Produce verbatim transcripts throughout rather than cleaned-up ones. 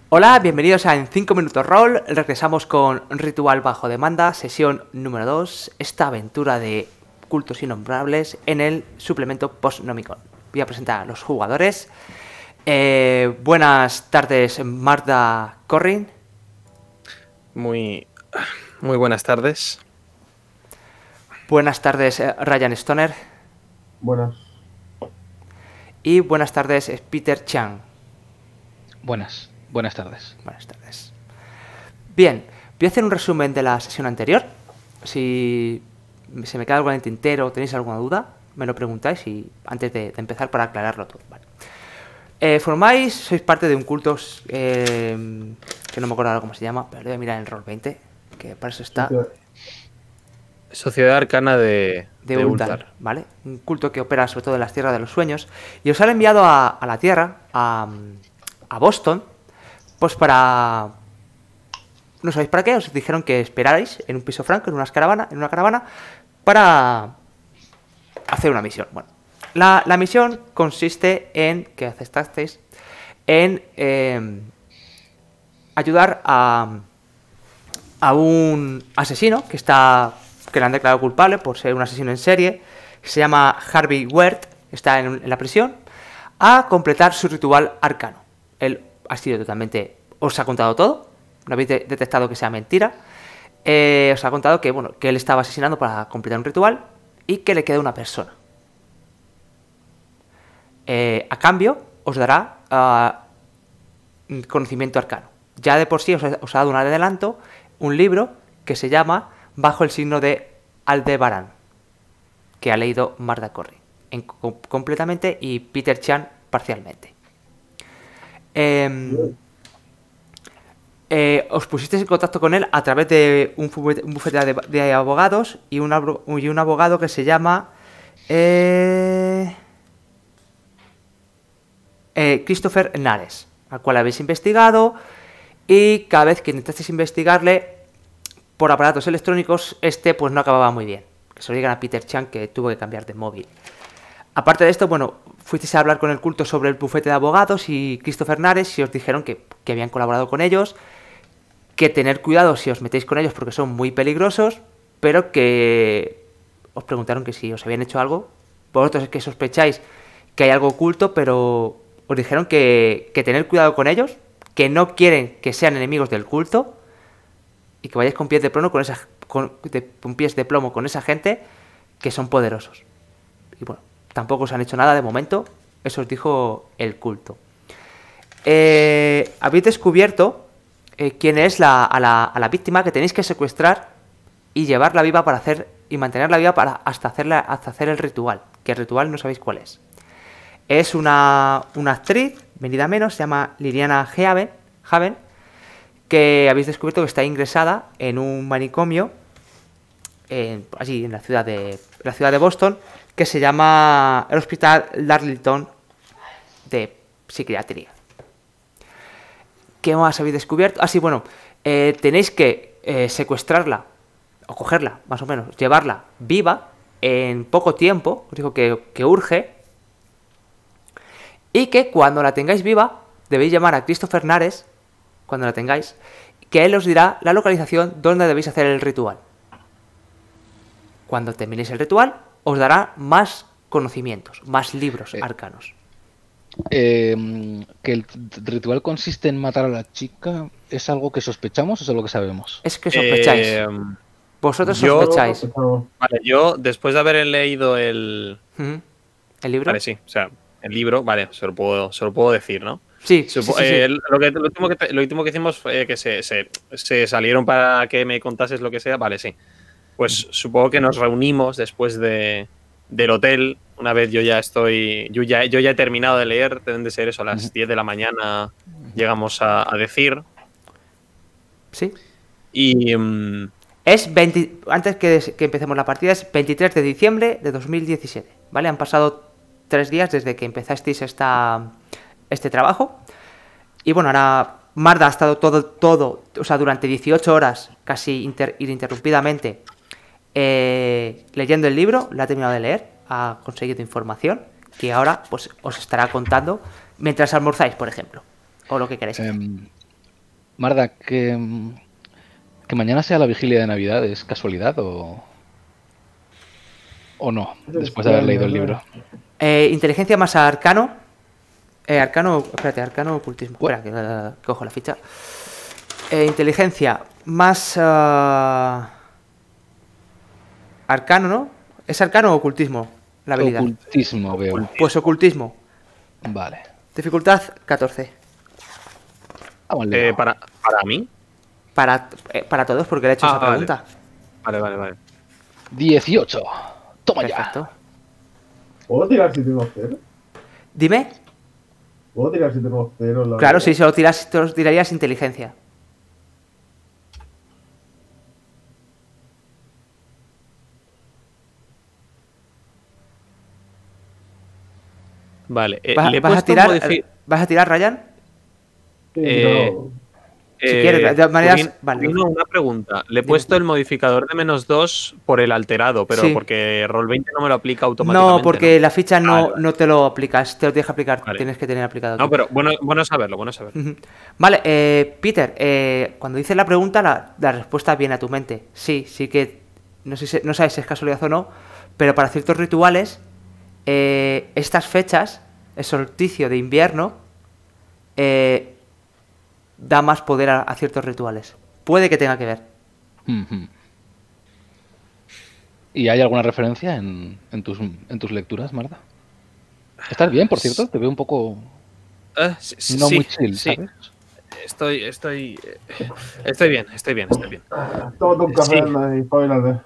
Hola, bienvenidos a En cinco Minutos Roll. Regresamos con Ritual Bajo Demanda, sesión número dos. Esta aventura de cultos innombrables en el suplemento Post-Nomicon. Voy a presentar a los jugadores. Eh, buenas tardes, Marta Corrin. Muy, muy buenas tardes. Buenas tardes, Ryan Stoner. Buenas. Y buenas tardes, Peter Chang. Buenas. Buenas tardes. Buenas tardes. Bien, voy a hacer un resumen de la sesión anterior. Si se me queda algo en el tintero o tenéis alguna duda, me lo preguntáis y antes de, de empezar para aclararlo todo. Vale. Eh, formáis, sois parte de un culto eh, que no me acuerdo ahora cómo se llama, pero lo voy a mirar en el Roll veinte, que para eso está. Sociedad Arcana de, de, de Ulthar, Ulthar, ¿vale? Un culto que opera sobre todo en las tierras de los sueños. Y os han enviado a, a la Tierra, a, a Boston, pues para... No sabéis para qué, os dijeron que esperarais en un piso franco, en, unas caravana, en una caravana, para hacer una misión. Bueno, la, la misión consiste en, que aceptasteis, en eh, ayudar a, a un asesino que está que le han declarado culpable por ser un asesino en serie, que se llama Harvey Wert, está en, en la prisión, a completar su ritual arcano. Él ha sido totalmente... Os ha contado todo, no habéis de detectado que sea mentira. Eh, os ha contado que, bueno, que él estaba asesinando para completar un ritual y que le queda una persona. Eh, a cambio, os dará uh, conocimiento arcano. Ya de por sí os ha, os ha dado un adelanto, un libro que se llama Bajo el signo de Aldebarán, que ha leído Marta Corrin en, com completamente y Peter Chan parcialmente. Eh, eh, os pusisteis en contacto con él a través de un bufete, un bufete de, de abogados y un, y un abogado que se llama eh, eh, Christopher Nares, al cual habéis investigado, y cada vez que intentasteis investigarle por aparatos electrónicos, este pues no acababa muy bien. Que se lo digan a Peter Chan, que tuvo que cambiar de móvil. Aparte de esto, bueno, fuisteis a hablar con el culto sobre el bufete de abogados y Christopher Nares y os dijeron que, que habían colaborado con ellos, que tener cuidado si os metéis con ellos porque son muy peligrosos, pero que os preguntaron que si os habían hecho algo. Vosotros es que sospecháis que hay algo oculto, pero os dijeron que, que tener cuidado con ellos, que no quieren que sean enemigos del culto y que vayáis con pies de plomo con esa, con, de, con pies de plomo con esa gente que son poderosos. Y bueno, tampoco os han hecho nada de momento. Eso os dijo el culto. Eh, habéis descubierto eh, quién es la, a, la, a la víctima que tenéis que secuestrar y llevarla viva para hacer y mantenerla viva para hasta hacerla hasta hacer el ritual. Que el ritual no sabéis cuál es. Es una, una actriz, venida menos, se llama Liliana Haven, Haven, que habéis descubierto que está ingresada en un manicomio en, allí en la ciudad de la ciudad de Boston, que se llama el Hospital Darlington de Psiquiatría. ¿Qué más habéis descubierto? Ah, sí, bueno, eh, tenéis que eh, secuestrarla, o cogerla, más o menos, llevarla viva en poco tiempo, os digo que, que urge, y que cuando la tengáis viva, debéis llamar a Christopher Nares, cuando la tengáis, que él os dirá la localización donde debéis hacer el ritual. Cuando terminéis el ritual, os dará más conocimientos, más libros eh, arcanos. Eh, que el ritual consiste en matar a la chica, ¿es algo que sospechamos o es algo que sabemos? Es que sospecháis. Eh, Vosotros yo, sospecháis. Vale, yo, después de haber leído el... ¿Mm? ¿El libro? Vale, sí, o sea, el libro, vale, se lo puedo, se lo puedo decir, ¿no? Sí, Supo sí, sí, eh, sí. Lo, que, lo, último que te, lo último que hicimos fue que se, se, se salieron para que me contases lo que sea. Vale, sí. Pues supongo que nos reunimos después de, del hotel. Una vez yo ya estoy. Yo ya, yo ya he terminado de leer. Deben de ser eso, a las diez de la mañana. Llegamos a, a decir. Sí. Y. Um, es veinte. Antes que, que empecemos la partida, es veintitrés de diciembre de dos mil diecisiete. ¿Vale? Han pasado tres días desde que empezasteis esta. este trabajo. Y bueno, ahora Marta ha estado todo, todo, o sea, durante dieciocho horas, casi inter, ininterrumpidamente, eh, leyendo el libro, la ha terminado de leer, ha conseguido información que ahora pues os estará contando mientras almorzáis, por ejemplo, o lo que queréis. Eh, Marda, que, mm, que mañana sea la vigilia de Navidad, ¿es casualidad o, o no? Es Después de haber leído el extraño, libro. Eh, inteligencia más arcano. Eh, arcano, espérate, arcano ocultismo. Bueno. Espera, que, uh, cojo la ficha. Eh, inteligencia más uh, arcano, ¿no? ¿Es arcano o ocultismo? La habilidad. Ocultismo, veo. Pues ocultismo. Vale. Dificultad catorce. Vamos al Eh, lío. para, para mí. Para, eh, para todos, porque le he hecho Ah, esa vale. pregunta. Vale, vale, vale. dieciocho. Toma ya. Perfecto. ¿Puedo tirar si tengo cero? Dime. ¿Puedo tirar si tengo cero? en la Claro, habilidad? si solo tiras, te los tirarías inteligencia. Vale. eh, ¿Vas, le he vas a puesto tirar, modifi- ¿Vas a tirar, Ryan? Sí, eh, no. Si quieres, de todas maneras, Pudin- vale. Pudino, una pregunta. Le he Dime. puesto el modificador de menos dos por el alterado, pero Sí. porque Roll veinte no me lo aplica automáticamente. No, porque ¿no? la ficha no, Vale, vale. no te lo aplicas, te lo tienes que aplicar, Vale. tienes que tener aplicado aquí. No, pero bueno, bueno saberlo, bueno saberlo. Ujú. Vale, eh, Peter, eh, cuando dices la pregunta, la, la respuesta viene a tu mente. Sí, sí que, no sé si- no sabes si es casualidad o no, pero para ciertos rituales, eh, estas fechas, el solsticio de invierno, eh, da más poder a, a ciertos rituales. Puede que tenga que ver. Ujú. ¿Y hay alguna referencia en, en tus, en tus lecturas, Marda? ¿Estás bien, por cierto? Te veo un poco Eh, sí, sí, no muy sí, chill, sí. ¿sabes? Estoy, estoy, eh, estoy bien, estoy bien, estoy bien. Tómate un café Sí. anda, y espabilate.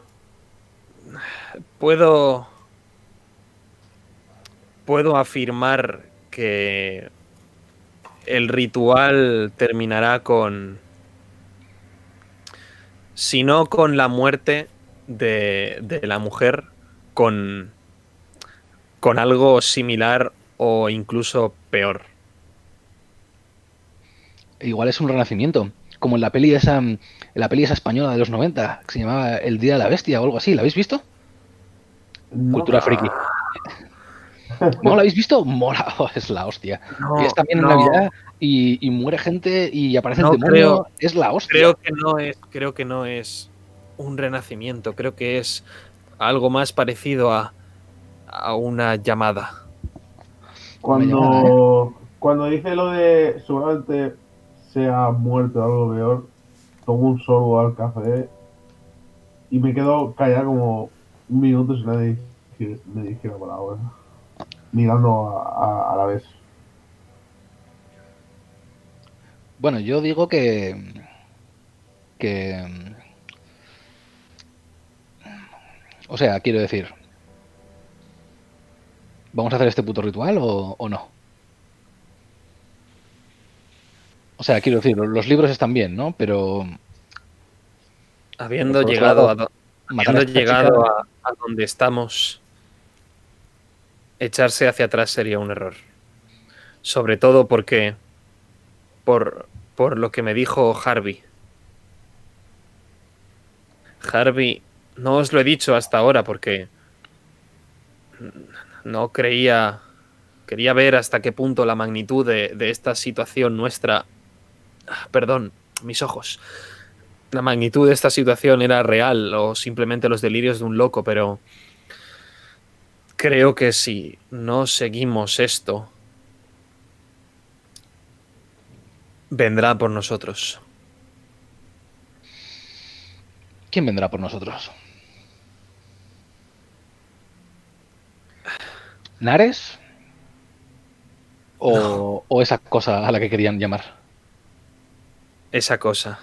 Puedo, puedo afirmar que el ritual terminará con, si no con la muerte de, de la mujer, con, con algo similar o incluso peor. Igual es un renacimiento, como en la peli esa, en la peli esa española de los noventa, que se llamaba El Día de la Bestia o algo así. ¿La habéis visto? No. Cultura friki. ¿No la habéis visto? Mola, es la hostia. No, y es también en no. Navidad y, y muere gente y aparece No el demonio. creo- es la hostia. Creo que no es, creo que no es un renacimiento, creo que es algo más parecido a, a una llamada. Cuando, cuando dice lo de seguramente sea muerto o algo peor, tomo un sorbo al café y me quedo callado como un minuto sin nadie dij- me dijera palabra. Mirando a, a, a la vez. Bueno, yo digo que. que. O sea, quiero decir. ¿Vamos a hacer este puto ritual o, o no? O sea, quiero decir, los libros están bien, ¿no? Pero. Habiendo Por otro llegado, lado, a, do- matar a habiendo esta llegado chica- a, a donde estamos, echarse hacia atrás sería un error. Sobre todo porque, por, por lo que me dijo Harvey. Harvey, no os lo he dicho hasta ahora porque no creía, quería ver hasta qué punto la magnitud de, de esta situación nuestra, ah, perdón, mis ojos, la magnitud de esta situación era real o simplemente los delirios de un loco, pero creo que si no seguimos esto, vendrá por nosotros. ¿Quién vendrá por nosotros? ¿Nares? ¿O, o esa cosa a la que querían llamar? Esa cosa.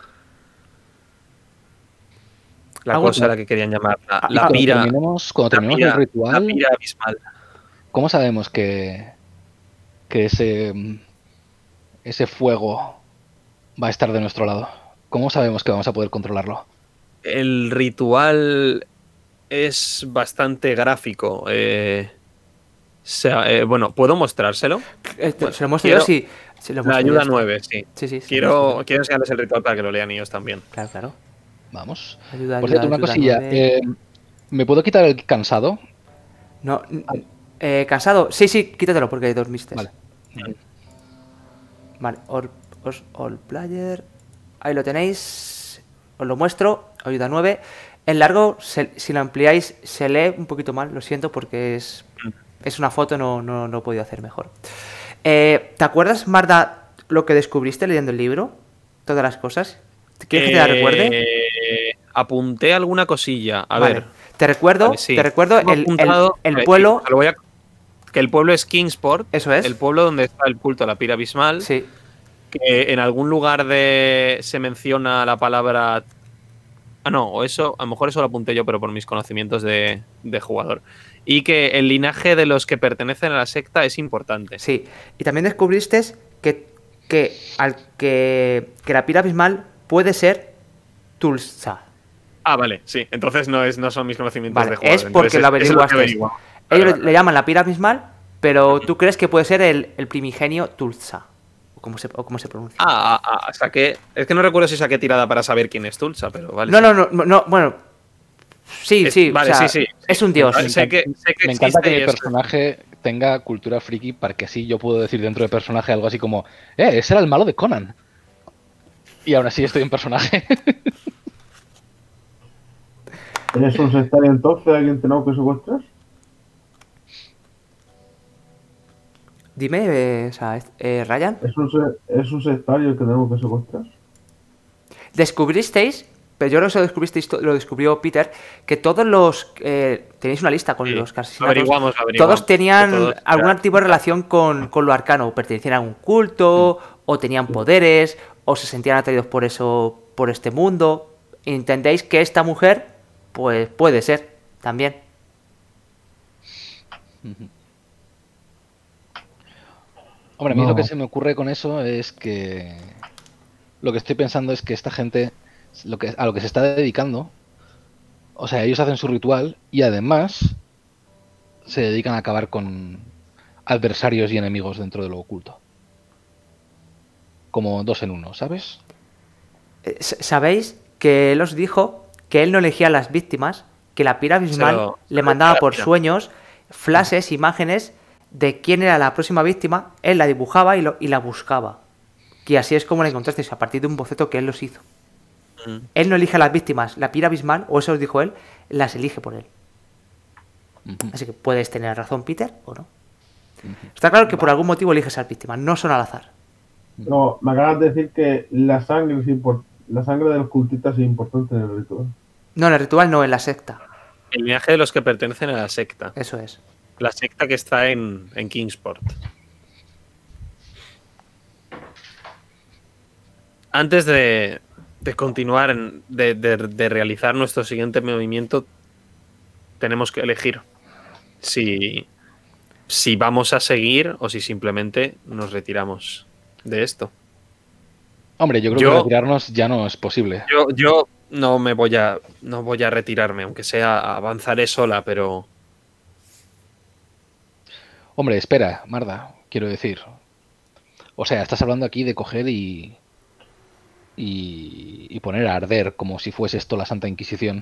La Algo- cosa a la que querían llamar. La, Ah, Y la cuando pira. terminemos, cuando La terminemos pira, el ritual, la pira abismal. ¿cómo sabemos que, que ese, mm, ese fuego va a estar de nuestro lado? ¿Cómo sabemos que vamos a poder controlarlo? El ritual es bastante gráfico. eh, sea, eh, bueno, ¿puedo mostrárselo? Eh, te- Bueno, se lo muestro quiero- yo, sí. Se lo La muestro yo, ayuda está. nueve, sí. Sí, sí. se lo Quiero, muestro yo. quiero enseñarles el ritual para que lo lean ellos también. Claro, claro. Vamos. Ayuda, Por ayuda, cierto, una ayuda cosilla. nueve. eh, ¿Me puedo quitar el cansado? No, n- eh, ¿cansado? Sí, sí, quítatelo porque dormiste. Vale. Vale, all, os- all player. ahí lo tenéis. Os lo muestro. Ayuda nueve. En largo, se, si lo ampliáis, se lee un poquito mal. Lo siento porque es, es una foto, no, no, no he podido hacer mejor. Eh, ¿Te acuerdas, Marda, lo que descubriste leyendo el libro? Todas las cosas. ¿Quieres que te la recuerde? Eh, apunté alguna cosilla. A Vale. ver. Te recuerdo, Vale, sí. te recuerdo Tengo el, el, apuntado- el vale, pueblo. sí, lo voy a- que el pueblo es Kingsport. Eso es. El pueblo donde está el culto a la pira abismal. Sí. Que en algún lugar de se menciona la palabra. Ah, no, o eso, a lo mejor eso lo apunté yo, pero por mis conocimientos de, de jugador. Y que el linaje de los que pertenecen a la secta es importante. Sí, y también descubriste que, que, al que, que la pira abismal puede ser Tulsa. Ah, vale, sí. Entonces no, es, no son mis conocimientos Vale, de jugador. es porque entonces lo es- es que averiguaste. averiguo. Ellos Vale, le- vale. le llaman la pira abismal, pero tú crees que puede ser el, el primigenio Tulsa. O como se, o como se pronuncia. Ah, ah, ah, saqué. Es que no recuerdo si saqué tirada para saber quién es Tulsa, pero vale. no, sí. no, no, no, no, bueno. Sí, Es- sí, vale, o sea, sí, sí. es un dios. Vale, sé que, sé que Me encanta existe que y mi es- personaje tenga cultura friki para que así yo puedo decir dentro de personaje algo así como, eh, ese era el malo de Conan. Y aún así estoy en personaje. ¿Eres un sectario entonces? ¿Alguien tenemos que secuestrar? Dime, eh, o sea, eh, Ryan, ¿Es un, se- ¿Es un sectario el que tenemos que secuestrar? descubristeis, pero yo creo que eso lo descubristeis, to- lo descubrió Peter, que todos los... eh, tenéis una lista con Sí, los asesinatos. averiguamos, averiguamos. Todos tenían Que todos algún eran- tipo de relación con, con lo arcano, o pertenecían a un culto, o tenían poderes, o se sentían atraídos por eso, por este mundo. ¿Entendéis que esta mujer, pues puede ser, también? Hombre, a mí No. lo que se me ocurre con eso es que lo que estoy pensando es que esta gente lo que, a lo que se está dedicando, o sea, ellos hacen su ritual y además se dedican a acabar con adversarios y enemigos dentro de lo oculto. Como dos en uno, ¿sabes? Eh, s- ¿Sabéis que él os dijo que él no elegía a las víctimas, que la pira abismal Se lo- se le lo mandaba decía la por pira. sueños flashes, imágenes de quién era la próxima víctima, él la dibujaba y, lo, y la buscaba. Y así es como la encontrasteis, a partir de un boceto que él los hizo. Mm. Él no elige a las víctimas, la pira abismal, o eso os dijo él, las elige por él. Ujú. Así que puedes tener razón, Peter, o no. Está claro que por algún motivo eliges a las víctimas, no son al azar. No, me acabas de decir que la sangre, es impor- la sangre de los cultistas es importante en el ritual. No, en el ritual no, en la secta. El linaje de los que pertenecen a la secta. Eso es. La secta que está en, en Kingsport. Antes de, de continuar, en- de, de- de realizar nuestro siguiente movimiento, tenemos que elegir si, si vamos a seguir o si simplemente nos retiramos de esto. Hombre, yo creo Yo- que retirarnos ya no es posible. Yo, yo no me voy a, no voy a retirarme, aunque sea avanzaré sola, pero Hombre, espera, Marda, quiero decir. O sea, estás hablando aquí de coger y, y, y poner a arder como si fuese esto la Santa Inquisición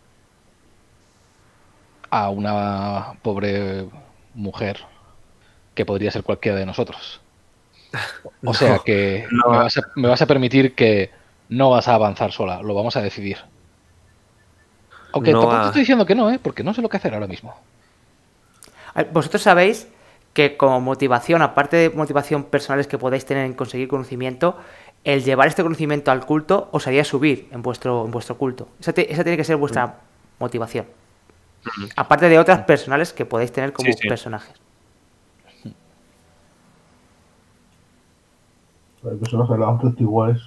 a una pobre mujer que podría ser cualquiera de nosotros. O sea No, que no. me, vas a, me vas a permitir que no vas a avanzar sola, lo vamos a decidir. Aunque No tampoco a- te estoy diciendo que no, ¿eh? Porque no sé lo que hacer ahora mismo. A ver, vosotros sabéis que como motivación, aparte de motivación personales que podáis tener en conseguir conocimiento, el llevar este conocimiento al culto os haría subir en vuestro, en vuestro culto. Esa, te- esa tiene que ser vuestra motivación. Aparte de otras personales que podéis tener como Sí, sí. personajes. Hay personajes bastante iguales.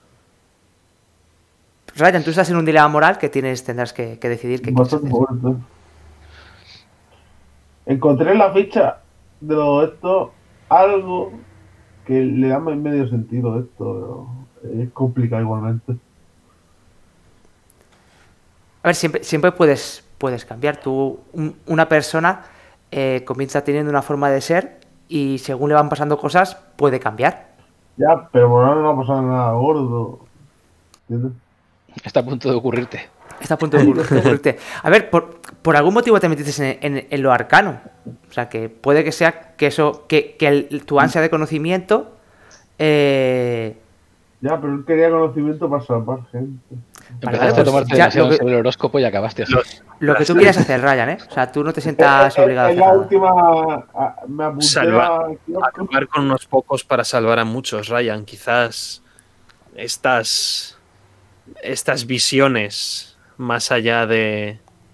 Ryan, tú estás en un dilema moral que tienes, tendrás que, que decidir qué quieres Bastante hacer. fuerte. Encontré en la ficha de lo de esto algo que le da más medio sentido a esto, pero es complicado igualmente. A ver, siempre, siempre puedes, puedes cambiar. Tú, un- una persona eh, comienza teniendo una forma de ser y según le van pasando cosas, puede cambiar. Ya, pero por ahora no ha pasado nada gordo. ¿Entiendes? Está a punto de ocurrirte. Está a punto de ocurrir- de ocurrirte. A ver, por, por algún motivo te metiste en, en- en lo arcano. O sea, que puede que sea que eso, que, que el- tu ansia de conocimiento eh, Ya, pero él quería conocimiento para salvar gente. Vale, Empezaste pues a tomarte ya demasiado lo en que- serio el horóscopo y acabaste así. Los- Lo que tú quieras hacer, Ryan, ¿eh? O sea, tú no te sientas En- en- obligado a en hacer la nada. última a- me apunté Salva- a kiosco. Acabar con unos pocos para salvar a muchos, Ryan. Quizás estas, estas visiones más allá de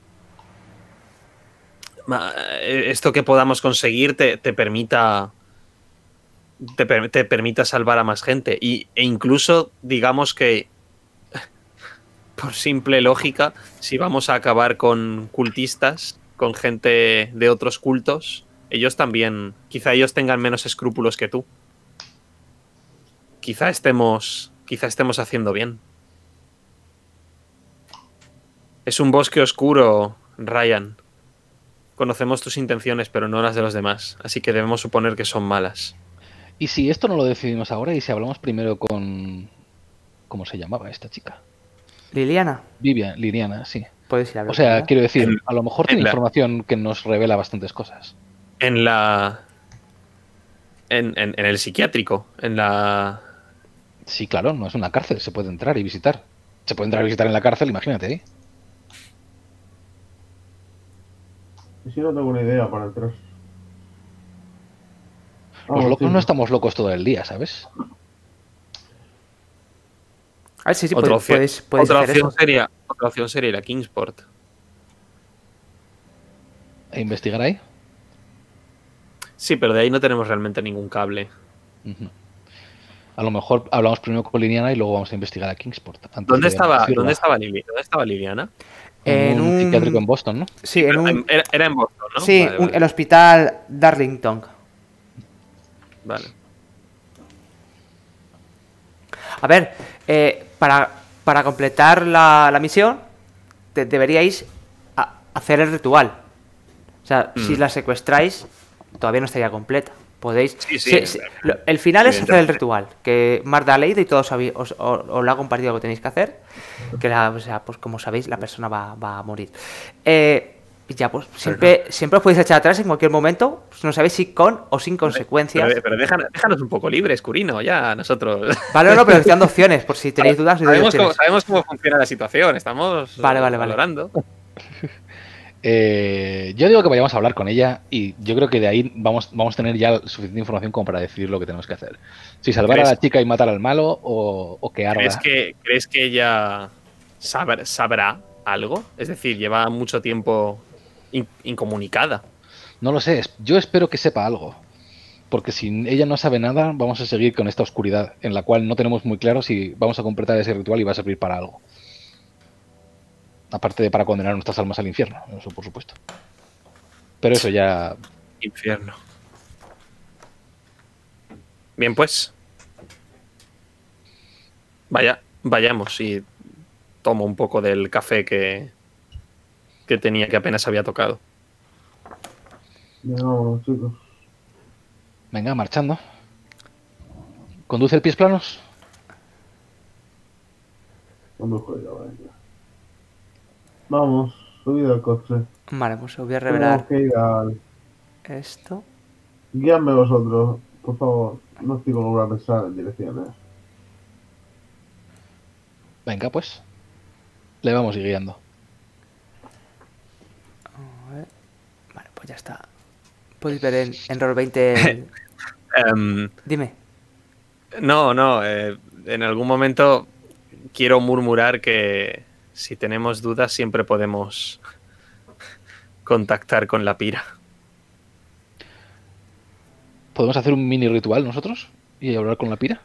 ma- esto que podamos conseguir te, te permita te, per- te permita salvar a más gente y, e incluso digamos que por simple lógica, si vamos a acabar con cultistas, con gente de otros cultos, ellos también, quizá ellos tengan menos escrúpulos que tú. Quizá estemos, quizá estemos haciendo bien. Es un bosque oscuro, Ryan. Conocemos tus intenciones, pero no las de los demás, así que debemos suponer que son malas. Y si esto no lo decidimos ahora y si hablamos primero con... ¿Cómo se llamaba esta chica? Liliana, Vivian, Liliana, sí. puedes ir a ver. O sea, quiero decir, En- a lo mejor en tiene la- información que nos revela bastantes cosas. En la... En, en- en el psiquiátrico, en la... Sí, claro, no es una cárcel, se puede entrar y visitar. Se puede entrar y visitar en la cárcel, imagínate, ¿eh? Y si no tengo una idea para entrar. Los Vamos, locos sí. no estamos locos todo el día, ¿sabes? A ver, sí, sí, otra puedes, opción, puedes, puedes otra hacer opción eso. sería, otra opción sería ir a Kingsport. E investigar ahí. Sí, pero de ahí no tenemos realmente ningún cable. Ujú. A lo mejor hablamos primero con Liliana y luego vamos a investigar a Kingsport. antes ¿Dónde de estaba, decirla. ¿dónde estaba Lili? ¿Dónde estaba Liliana? En, En un, un- psiquiátrico en Boston, ¿no? Sí, en un... Era, era en Boston, ¿no? Sí, Vale, un- vale. el hospital Darlington. Vale. A ver, eh, para, para completar la, la misión, te- deberíais a- hacer el ritual. O sea, Mm. si la secuestráis, todavía no estaría completa. Podéis. Sí, sí, se- se- lo- el final es hacer el evidentemente. ritual. Que Marta ha leído y todos sabéis, os, os- os lo ha compartido lo que tenéis que hacer. Que la- o sea, pues como sabéis, la persona va, va a morir. Eh, y ya, pues siempre, siempre os podéis echar atrás en cualquier momento. Pues no sabéis si con o sin consecuencias. Pero, pero déjanos, déjanos un poco libres, Curino, ya nosotros. Vale, no, pero estoy dando opciones. Por si tenéis dudas, os doy sabemos, cómo, opciones. sabemos cómo funciona la situación, estamos Vale, eh, vale, vale. valorando. Eh, yo digo que vayamos a hablar con ella y yo creo que de ahí vamos, vamos a tener ya suficiente información como para decidir lo que tenemos que hacer. Si salvar a ¿Crees- la chica y matar al malo o, o que arda. ¿Crees que, ¿Crees que ella sabrá, sabrá algo? Es decir, lleva mucho tiempo in- incomunicada. No lo sé, es- yo espero que sepa algo. Porque si ella no sabe nada, vamos a seguir con esta oscuridad en la cual no tenemos muy claro si vamos a completar ese ritual y va a servir para algo. Aparte de para condenar nuestras almas al infierno, eso por supuesto. Pero eso ya... Infierno. Bien, pues. Vaya, vayamos y tomo un poco del café que, que tenía que apenas había tocado. Ya vámonos, chicos. Venga, marchando. ¿Conduce el pies planos? No me juego, venga. Vamos, subid al coche. Vale, pues os voy a Tenemos revelar que ir al... esto. Guíame vosotros, por favor. No estoy con a pensar en direcciones. Venga, pues. Le vamos a ir guiando. Vale, pues ya está. Podéis ver en, en Roll veinte. el- Em, Dime. no, no. eh, en algún momento quiero murmurar que si tenemos dudas siempre podemos contactar con la pira. ¿Podemos hacer un mini ritual nosotros? ¿Y hablar con la pira?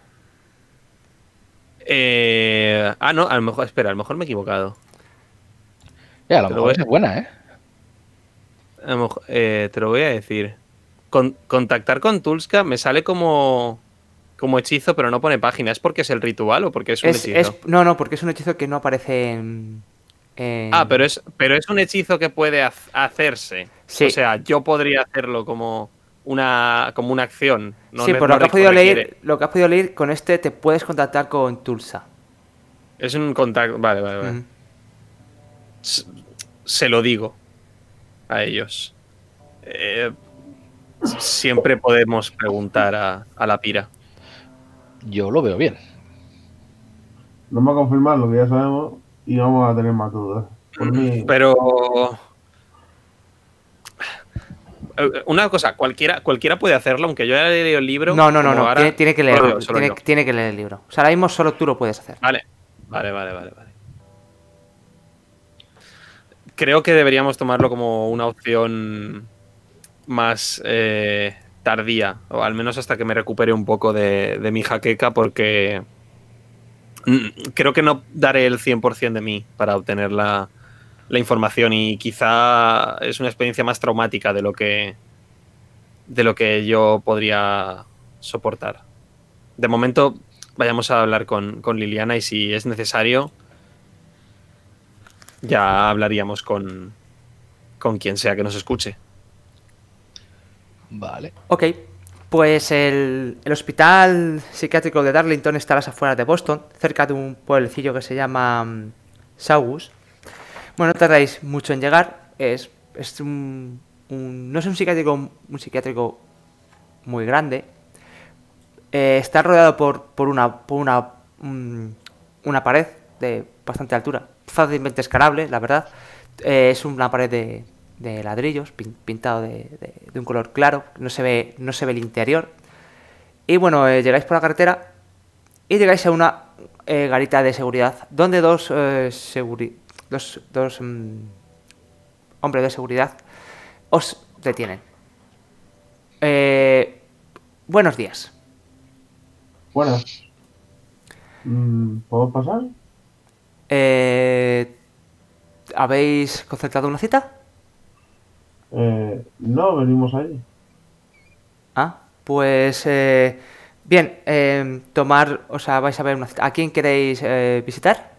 Eh, ah, no, a lo mejor, espera, a lo mejor me he equivocado. Ya, a lo Te lo mejor voy a- es buena, ¿eh? A lo mejor- eh, te lo voy a decir. Con- contactar con Tulska me sale como, como hechizo, pero no pone página. ¿Es porque es el ritual o porque es un Es, hechizo? es- no, no, porque es un hechizo que no aparece en. en- Ah, pero es, pero es un hechizo que puede haz- hacerse. Sí. O sea, yo podría hacerlo como una, como una acción. No sí, ne- por no lo que, has requ- podido leer, requiere. lo que has podido leer, con este te puedes contactar con Tulsa. Es un contacto. Vale, vale, vale. Ujú. S- Se lo digo a ellos. Eh, siempre podemos preguntar a, a la pira. Yo lo veo bien. nos va a confirmar lo que ya sabemos y vamos a tener más dudas. Por mí, Pero. eh, Una cosa, cualquiera, cualquiera puede hacerlo, aunque yo haya leído el libro. No, no, no, como no. ahora- Tiene, tiene que solo leerlo. yo, solo Tiene, yo. tiene que leer el libro. O sea, ahora mismo solo tú lo puedes hacer. Vale, vale, vale, vale, vale. Creo que deberíamos tomarlo como una opción más eh, tardía, o al menos hasta que me recupere un poco de, de mi jaqueca, porque mm, creo que no daré el cien por cien de mí para obtener la, la información y quizá es una experiencia más traumática de lo que, de lo que yo podría soportar. De momento, vayamos a hablar con, con Liliana y si es necesario, ya hablaríamos con, con quien sea que nos escuche. Vale. Ok, pues el, el hospital psiquiátrico de Darlington está a las afueras de Boston, cerca de un pueblecillo que se llama mm, Saugus. Bueno, no tardáis mucho en llegar. Es, es un, un- no es un psiquiátrico, un psiquiátrico muy grande. Eh, está rodeado por, por una, por una, mm, una pared de bastante altura, fácilmente escalable, la verdad. Eh, es una pared de, de ladrillos, pin- pintado de, de- de un color claro, no se ve, no se ve el interior. Y bueno, eh, llegáis por la carretera y llegáis a una eh, garita de seguridad, donde dos, eh, seguri- dos, dos mm, hombres de seguridad os detienen. Eh, buenos días. bueno. Mm, ¿Podemos pasar? Eh, ¿Habéis concertado una cita? Eh, no, venimos allí. Ah, pues eh, bien, eh, tomar, o sea, vais a ver una cita. ¿A quién queréis eh, visitar?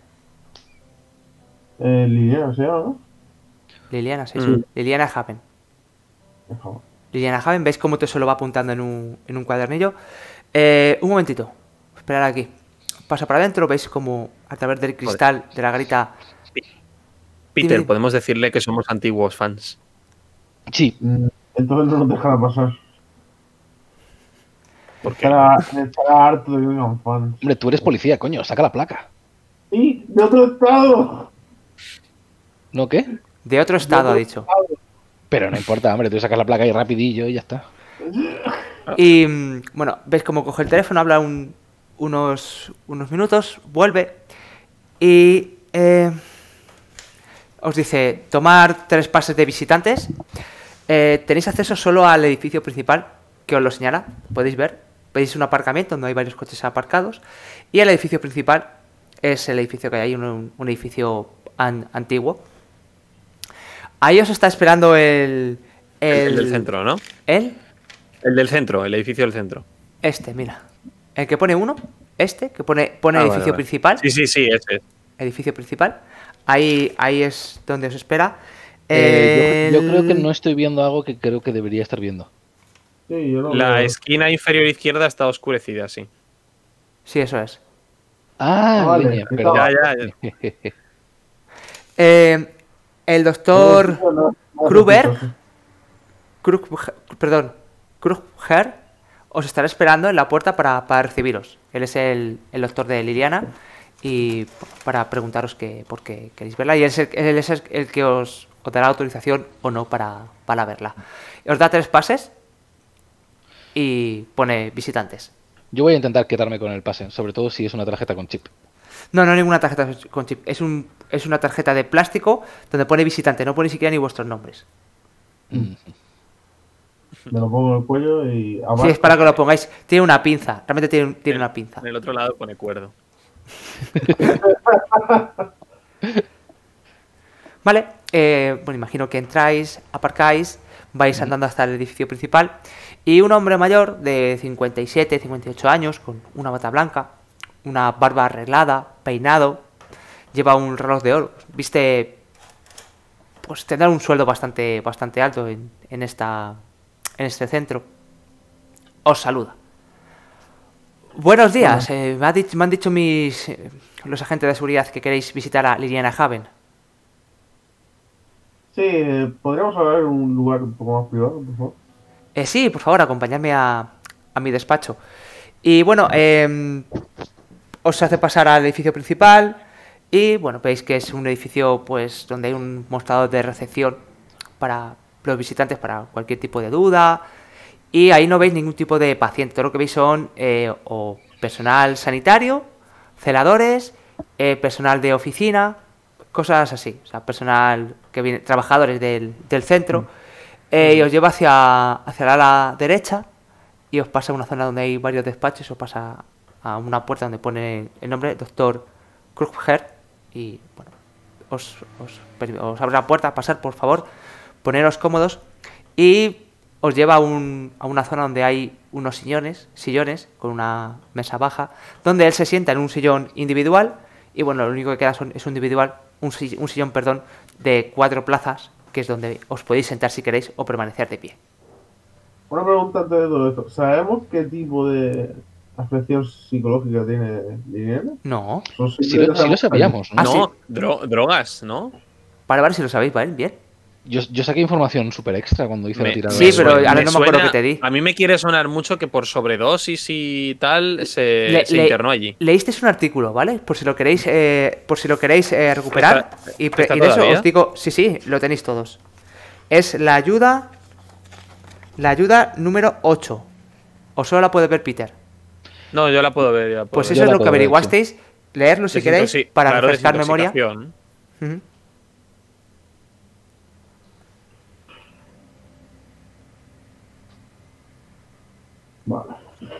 Eh, Liliana se llama, ¿no? Liliana, sí, Mm. sí. Liliana Haven. Por favor. Liliana Haven, ¿veis cómo te se lo va apuntando en un, en un cuadernillo? Eh, un momentito, esperad aquí. Pasa para adentro, veis como a través del cristal de la garita. Peter, Dime. podemos decirle que somos antiguos fans. Sí, Mm, entonces no nos dejará pasar. ¿Por qué? Estará, estará harto de que vengan fans. hombre, tú eres policía, coño, saca la placa. ¡Y de otro estado! ¿No qué? De otro estado, ha dicho. Pero no importa, hombre, tú sacas la placa ahí rapidillo y ya está. Y mm, bueno, veis cómo coge el teléfono, habla un- unos, unos minutos, vuelve y eh, os dice tomar tres pases de visitantes. Eh, tenéis acceso solo al edificio principal, que os lo señala, podéis ver. Veis un aparcamiento donde hay varios coches aparcados y el edificio principal es el edificio que hay ahí, un, un edificio an- antiguo. Ahí os está esperando el... El, El, del centro, ¿no? ¿El? El del centro, el edificio del centro. Este, mira. El que pone uno, este, que pone, pone Ah, vale, edificio vale. principal. Sí, sí, sí, ese. Edificio principal. Ahí, ahí es donde os espera. Eh, yo, yo creo que El- no estoy viendo algo que creo que debería estar viendo. Sí, yo lo La veo. esquina inferior izquierda está oscurecida, sí. Sí, eso es. Ah, Ah, vale, leña, que perdón. Ya, ya, ya. Eh, el doctor No, no, no, Kruber, no, no. Krug- perdón, Krugher, os estará esperando en la puerta para, para recibiros. Él es el, el doctor de Liliana y para preguntaros que, por qué queréis verla. Y él es el, él es el- el que os, os dará autorización o no para, para verla. Os da tres pases y pone visitantes. Yo voy a intentar quedarme con el pase, sobre todo si es una tarjeta con chip. No, no ninguna tarjeta con chip. Es, un, es una tarjeta de plástico donde pone visitante. No pone ni siquiera ni vuestros nombres. Mm. Me lo pongo en el cuello y... Sí, es para que lo pongáis. Tiene una pinza. Realmente tiene, un- tiene una pinza. En el otro lado pone cuerdo. Vale, eh, bueno, imagino que entráis, aparcáis, vais andando hasta el edificio principal y un hombre mayor de cincuenta y siete, cincuenta y ocho años, con una bata blanca, una barba arreglada, peinado, lleva un reloj de oro, viste, pues tendrá un sueldo bastante, bastante alto en, en, esta, en este centro. Os saluda. Buenos días, eh, me, ha dicho- me han dicho mis eh, los agentes de seguridad que queréis visitar a Liliana Haven. Sí, eh, podríamos hablar en un lugar un poco más privado, por favor. Eh, sí, por favor, acompañadme a, a mi despacho. Y bueno, eh, os hace pasar al edificio principal y bueno, veis que es un edificio pues donde hay un mostrador de recepción para los visitantes para cualquier tipo de duda y ahí no veis ningún tipo de paciente, todo lo que veis son eh, o personal sanitario, celadores, eh, personal de oficina, cosas así, o sea, personal que viene, trabajadores del, del centro, eh, y os lleva hacia, hacia la ala derecha y os pasa a una zona donde hay varios despachos, os pasa a una puerta donde pone el nombre doctor Krugher y bueno, os, os, os abre la puerta, pasar por favor, poneros cómodos y os lleva a, un, a una zona donde hay unos sillones, sillones con una mesa baja, donde él se sienta en un sillón individual y bueno, lo único que queda son, es un individual, un, sill- un sillón, perdón, de cuatro plazas, que es donde os podéis sentar si queréis o permanecer de pie. Una pregunta antes de todo esto. ¿Sabemos qué tipo de afección psicológica tiene Liliana? No. Son Sí lo, simplemente sí lo algo- sabíamos, ¿no? Ah, no, sí. dro- drogas, ¿no? Vale, vale, si lo sabéis, ¿vale? Bien. Yo, yo saqué información súper extra cuando hice Me- la tirada. Sí, me pero suena- ahora no me acuerdo suena- qué te di. A mí me quiere sonar mucho que por sobredosis y tal se, Le- se le- internó allí. Leísteis un artículo, ¿vale? Por si lo queréis, eh, por si lo queréis eh, recuperar. ¿Está- y, pe- está y de eso todavía? os digo, sí, sí, lo tenéis todos. Es la ayuda, la ayuda número ocho. O solo la puede ver Peter. No, yo la puedo ver. ya puedo Pues ver. eso Yo es la lo que puedo ver, averiguasteis. Leerlo si queréis Desintoxi- para claro, refrescar memoria. desintoxicación. Ujú. Vale.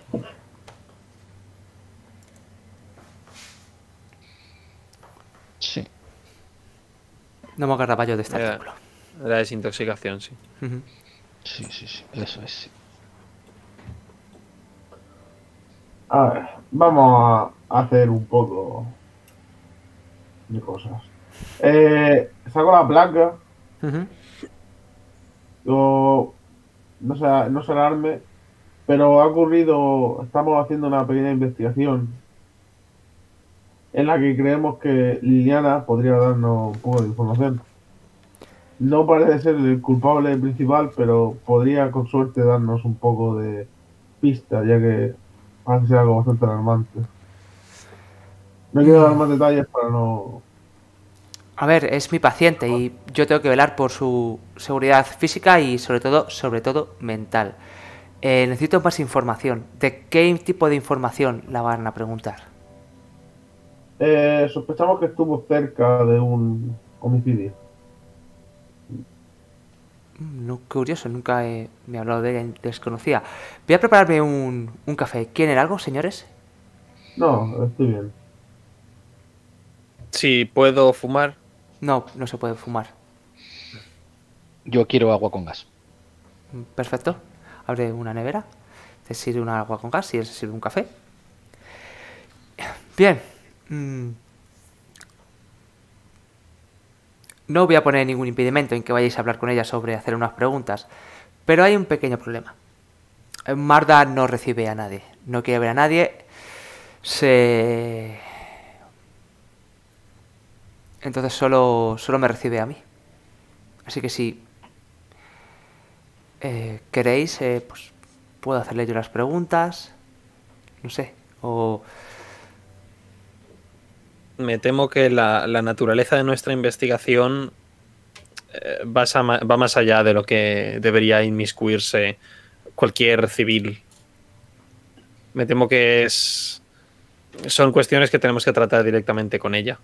Sí. No me agarraba yo de este Era, artículo. era desintoxicación, sí. Ujú. Sí, sí, sí. Eso es. Sí. A ver, vamos a hacer un poco de cosas. Eh, saco la placa, Ujú. o no sé, no se alarme, pero ha ocurrido, estamos haciendo una pequeña investigación en la que creemos que Liliana podría darnos un poco de información. No parece ser el culpable principal, pero podría con suerte darnos un poco de pista, ya que parece ser algo bastante alarmante. No quiero dar más detalles para no... A ver, es mi paciente y yo tengo que velar por su seguridad física y sobre todo, sobre todo mental. Eh, necesito más información. ¿De qué tipo de información la van a preguntar? Eh, sospechamos que estuvo cerca de un homicidio. Mm, no, curioso, nunca he- me he hablado de ella, desconocía. Voy a prepararme un, un café. ¿Quieren algo, señores? No, estoy bien. Si puedo fumar. No, no se puede fumar. Yo quiero agua con gas. Mm, perfecto. Abre una nevera. Se sirve un agua con gas y él se sirve un café. Bien. Mm. No voy a poner ningún impedimento en que vayáis a hablar con ella sobre hacer unas preguntas, pero hay un pequeño problema. Eh, Marda no recibe a nadie, no quiere ver a nadie, se... Entonces solo, solo me recibe a mí. Así que si eh, queréis, eh, pues puedo hacerle yo las preguntas, no sé, o... Me temo que la, la naturaleza de nuestra investigación eh, va, sa- va más allá de lo que debería inmiscuirse cualquier civil. Me temo que es son cuestiones que tenemos que tratar directamente con ella.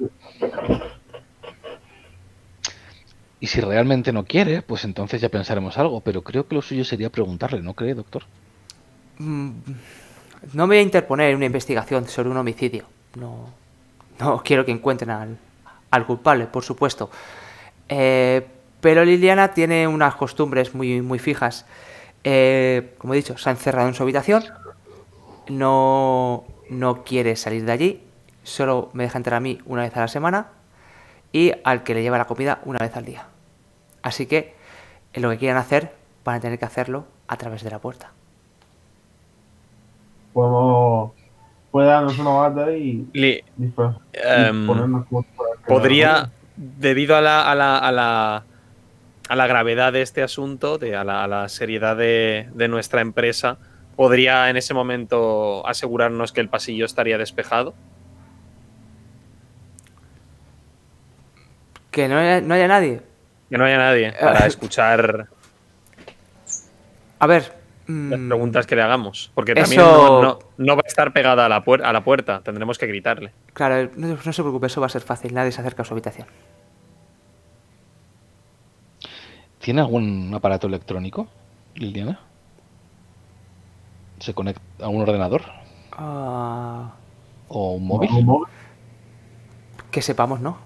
Y si realmente no quiere, pues entonces ya pensaremos algo. Pero creo que lo suyo sería preguntarle, ¿no cree, doctor? Mm, No me voy a interponer en una investigación sobre un homicidio. No, no quiero que encuentren al, al culpable, por supuesto. Eh, pero Liliana tiene unas costumbres muy, muy fijas. Eh, como he dicho, se ha encerrado en su habitación. No, no quiere salir de allí. Solo me deja entrar a mí una vez a la semana. Y al que le lleva la comida una vez al día. Así que eh, lo que quieran hacer van a tener que hacerlo a través de la puerta. Podemos... Puede darnos una bata y... Li- disfraz- y Em, ponernos como si fuera que- podría, debido a la, a la, a la, a la gravedad de este asunto, de, a, la, a la seriedad de, de nuestra empresa, ¿podría en ese momento asegurarnos que el pasillo estaría despejado? Que no haya, no haya nadie. Que no haya nadie para escuchar A ver. las mm, preguntas que le hagamos. Porque también Eso- no, no- no va a estar pegada a la, puer- a la puerta. Tendremos que gritarle. Claro, no, no se preocupe, eso va a ser fácil. Nadie se acerca a su habitación. ¿Tiene algún aparato electrónico, Liliana? ¿Se conecta a un ordenador Ah, o un móvil? ¿Un móvil? que sepamos, ¿no?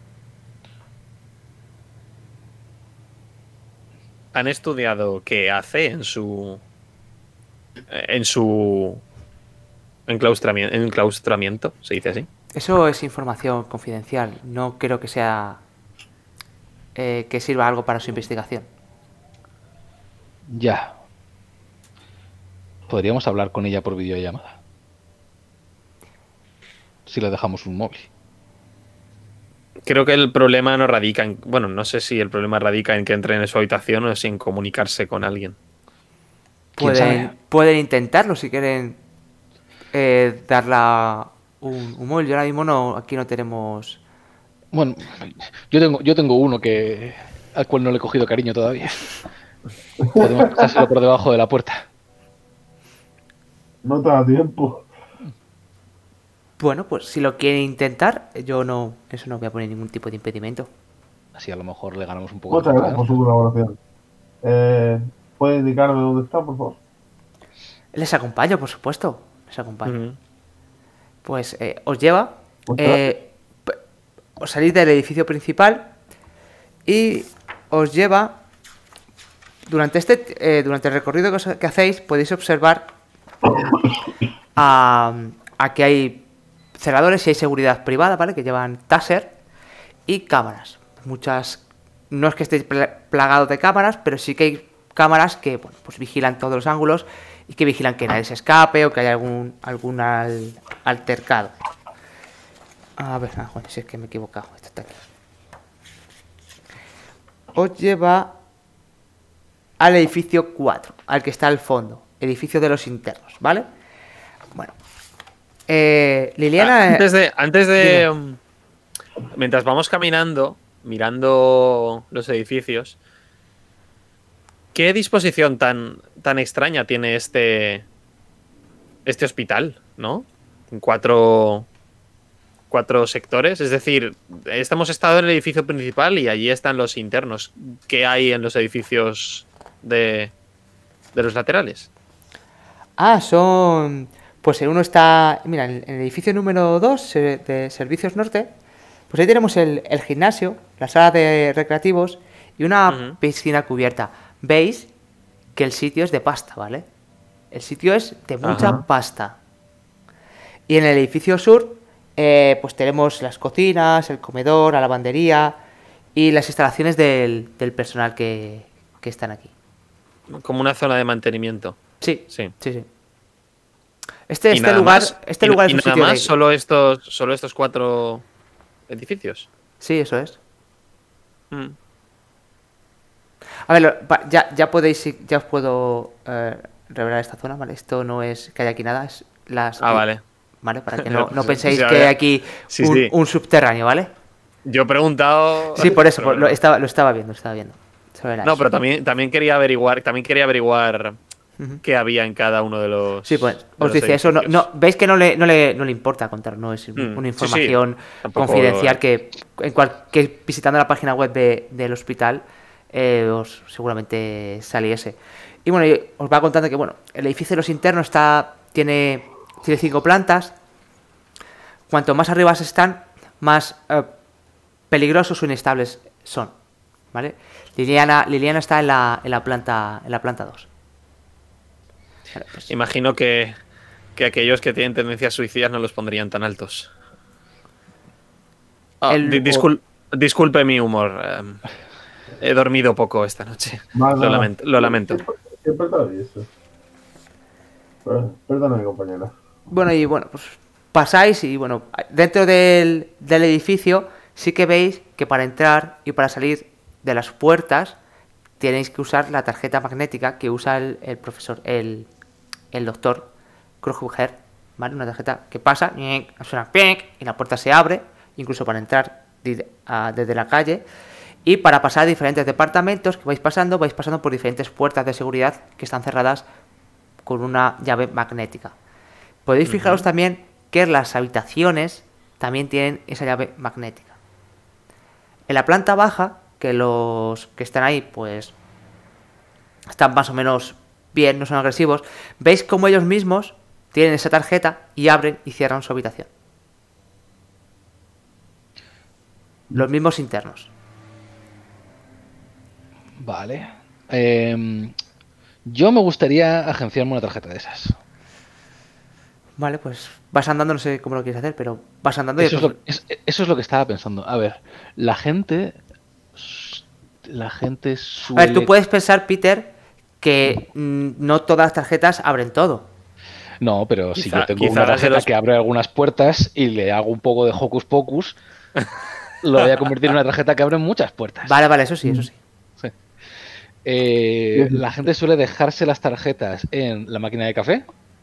¿Han estudiado qué hace en su. en su. enclaustramiento, enclaustramiento, se dice así? Eso es información confidencial. No creo que sea. eh, que sirva algo para su investigación. Ya. Podríamos hablar con ella por videollamada. Si le dejamos un móvil. Creo que el problema no radica en. Bueno, no sé si el problema radica en que entre en su habitación o si en comunicarse con alguien. ¿Quién Pueden, sabe? pueden intentarlo si quieren eh, darla un, un móvil. Yo ahora mismo no, aquí no tenemos. Bueno, yo tengo, yo tengo uno que al cual no le he cogido cariño todavía. Podemos dejárselo por debajo de la puerta. No te da tiempo. Bueno, pues si lo quieren intentar, yo no. Eso no voy a poner ningún tipo de impedimento. Así a lo mejor le ganamos un poco Muchas de gracias por confianza. su colaboración. Eh, ¿Puede indicarme dónde está, por favor? Les acompaño, por supuesto. Les acompaño. Ujú. Pues eh, os lleva. Muchas eh, p- os salís del edificio principal y os lleva. Durante este eh, durante el recorrido que, os- que hacéis, podéis observar a, a que hay celadores y hay seguridad privada, ¿vale? Que llevan taser y cámaras. Muchas. No es que estéis pla- plagados de cámaras, pero sí que hay cámaras que, bueno, pues vigilan todos los ángulos y que vigilan que nadie se escape o que haya algún algún al- altercado. A ver, ah, bueno, si es que me he equivocado. Esto está aquí. Os lleva al edificio cuatro, al que está al fondo, edificio de los internos, ¿vale? Bueno. Eh, Liliana. Ah, antes de. Antes de Dime. um, mientras vamos caminando, mirando los edificios, ¿qué disposición tan, tan extraña tiene este. este hospital, ¿no? En cuatro. cuatro sectores. Es decir, hemos estado en el edificio principal y allí están los internos. ¿Qué hay en los edificios de. de los laterales? Ah, son. Pues en uno está. Mira, en el edificio número dos de Servicios Norte. Pues ahí tenemos el, el gimnasio, la sala de recreativos y una Ujú. piscina cubierta. Veis que el sitio es de pasta, ¿vale? El sitio es de mucha Ajá. pasta. Y en el edificio sur, eh, pues tenemos las cocinas, el comedor, la lavandería y las instalaciones del, del personal que, que están aquí. Como una zona de mantenimiento. Sí, Sí. sí, sí. Este, Y este nada lugar, más- este y- lugar y es un nada sitio más, de... solo estos, solo estos cuatro edificios. Sí, eso es. Mm. A ver, lo- pa- ya, ya podéis, ir- ya os puedo eh, revelar esta zona, ¿vale? Esto no es que haya aquí nada, es las... Ah, vale. ¿Vale? Para que no, no Sí, penséis sí, que hay había- aquí sí, un, sí. un subterráneo, ¿vale? Yo he preguntado. Sí, por eso, pero por- lo, bueno. estaba, lo estaba viendo, lo estaba viendo. Sobre la- No, pero también, también quería averiguar, también quería averiguar Ujú. qué había en cada uno de los. Sí, pues de os los decía eso, no, edificios. no, veis que no le, no le, no le importa contar, no es Mm, una sí, sí, información tampoco- confidencial que en cualquier visitando la página web de- del hospital eh, os seguramente saliese. Y bueno, y os va contando que bueno, el edificio de los internos está tiene tiene cinco plantas. Cuanto más arriba se están, más eh, peligrosos o inestables son, ¿vale? Liliana, Liliana está en la, en la planta en la planta dos. Vale, pues- Imagino que, que aquellos que tienen tendencias suicidas no los pondrían tan altos. Ah, El- di- discul- disculpe mi humor. em, he dormido poco esta noche. Nada, Lo nada. lamento. Lo lamento. Siempre, siempre está bien eso. Per- Perdóname, compañera. Bueno, y bueno, pues pasáis y bueno, dentro del, del edificio sí que veis que para entrar y para salir de las puertas tenéis que usar la tarjeta magnética que usa el, el profesor, el, el doctor Krugher, ¿vale? Una tarjeta que pasa, suena ping, y la puerta se abre, incluso para entrar desde la calle. Y para pasar a diferentes departamentos que vais pasando, vais pasando por diferentes puertas de seguridad que están cerradas con una llave magnética. Podéis fijaros uh-huh. también que las habitaciones también tienen esa llave magnética. En la planta baja, que los que están ahí, pues están más o menos bien, no son agresivos, veis cómo ellos mismos tienen esa tarjeta y abren y cierran su habitación. Los mismos internos. Vale. Eh, yo me gustaría agenciarme una tarjeta de esas. Vale, pues vas andando, no sé cómo lo quieres hacer, pero vas andando y... Eso, después... es, lo, es, eso es lo que estaba pensando. A ver, la gente... La gente suele... A ver, tú puedes pensar, Peter, que mmm, no todas las tarjetas abren todo. No, pero quizá, si yo tengo una tarjeta los... que abre algunas puertas y le hago un poco de hocus pocus, lo voy a convertir en una tarjeta que abre muchas puertas. Vale, vale, eso sí, eso sí. sí. Eh, la gente suele dejarse las tarjetas en la máquina de café.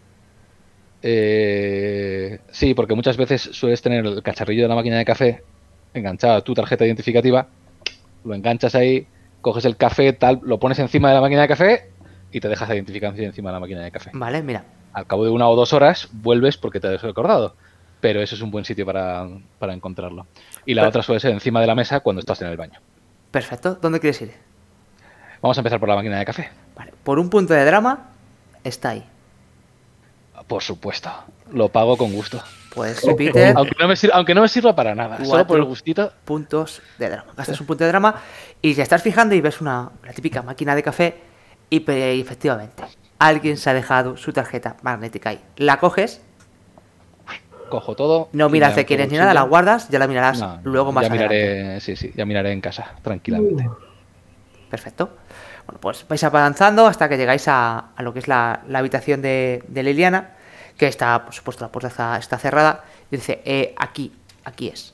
Eh, sí, porque muchas veces sueles tener el cacharrillo de la máquina de café enganchado a tu tarjeta identificativa, lo enganchas ahí, coges el café, tal, lo pones encima de la máquina de café y te dejas la identificación encima de la máquina de café. Vale, mira. Al cabo de una o dos horas vuelves porque te has recordado, pero eso es un buen sitio para, para encontrarlo. Y la pero... otra suele ser encima de la mesa cuando estás en el baño. Perfecto. ¿Dónde quieres ir? Vamos a empezar por la máquina de café. Vale. Por un punto de drama está ahí. Por supuesto, lo pago con gusto. Pues Peter, aunque no me sirva, aunque no me sirva para nada, solo por el gustito. Puntos de drama. Gastas un punto de drama y te estás fijando y ves una la típica máquina de café y, y efectivamente alguien se ha dejado su tarjeta magnética ahí. La coges, cojo todo. No miras de quién es ni nada, la guardas, ya la mirarás no, luego más ya miraré, adelante. Sí, sí, ya miraré en casa tranquilamente. Perfecto. Bueno, pues vais avanzando hasta que llegáis a, a lo que es la, la habitación de, de Liliana, que está, por supuesto, la puerta está, está cerrada, y dice, eh, aquí, aquí es.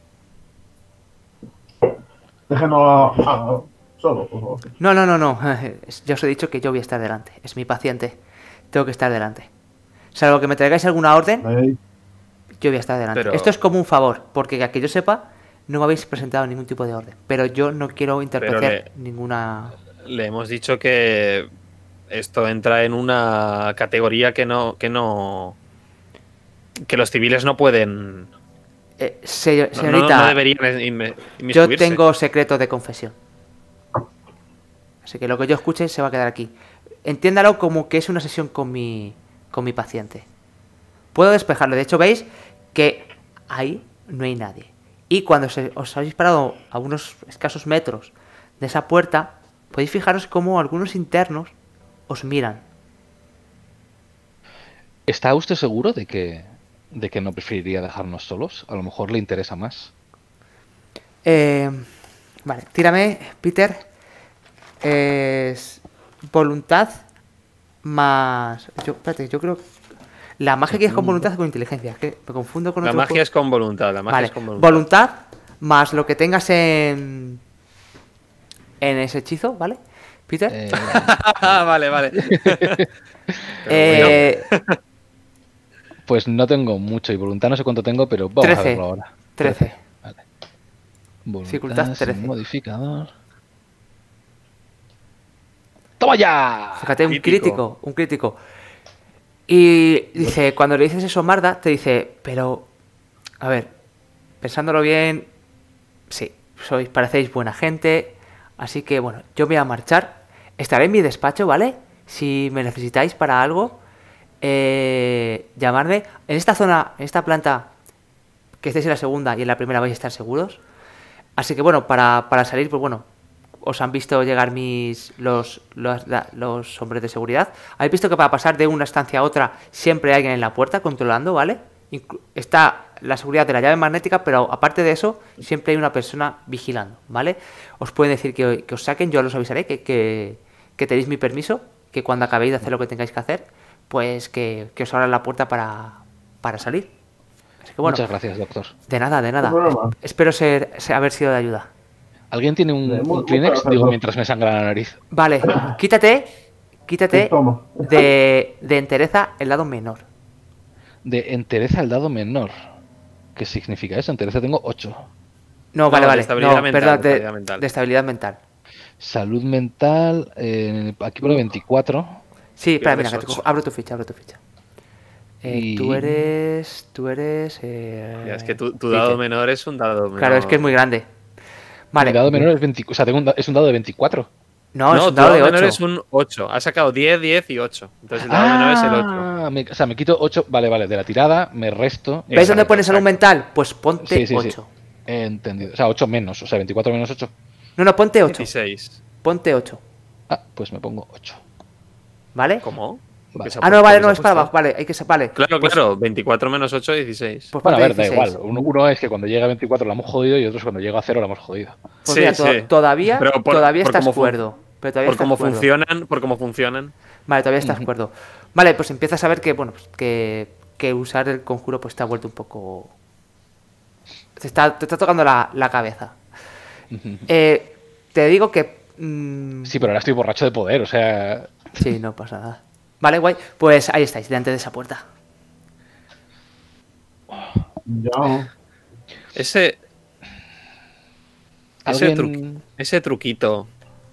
Déjenos a, a, solo, por favor. No, no, no, no, ya os he dicho que yo voy a estar delante, es mi paciente, tengo que estar delante. Salvo que me traigáis alguna orden, Ahí. yo voy a estar delante. Pero... Esto es como un favor, porque a que yo sepa, no me habéis presentado ningún tipo de orden, pero yo no quiero interpretar le... ninguna... Le hemos dicho que esto entra en una categoría que no, que no, que los civiles no pueden. Eh, se, señorita, no, no, no deberían inmiscuirse. Yo tengo secreto de confesión, así que lo que yo escuche se va a quedar aquí. Entiéndalo como que es una sesión con mi, con mi paciente. Puedo despejarlo. De hecho, veis que ahí no hay nadie. Y cuando se, os habéis parado a unos escasos metros de esa puerta, podéis fijaros cómo algunos internos os miran. ¿Está usted seguro de que, de que no preferiría dejarnos solos? A lo mejor le interesa más. Eh, vale, tírame, Peter. Es voluntad más... Yo, espérate, yo creo... La magia que es con voluntad o con inteligencia. Es que me confundo con la otro magia juego. es con voluntad. La magia vale. es con voluntad. Voluntad más lo que tengas en... En ese hechizo, ¿vale? Peter. Eh... vale, vale. eh... Pues no tengo mucho y voluntad no sé cuánto tengo, pero vamos trece. a verlo ahora. trece. Vale. Voluntad Dificultad trece. Modificador. ¡Toma ya! Fíjate, un crítico. crítico, un crítico. Y dice, cuando le dices eso, Marda, te dice, pero, a ver, pensándolo bien, sí, sois, parecéis buena gente, así que, bueno, yo me voy a marchar, estaré en mi despacho, ¿vale? Si me necesitáis para algo, eh, llamarme. En esta zona, en esta planta, que estéis en la segunda y en la primera vais a estar seguros. Así que, bueno, para, para salir, pues bueno, os han visto llegar mis los, los, la, los hombres de seguridad. Habéis visto que para pasar de una estancia a otra siempre hay alguien en la puerta controlando, ¿vale? Inclu está la seguridad de la llave magnética, pero aparte de eso, siempre hay una persona vigilando, ¿vale? Os pueden decir que, que os saquen, yo os avisaré que, que, que tenéis mi permiso, que cuando acabéis de hacer lo que tengáis que hacer, pues que, que os abran la puerta para, para salir. Así que bueno, muchas gracias, doctor. De nada, de nada. Espero ser, ser, haber sido de ayuda. ¿Alguien tiene un, un Kleenex? Digo, mientras me sangra la nariz. Vale, quítate, quítate Toma. de, de entereza el lado menor. De entereza al dado menor. ¿Qué significa eso? Entereza tengo ocho. No, vale, No, de vale. estabilidad No, mental, perdón, de de, estabilidad mental. de estabilidad mental. Salud mental, eh, aquí pone veinticuatro. Sí, espera, mira, Pierdes que te ocho. cojo- abro tu ficha, abro tu ficha. Eh, Y- Tú eres. Tú eres. Eh... Ya, es que tu, tu Peter. dado menor es un dado menor. Claro, es que es muy grande. Vale. Mi dado menor es veinticuatro. O sea, tengo un da- es un dado de veinticuatro. No, es No, un tu dado de dado menor ocho. es un ocho. Has sacado diez, diez y ocho. Entonces el dado menor es el ocho. Ah, me- o sea, me quito ocho. Vale, vale. De la tirada me resto. ¿Ves dónde Exacto, pones salud exacto. mental? Pues ponte Sí, sí, sí. ocho. Entendido. O sea, ocho menos. O sea, veinticuatro menos ocho. No, no, ponte ocho. dieciséis. Ponte ocho. Ah, pues me pongo ocho. ¿Vale? ¿Cómo? ¿Por qué Vale. se ha Ah, no, puesto? vale, ¿Qué no, se ha es para puesto? abajo. Vale, hay que ser. Vale. Claro, Pues- claro. veinticuatro menos ocho, dieciséis. Pues Bueno, a ponte ver, da dieciséis. igual. Uno, uno es que cuando llega a veinticuatro la hemos jodido y otro es cuando llega a cero la hemos jodido. Pues Sí, mira, to- sí. todavía, Pero por- todavía por estás cómo fun- cuerdo. Pero todavía Por estás cómo cuerdo. funcionan, por cómo funcionan. Vale, todavía estás Ujú. cuerdo. Vale, pues empiezas a ver que, bueno, pues que, que usar el conjuro pues te ha vuelto un poco... Te está, te está tocando la, la cabeza. Eh, te digo que... mm, Sí, pero ahora estoy borracho de poder, o sea. sí, no pasa nada. Vale, guay. Pues ahí estáis, delante de esa puerta. Ya. Ese. Ese, Alguien. truqui- ese truquito.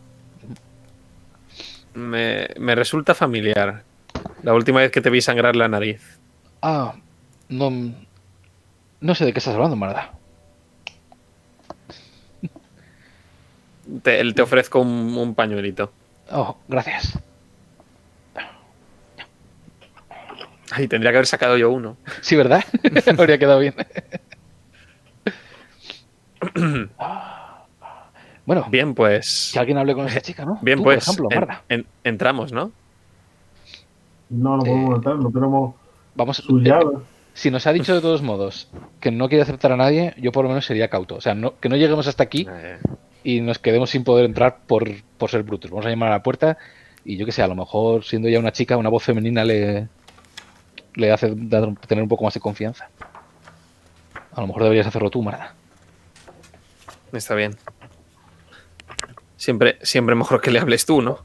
Me, me resulta familiar. La última vez que te vi sangrar la nariz. Ah, no. No sé de qué estás hablando, Marda. Te, te ofrezco un, un pañuelito. Oh, gracias. Ay, tendría que haber sacado yo uno. Sí, ¿verdad? Habría quedado bien. Bueno, Bien, pues. que alguien hable con esa chica, ¿no? Bien, Tú, pues. por ejemplo, en- Marda. en- entramos, ¿no? No, no podemos Eh, entrar, no tenemos Vamos. su eh, llave. Si nos ha dicho de todos modos que no quiere aceptar a nadie, yo por lo menos sería cauto. O sea, no, que no lleguemos hasta aquí Eh, y nos quedemos sin poder entrar por, por ser brutos. Vamos a llamar a la puerta y yo que sé, a lo mejor siendo ya una chica, una voz femenina le, le hace dar- tener un poco más de confianza. A lo mejor deberías hacerlo tú, Marda. está bien. Siempre, siempre mejor que le hables tú, ¿no?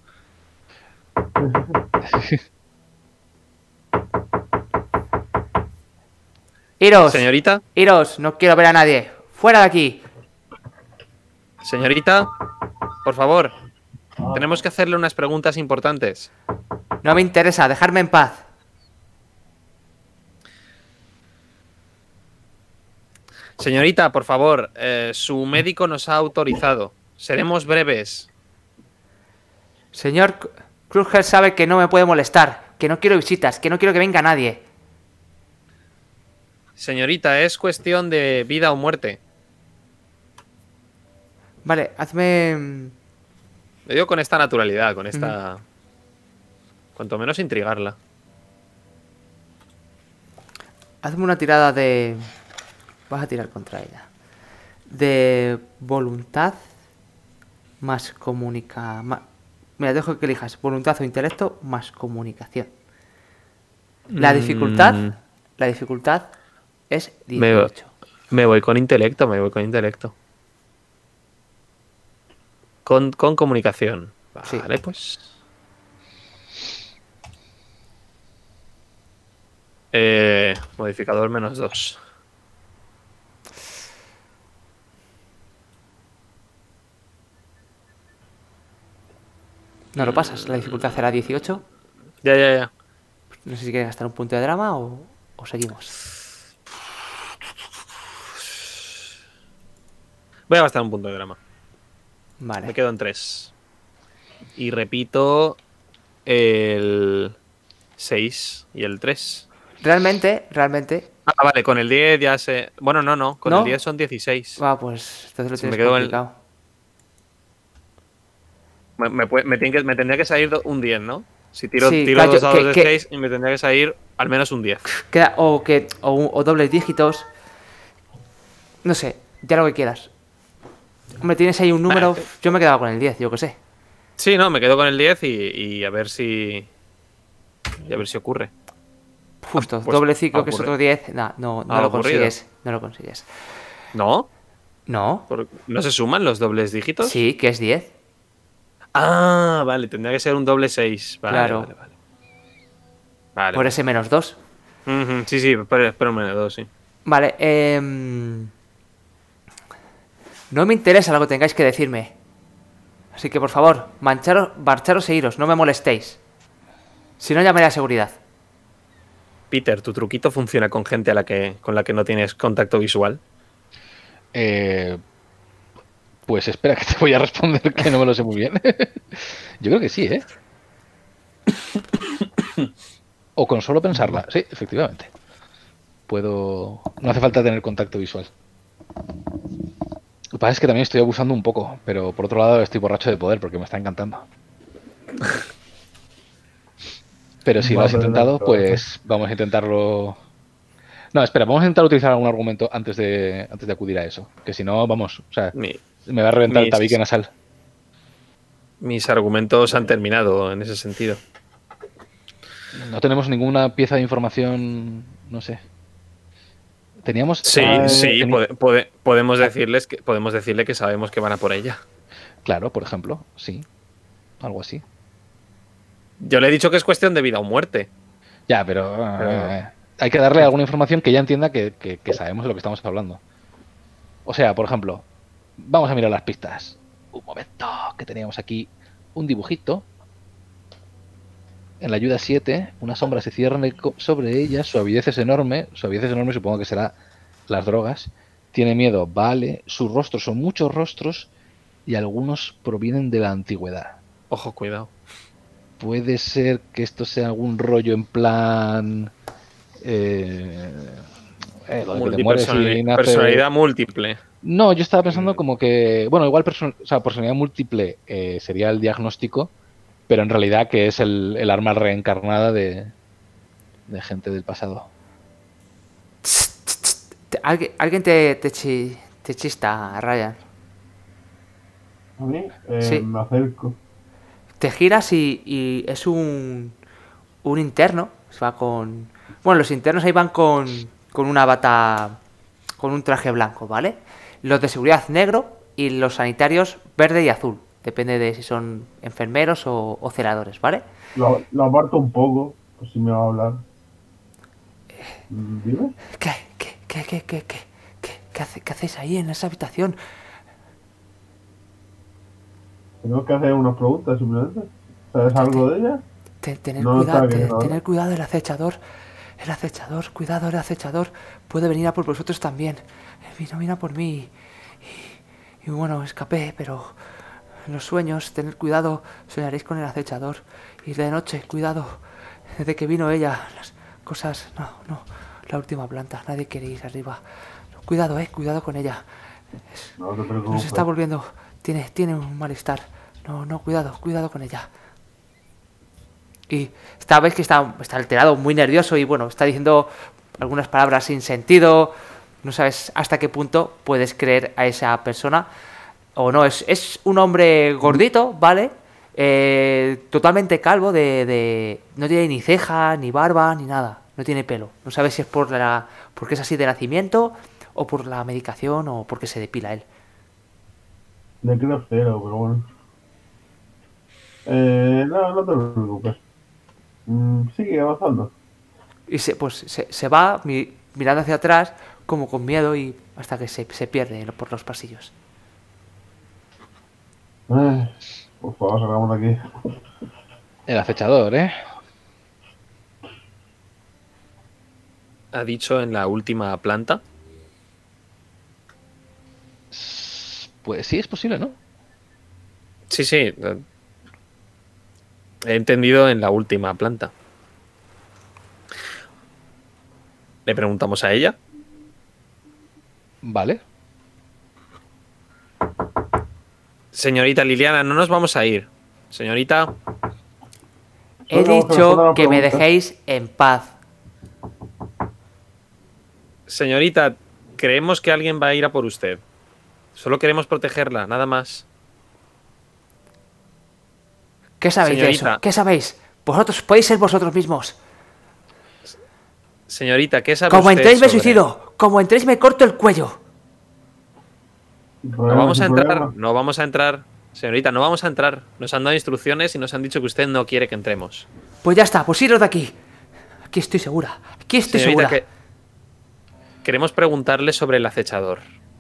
Iros, Señorita, iros, no quiero ver a nadie. Fuera de aquí. señorita, por favor. Tenemos que hacerle unas preguntas importantes. No me interesa, dejarme en paz. Señorita, por favor, eh, su médico nos ha autorizado. Seremos breves. Señor Kruger sabe que no me puede molestar, que no quiero visitas, que no quiero que venga nadie. Señorita, es cuestión de vida o muerte. Vale, hazme... mm, Lo digo con esta naturalidad, con esta... Cuanto menos intrigarla. Hazme una tirada de... Vas a tirar contra ella. De voluntad más comunica... ma- Mira, dejo que elijas voluntad o intelecto más comunicación. La dificultad... Mm, La dificultad es Me- dieciocho. Me voy con intelecto, me voy con intelecto. Con, con comunicación. Sí. Vale, pues. Eh, modificador menos dos. No lo pasas, la dificultad será dieciocho. Ya, ya, ya. No sé si quieres gastar un punto de drama o, o seguimos. Voy a gastar un punto de drama. Vale. Me quedo en tres. Y repito el seis y el tres. Realmente, realmente... Ah, vale, con el diez ya sé. Bueno, no, no. Con ¿No? el diez son dieciséis. Va, pues entonces lo Si me tienes quedo en- complicado. Me, me puede- me tiene que- me tendría que salir do- un diez, ¿no? Si tiro, Sí, tiro claro, dos yo- dados que- de que- seis y me tendría que salir al menos un diez. Queda, o que o, un- o dobles dígitos. No sé, ya lo que quieras. Hombre, tienes ahí un número. Yo me he quedado con el diez, yo que sé. Sí, no, me quedo con el diez y, y a ver si. Y a ver si ocurre. Justo, pues, doble ciclo, que es ocurre. otro diez. No, no, no Ha lo ocurrido. consigues. No lo consigues. ¿No? No. Por- ¿No se suman los dobles dígitos? Sí, que es diez. Ah, vale, tendría que ser un doble seis. Vale, Claro. vale, vale. Vale, Por ese menos dos. Ujú, sí, sí, pero, pero un menos dos, sí. Vale, eh... no me interesa lo que tengáis que decirme. Así que por favor, mancharos, marcharos e iros, no me molestéis. Si no, llamaré a seguridad. Peter, ¿tu truquito funciona con gente a la que, con la que no tienes contacto visual? Eh, pues espera que te voy a responder que no me lo sé muy bien. Yo creo que sí, ¿eh? O con solo pensarla. Sí, efectivamente. Puedo... No hace falta tener contacto visual. Lo que pasa es que también estoy abusando un poco, pero por otro lado estoy borracho de poder porque me está encantando. Pero si lo has intentado, pues vamos a intentarlo... No, espera, vamos a intentar utilizar algún argumento antes de, antes de acudir a eso. Que si no, vamos, o sea, Mi- me va a reventar el mis- tabique nasal. Mis argumentos han terminado en ese sentido. No tenemos ninguna pieza de información, no sé. Teníamos... Sí, eh, sí, teni- pode- pode- podemos decirles que podemos decirle que sabemos que van a por ella. Claro, por ejemplo, sí. Algo así. Yo le he dicho que es cuestión de vida o muerte. Ya, pero, Pero- eh, hay que darle alguna información que ella entienda que, que- que sabemos de lo que estamos hablando. O sea, por ejemplo, vamos a mirar las pistas. Un momento, que teníamos aquí un dibujito. En la ayuda siete, una sombra se cierne co- sobre ella, su avidez es enorme. Su avidez es enorme, supongo que será las drogas. Tiene miedo, vale. Sus rostros son muchos rostros y algunos provienen de la antigüedad. Ojo, cuidado. Puede ser que esto sea algún rollo en plan... Eh, eh, lo de que te mueres y Multipersonali- nace- Personalidad múltiple. No, yo estaba pensando Mm. como que... Bueno, igual person- o sea, personalidad múltiple eh, sería el diagnóstico, pero en realidad que es el, el arma reencarnada de, de gente del pasado. Te- alguien alguien te, te, chi- te chista, Ryan. A mí, eh, Sí. me acerco. Te giras y, y es un, un interno. Se va con... Bueno, los internos ahí van con, con una bata... Con un traje blanco, ¿vale? Los de seguridad negro y los sanitarios verde y azul. Depende de si son enfermeros o, o celadores, ¿vale? Lo, lo aparto un poco, por si me va a hablar. Mm, Dime. ¿Qué, qué, qué, qué, qué, qué, qué, qué hace- qué hacéis ahí en esa habitación? Tengo que hacer unas preguntas simplemente. ¿Sabes algo de ella? Te- tener, No, cuidado, está bien, te- ¿no? tener cuidado, el acechador. El acechador, cuidado, el acechador. Puede venir a por vosotros también. Vino, vino a por mí. Y, y bueno, escapé, pero en los sueños, tener cuidado, soñaréis con el acechador. Y de noche, cuidado. Desde que vino ella, las cosas... No, no. La última planta, nadie quiere ir arriba. Cuidado, eh, cuidado con ella. No te Nos preocupes. está volviendo... Tiene, tiene un malestar. No, no, cuidado, cuidado con ella. Y esta vez que está, está alterado, muy nervioso y bueno, está diciendo algunas palabras sin sentido. No sabes hasta qué punto puedes creer a esa persona o no. Es, es un hombre gordito, ¿vale? Eh, totalmente calvo, de, de... No tiene ni ceja, ni barba, ni nada. No tiene pelo. No sabes si es por la, porque es así de nacimiento o por la medicación o porque se depila él. Le creo cero, pero bueno. Eh, no, no te preocupes. Mm, sigue avanzando. Y se, pues se, se va mi- mirando hacia atrás como con miedo y hasta que se, se pierde por los pasillos. Eh, por favor, salgamos de aquí. El acechador, ¿eh? Ha dicho en la última planta. Pues sí, es posible, ¿no? Sí, sí. He entendido en la última planta. Le preguntamos a ella. Vale. Señorita Liliana, no nos vamos a ir. Señorita, He Solo que responda dicho la que me pregunta. dejéis en paz. señorita, creemos que alguien va a ir a por usted. Solo queremos protegerla, nada más. ¿Qué sabéis de Señorita. eso? ¿Qué sabéis? Vosotros podéis ser vosotros mismos. Señorita, ¿qué sabe Como usted entréis me sobre- suicido. Como entréis me corto el cuello. No vamos a entrar, no vamos a entrar. Señorita, no vamos a entrar. Nos han dado instrucciones y nos han dicho que usted no quiere que entremos. Pues ya está, pues iros de aquí. Aquí estoy segura. Aquí estoy Señorita, segura. que... queremos preguntarle sobre el acechador.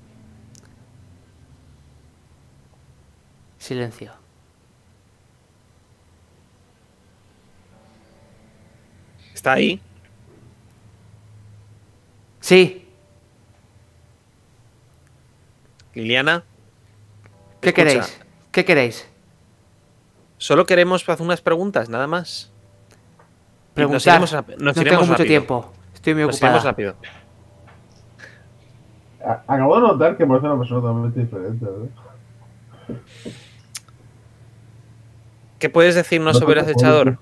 Silencio. ¿Está ahí? Sí. Liliana. ¿Qué Escucha, queréis? ¿Qué queréis? Solo queremos hacer unas preguntas, nada más. Y nos Preguntar. iremos rap- nos no iremos tengo mucho rápido. tiempo. Estoy muy Nos iremos ocupada. rápido. A- Acabo de notar que parece una persona totalmente diferente, ¿verdad? ¿Qué puedes decirnos No sobre el te acechador?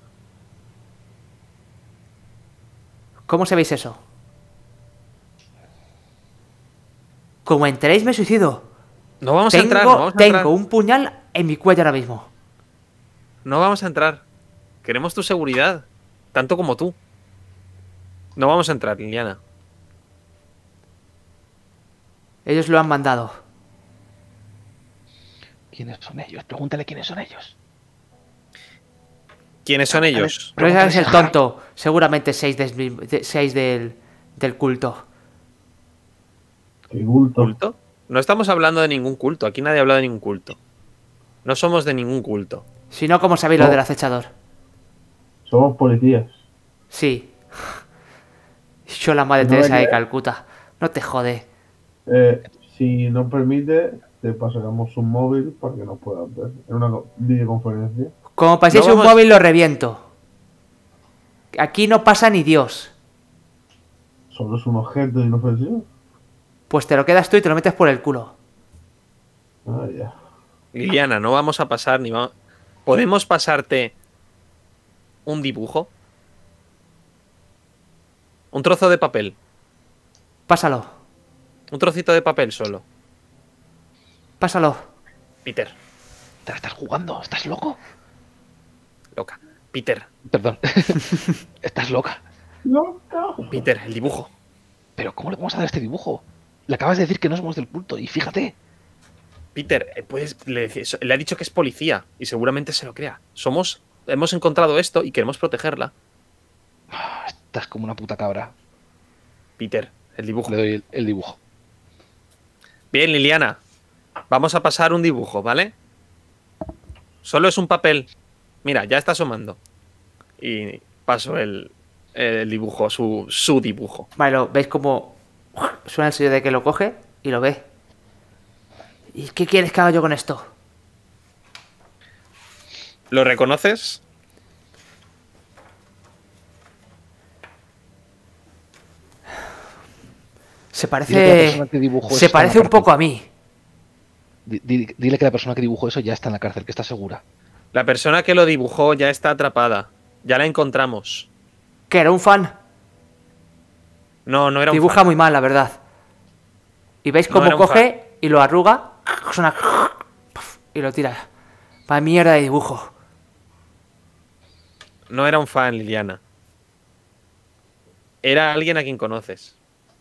¿Cómo sabéis eso? Como entréis me suicido. No vamos tengo a entrar, no vamos a tengo entrar. un puñal en mi cuello ahora mismo. No vamos a entrar. Queremos tu seguridad, tanto como tú. No vamos a entrar, Liliana. Ellos lo han mandado. ¿Quiénes son ellos? Pregúntale quiénes son ellos. ¿Quiénes son ellos? Pero ese es el Pregúntale. tonto. Seguramente seis, del, de- seis del, del culto. Qué culto. ¿Culto? No estamos hablando de ningún culto. Aquí nadie ha hablado de ningún culto. No somos de ningún culto. Si no, ¿cómo sabéis lo No. del acechador? Somos policías. Sí. Yo la madre ¿No Teresa me de crees? Calcuta. No te jode. Eh, si nos permite, te pasaremos un móvil para que nos puedas ver en una co- videoconferencia. Como paséis No un vamos- móvil lo reviento. Aquí no pasa ni Dios. Solo es un objeto inofensivo. Pues te lo quedas tú y te lo metes por el culo. Ah, ya. Liliana, no vamos a pasar ni vamos... ¿Podemos pasarte un dibujo? Un trozo de papel. Pásalo. Un trocito de papel solo. Pásalo. Peter, ¿Te la estás jugando? ¿Estás loco? loca. Peter, Perdón. Estás loca. ¡Loca! Peter, el dibujo. Pero ¿cómo le vamos a dar este dibujo? Le acabas de decir que no somos del culto y fíjate. Peter, eh, puedes, le, dice- le ha dicho que es policía y seguramente se lo crea. Somos, hemos encontrado esto y queremos protegerla. Ah, Estás como una puta cabra. Peter, el dibujo. Le doy el, el dibujo. Bien, Liliana. Vamos a pasar un dibujo, ¿vale? Solo es un papel. Mira, ya está asomando. Y paso el, el dibujo, su, su dibujo. Vale, lo- ¿veis cómo suena el sello de que lo coge y lo ve? ¿Y qué quieres que haga yo con esto? ¿Lo reconoces? Se Dile que la parece... persona que dibujó eso Se está en la parece un cárcel. poco a mí. Di- di- Dile que la persona que dibujó eso ya está en la cárcel, que está segura. La persona que lo dibujó ya está atrapada. Ya la encontramos. Que era un fan. No, no era un Dibuja fan. muy mal, la verdad. Y veis No cómo era un coge y lo arruga. Suena... Y lo tira. Va mierda de dibujo. No era un fan, Liliana. Era alguien a quien conoces.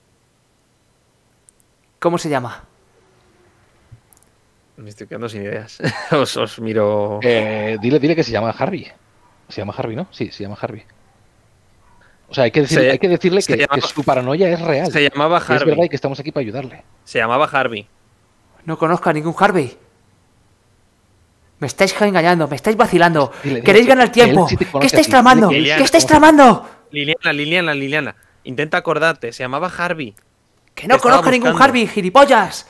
¿Cómo se llama? Me estoy quedando sin ideas. os, os miro. Eh, dile, dile que se llama Harvey. Se llama Harvey, ¿no? Sí, se llama Harvey. O sea, hay que, decir- Se- hay que decirle se que, llamaba- que su paranoia es real. Se llamaba Que es verdad Harvey. y que estamos aquí para ayudarle. Se llamaba Harvey. No conozco a ningún Harvey. Me estáis engañando, me estáis vacilando. Dile, dile ¿Queréis que- ganar que él tiempo? sí te ¿Qué conoce a estáis ti. tramando? Dile que él ¿Qué sí estáis te conoce. tramando? Liliana, Liliana, Liliana. Intenta acordarte. Se llamaba Harvey. Que no Te estaba conozco a ningún buscando. Harvey, gilipollas.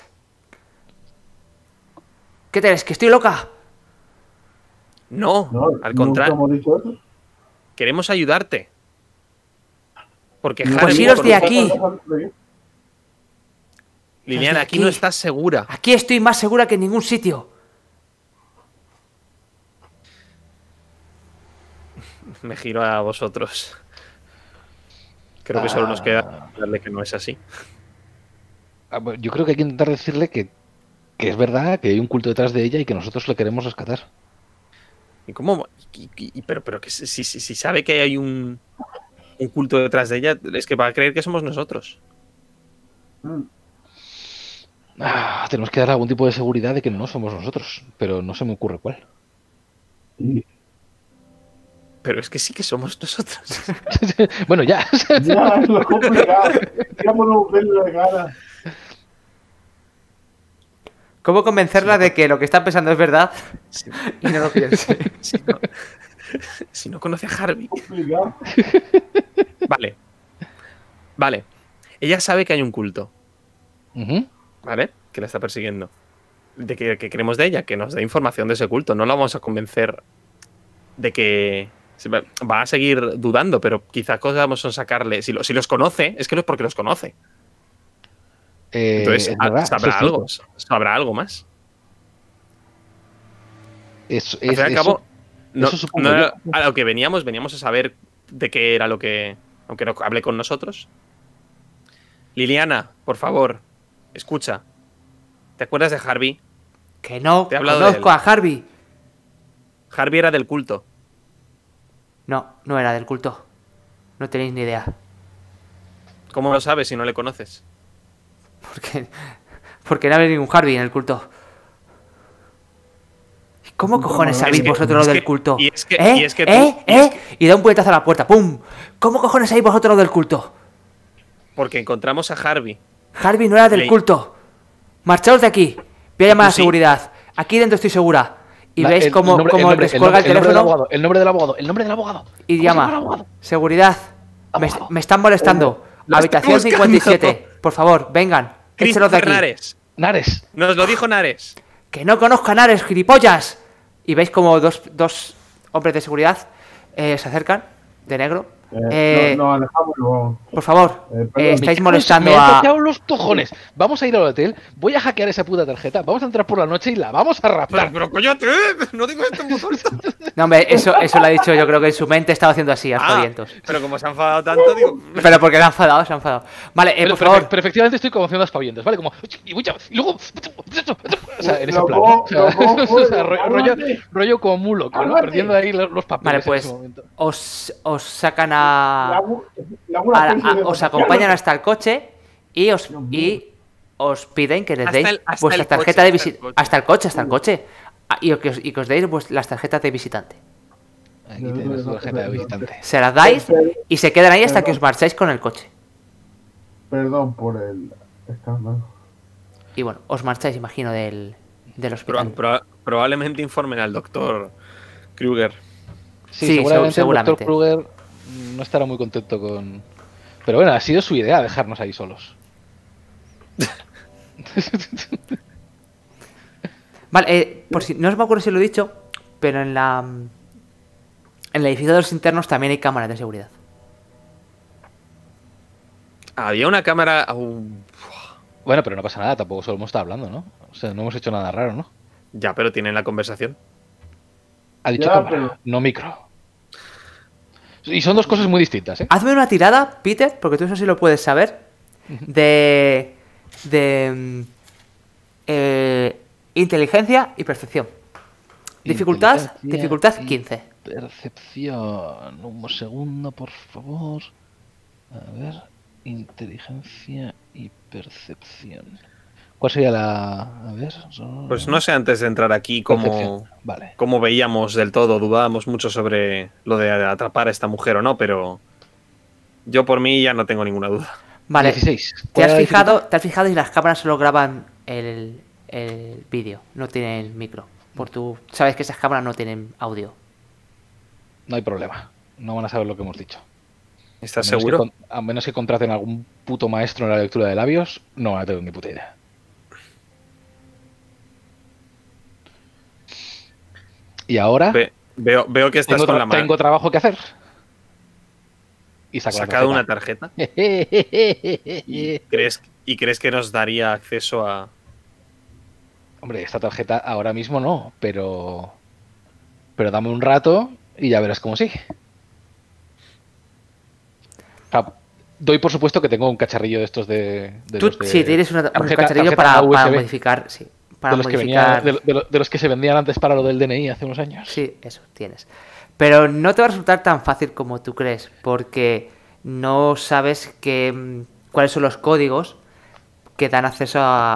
¿Qué te crees? ¿Que estoy loca? No, No, al nunca contrario. hemos dicho eso. Queremos ayudarte. Porque No, Pues Harvey, iros por de un poco- aquí. Liliana, de aquí no aquí. estás segura. Aquí estoy más segura que en ningún sitio. Me giro a vosotros. Creo que solo nos queda darle que no es así. Ah, bueno, yo creo que hay que intentar decirle que, que es verdad, que hay un culto detrás de ella y que nosotros le queremos rescatar. ¿Y cómo? Y- y- y- pero pero que si, si- si sabe que hay un, un culto detrás de ella, es que va a creer que somos nosotros. Mm. Ah, tenemos que dar algún tipo de seguridad de que no somos nosotros, pero no se me ocurre cuál. Y Pero es que sí que somos nosotros. Bueno, ya. ya es lo complicado. Ya podemos verlo de cara. ¿Cómo convencerla de que lo que está pensando es verdad Si, y no lo piense? si no, si no conoce a Harvey. Complicado. Vale. Vale. Ella sabe que hay un culto, Ujú. ¿vale? Que la está persiguiendo. De que, que queremos de ella, que nos dé información de ese culto. No la vamos a convencer de que se va va a seguir dudando, pero quizás cosas son sacarle. Si, lo- si los conoce, es que no es porque los conoce. Eh, Entonces, es ah, verdad, eso sabrá es algo. cierto. Sabrá algo más. Es- Al es- fin y al eso- cabo, no, eso supongo no yo. era a lo que veníamos, veníamos a saber de qué era lo que. Aunque no hable con nosotros. Liliana, por favor, escucha. ¿Te acuerdas de Harvey? Que no Te he hablado de conozco él. a Harvey. Harvey era del culto. No, no era del culto. No tenéis ni idea. ¿Cómo lo sabes si no le conoces? Porque, porque no había ningún Harvey en el culto. ¿Y ¿Cómo Es cojones que- sabéis es que- vosotros lo es del que- culto? y es que- ¿Eh? y es que tú- ¿Eh? y es ¿Eh? Y da un puñetazo a la puerta. ¡Pum! ¿Cómo cojones sabéis vosotros lo del culto? Porque encontramos a Harvey. Harvey no era del Le- culto. Marchaos de aquí. Voy a llamar a Tú sí. seguridad. Aquí dentro estoy segura. Y La- veis el cómo, nombre- cómo el nombre- descuelga el, el nombre del teléfono abogado, el nombre del abogado, el nombre del abogado. y ¿Cómo se llama el llama. abogado? Seguridad. Me, Abogado. me están molestando. Lo Habitación estoy cincuenta y buscando. siete. Por favor, vengan. Échelos de Christopher aquí. Nares. Nares. Nos lo dijo Nares. Que no conozco a Nares, gilipollas. Y veis como dos, dos hombres de seguridad eh, se acercan, de negro. Eh, Eh, no, nos alejamos y vamos. Por favor, Eh, perdón. eh, Me estáis Me molestando he a... tocado los cojones. Vamos a ir al hotel, voy a hackear esa puta tarjeta, vamos a entrar por la noche y la vamos a Pero, raptar. pero cállate, no digo esto en voz alta. No, hombre, eso, eso lo ha dicho, yo creo que en su mente estaba haciendo así, Ah, aspavientos. pero como se ha enfadado tanto, digo. Pero porque se ha enfadado, se ha enfadado. Vale, eh, Pero, por pero- favor. pero efectivamente estoy como haciendo aspavientos, ¿vale? Como. Y voy a- y luego. O sea, en ese Lo plan. cojo, ¿no? O sea, lo cojo, o sea, rollo, rollo, cálmate. rollo como muy loco, ¿no? Cálmate. Perdiendo ahí los, los papeles Vale, en pues ese momento. os, os sacan La a... hago- le hago una a la- especie a- de- os acompañan hasta el coche y os, Dios mío. y os piden que les Hasta deis el- hasta vuestra el tarjeta coche, de hasta el visita. coche. Hasta el coche, hasta el coche. Ah, Y que os, y que os deis vues- las tarjetas de visitante. Aquí tienes tu tarjeta de visitante. Se las dais y se quedan ahí hasta que os marcháis con el coche. Perdón por el escándalo. Y bueno, os marcháis, imagino, del, del Pro- hospital. pro- probablemente informen al doctor Kruger. Sí, Sí, seguramente, seguramente. el doctor Kruger no estará muy contento con. Pero bueno, ha sido su idea dejarnos ahí solos. Vale, eh, por si no os me acuerdo si lo he dicho, pero en la en el edificio de los internos también hay cámaras de seguridad. Había una cámara. au, Bueno, pero no pasa nada, tampoco solo hemos estado hablando, ¿no? O sea, no hemos hecho nada raro, ¿no? Ya, pero tienen la conversación. Ha dicho Ya, cámara, pero- no micro. Y son dos cosas muy distintas, ¿eh? Hazme una tirada, Peter, porque tú eso sí lo puedes saber, de de mm, eh, inteligencia y percepción. Dificultad, Inteligencia dificultad y quince. Percepción. Un segundo, por favor. A ver. Inteligencia y percepción. ¿Cuál sería la...? A ver... son- Pues no sé antes de entrar aquí cómo, Percepción. Vale. cómo veíamos del todo, dudábamos mucho sobre lo de atrapar a esta mujer o no, pero yo por mí ya no tengo ninguna duda. Vale, dieciséis. ¿te ¿Cuál has era la fijado, te has fijado y las cámaras solo graban el, el vídeo, no tienen micro. Por tu, sabes que esas cámaras no tienen audio. No hay problema. No van a saber lo que hemos dicho. ¿Estás A menos seguro? que con- a menos que contraten a algún puto maestro en la lectura de labios, no van a tener ni puta idea. Y ahora Ve- veo, veo que estás tengo, con tra- la mano. tengo trabajo que hacer. Y ¿Has saco la sacado una tarjeta. tarjeta? ¿Y crees, ¿Y crees que nos daría acceso a...? Hombre, esta tarjeta ahora mismo no, pero. Pero dame un rato y ya verás cómo sí. O sea, doy por supuesto que tengo un cacharrillo de estos de. de Tú los de- sí, tienes una- un tarjeta- cacharrillo tarjeta para, U S B, para modificar, sí, para de los, que venía- modificar. de, de lo- de los que se vendían antes para lo del D N I hace unos años. Sí, eso, tienes. Pero no te va a resultar tan fácil como tú crees, porque no sabes que, mm, cuáles son los códigos que dan acceso a,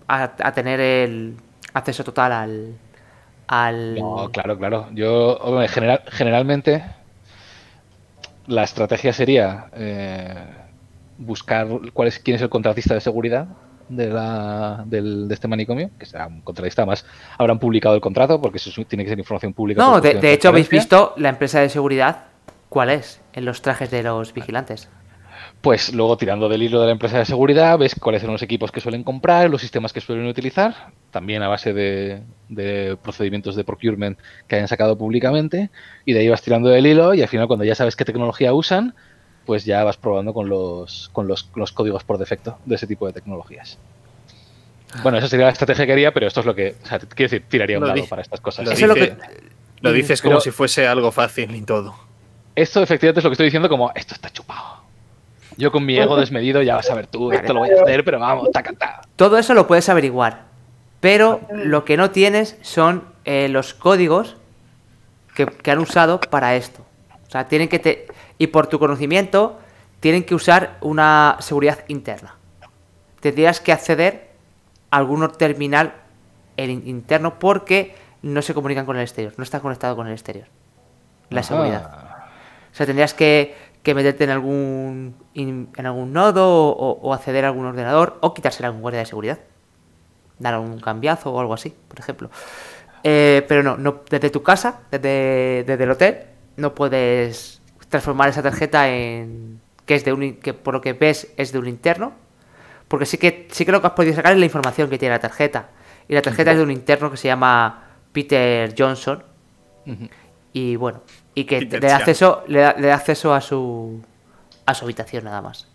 a, a tener el acceso total al... al... No, claro, claro. Yo, hombre, general, generalmente la estrategia sería eh, buscar cuál es, quién es el contratista de seguridad de, la, del, de este manicomio, que será un contratista, más habrán publicado el contrato, porque eso tiene que ser información pública. No, por de, cuestión de hecho habéis transparencia. visto la empresa de seguridad, ¿cuál es? En los trajes de los vigilantes. Pues luego, tirando del hilo de la empresa de seguridad, ves cuáles son los equipos que suelen comprar, los sistemas que suelen utilizar, también a base de, de procedimientos de procurement que hayan sacado públicamente, y de ahí vas tirando del hilo y al final, cuando ya sabes qué tecnología usan, pues ya vas probando con los, con los, los códigos por defecto de ese tipo de tecnologías. Bueno, esa sería la estrategia que quería, pero esto es lo que, o sea, quiero decir, tiraría un Lo dado di- para estas cosas. Lo, Eso es lo dice- que- lo dices como Pero- si fuese algo fácil y todo. Esto efectivamente es lo que estoy diciendo, como esto está chupado. Yo con mi ego desmedido, ya vas a ver tú, esto lo voy a hacer, pero vamos, taca, taca. Todo eso lo puedes averiguar, pero lo que no tienes son eh, los códigos que, que han usado para esto. O sea, tienen que te... y por tu conocimiento tienen que usar una seguridad interna. Tendrías que acceder a algún terminal el in- interno porque no se comunican con el exterior, no está conectado con el exterior. La seguridad. Ah. O sea, tendrías que, que meterte en algún in- en algún nodo o, o acceder a algún ordenador o quitarse a algún guardia de seguridad. Dar un cambiazo o algo así, por ejemplo. Eh, pero no, no, desde tu casa, desde, desde el hotel, no puedes transformar esa tarjeta en que es de un in- que por lo que ves es de un interno, porque sí que sí que lo que has podido sacar es la información que tiene la tarjeta. Y la tarjeta es de un interno que se llama Peter Johnson. Ujú. Y bueno, y que Peter le da Chan. acceso, le da, le da acceso a su a su habitación nada más.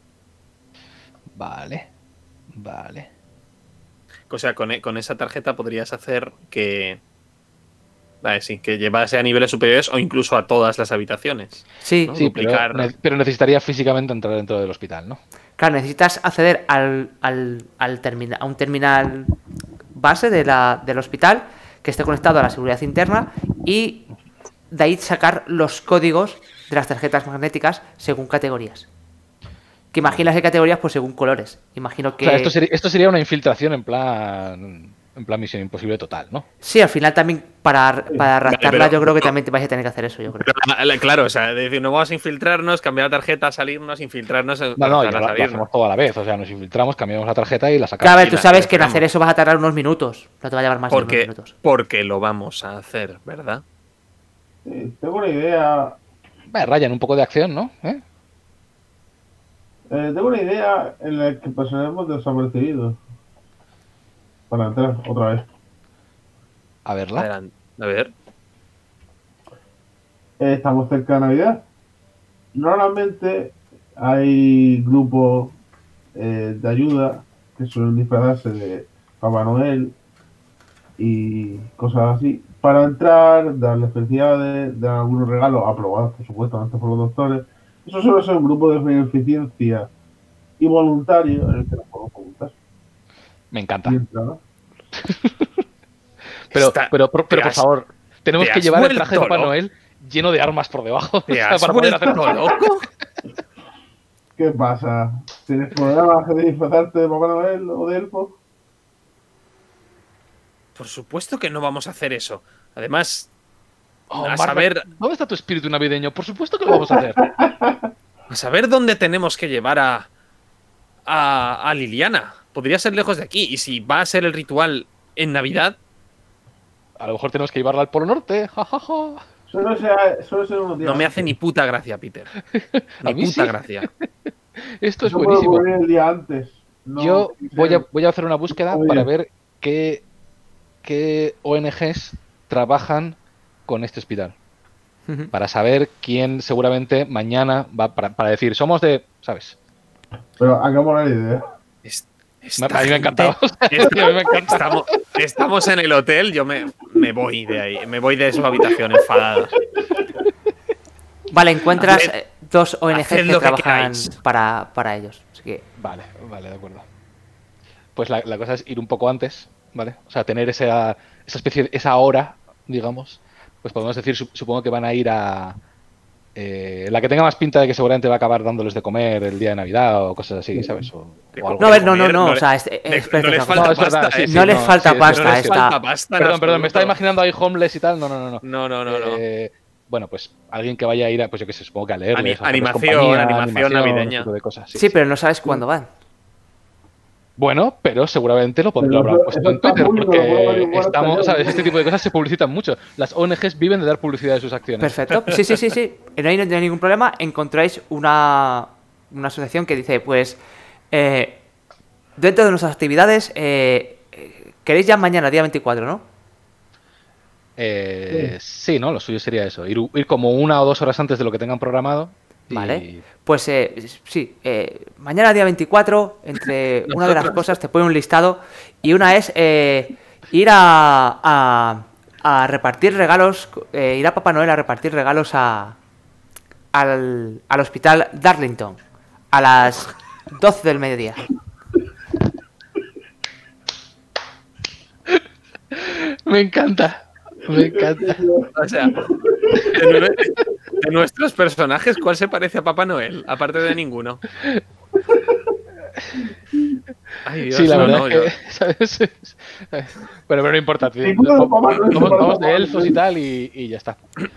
Vale, vale. O sea, con, e- con esa tarjeta podrías hacer que. Vale, sí, que llevase a niveles superiores o incluso a todas las habitaciones. Sí, ¿no? Sí, pero, duplicar. ne- pero necesitaría físicamente entrar dentro del hospital, ¿no? claro, necesitas acceder al, al, al termina- a un terminal base de la, del hospital que esté conectado a la seguridad interna y de ahí sacar los códigos de las tarjetas magnéticas según categorías. Que imaginas de categorías pues según colores. Imagino que... O sea, esto sería, esto sería una infiltración en plan en plan Misión Imposible total, ¿no? Sí, al final también para, para raptarla pero- yo creo que también te vais a tener que hacer eso, yo creo. Pero, la- la- claro, o sea, es decir, no vamos a infiltrarnos, cambiar la tarjeta, salirnos, infiltrarnos. No, no, ya para lo, lo salirnos. hacemos todo a la vez. O sea, nos infiltramos, cambiamos la tarjeta y la sacamos. Claro, a ver, y tú la sabes que en seleccionamos. hacer eso vas a tardar unos minutos. No te va a llevar más de unos Porque, minutos. porque lo vamos a hacer, ¿verdad? Sí, tengo una idea. Va, rayan un poco de acción, ¿no? ¿Eh? Eh, tengo una idea en la que pasaremos desapercibidos. Para entrar otra vez. A verla. Adelante. A ver. Eh, estamos cerca de Navidad. Normalmente hay grupos eh, de ayuda que suelen disfrazarse de Papá Noel y cosas así para entrar, darles felicidades, dar algunos regalos aprobados, por supuesto, antes por los doctores. Eso suele ser un grupo de beneficencia y voluntario en el que nos podemos preguntar. Me encanta. Y entrar, ¿no? Pero, Está- pero, pero, pero, te por has- favor, tenemos te que has llevar el traje de vuelto Papá loco. Noel lleno de armas por debajo. o ¿Te sea, has para poder vuelto hacer loco? ¿Qué pasa? ¿Tienes problemas de disfrazarte de Papá Noel o de Elfo? Por supuesto que no vamos a hacer eso. Además, Oh, a Marta, saber, ¿dónde está tu espíritu navideño? Por supuesto que lo vamos a hacer. a saber dónde tenemos que llevar a, a, a Liliana. Podría ser lejos de aquí. Y si va a ser el ritual en Navidad, A lo mejor tenemos que llevarla al Polo Norte. Ja, ja, ja. Suele ser, suele ser unos días. no me hace ni puta gracia, Peter. Ni A mí puta sí. gracia. Esto es Yo puedo buenísimo. volver el día antes. No, Yo tiene que voy a, ser- voy a hacer una búsqueda Muy para bien. ver qué, qué O N Ges trabajan con este hospital. Para saber quién seguramente mañana va para, para decir, somos de, ¿sabes? Pero hagamos la idea. Es- Me- esta a mí me ha gente- encantado. esta- A mí me encanta. estamos, estamos en el hotel, yo me, me voy de ahí. Me voy de su habitación enfadado. Vale, encuentras Haced- eh, dos O N Gs haced que lo que trabajan queráis. para, para ellos. Así que, Vale, vale, de acuerdo. Pues la, la cosa es ir un poco antes, ¿vale? O sea, tener esa, esa especie de, esa hora, digamos. Pues podemos decir, sup- supongo que van a ir a, Eh, la que tenga más pinta de que seguramente va a acabar dándoles de comer el día de Navidad o cosas así, ¿sabes? O, o algo No, a ver, así. no, no, comer, no, no o le- sea, es, de- es no les precioso. falta No, es verdad, pasta, sí, ¿eh? sí, No les falta sí, es pasta, verdad, les es que- esta- falta pasta en Perdón, perdón, me estaba absoluto. imaginando ahí homeless y tal. No, no, no, no. No, no, no, no. Eh, bueno, pues alguien que vaya a ir a, pues yo que sé, supongo que a leerles, Ani- a hacerles animación, compañía, animación navideña. ese tipo de cosas. Sí, Sí, sí. pero no sabes cuándo van. Bueno, pero seguramente lo, pon- Pero lo habrán eso- puesto eso en está Twitter público, lo puedo ver porque igual hasta estamos, yo, ¿sabes? ¿no? Este tipo de cosas se publicitan mucho. Las O N Ges viven de dar publicidad de sus acciones. Perfecto. Sí, sí, sí, sí. No hay, no hay ningún problema. Encontráis una, una asociación que dice, pues, eh, dentro de nuestras actividades, eh, eh, queréis ya mañana, día veinticuatro, ¿no? Eh, sí, ¿no? Lo suyo sería eso. Ir, ir como una o dos horas antes de lo que tengan programado. y- Vale. Pues eh, sí, eh, mañana día veinticuatro, entre una de las Nosotros. cosas te pone un listado y una es eh, ir a, a, a repartir regalos, eh, ir a Papá Noel a repartir regalos a, al, al hospital Darlington a las doce del mediodía. Me encanta. Me encanta. O sea, de, nue- de nuestros personajes, ¿cuál se parece a Papá Noel? Aparte de ninguno. Ay, Dios, Sí, la no, verdad no, es yo- que, ¿sabes? Bueno, pero no importa, tío. Ninguno de los papás no se Vamos, parece vamos a de Papá elfos Noel. y tal y, y ya está.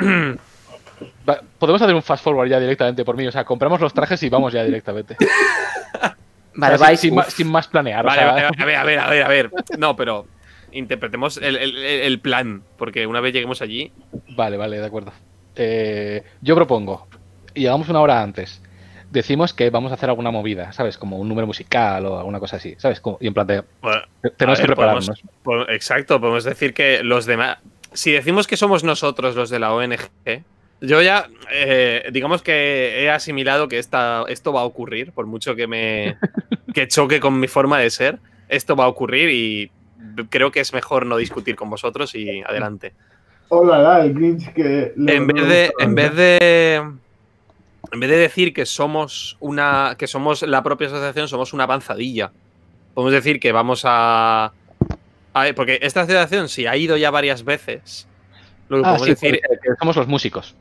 Va, podemos hacer un fast forward ya directamente por mí. O sea, compramos los trajes y vamos ya directamente. Vale, O sea, vais. sin, sin uf. más, sin más planear. o Vale, sea, vale, a ver, a ver, a ver, a ver. No, pero interpretemos el, el- el plan, porque una vez lleguemos allí. Vale, vale, de acuerdo. Eh, yo propongo, y llegamos una hora antes, decimos que vamos a hacer alguna movida, ¿sabes? Como un número musical o alguna cosa así, ¿sabes? Como- y en plan de, Bueno, tenemos a que ver, prepararnos. podemos- po- exacto, podemos decir que los demás. Si decimos que somos nosotros los de la O N G, yo ya, eh, digamos que he asimilado que esta, esto va a ocurrir, por mucho que me que choque con mi forma de ser, esto va a ocurrir y creo que es mejor no discutir con vosotros y adelante. Hola, la, el Grinch que... le- En no vez le de, gusta en la vez de, en vez de decir que somos una, que somos la propia asociación, somos una avanzadilla. Podemos decir que vamos a, a ver, porque esta asociación, si ha ido ya varias veces, lo que Ah, podemos sí, decir, puede ser, que somos los músicos.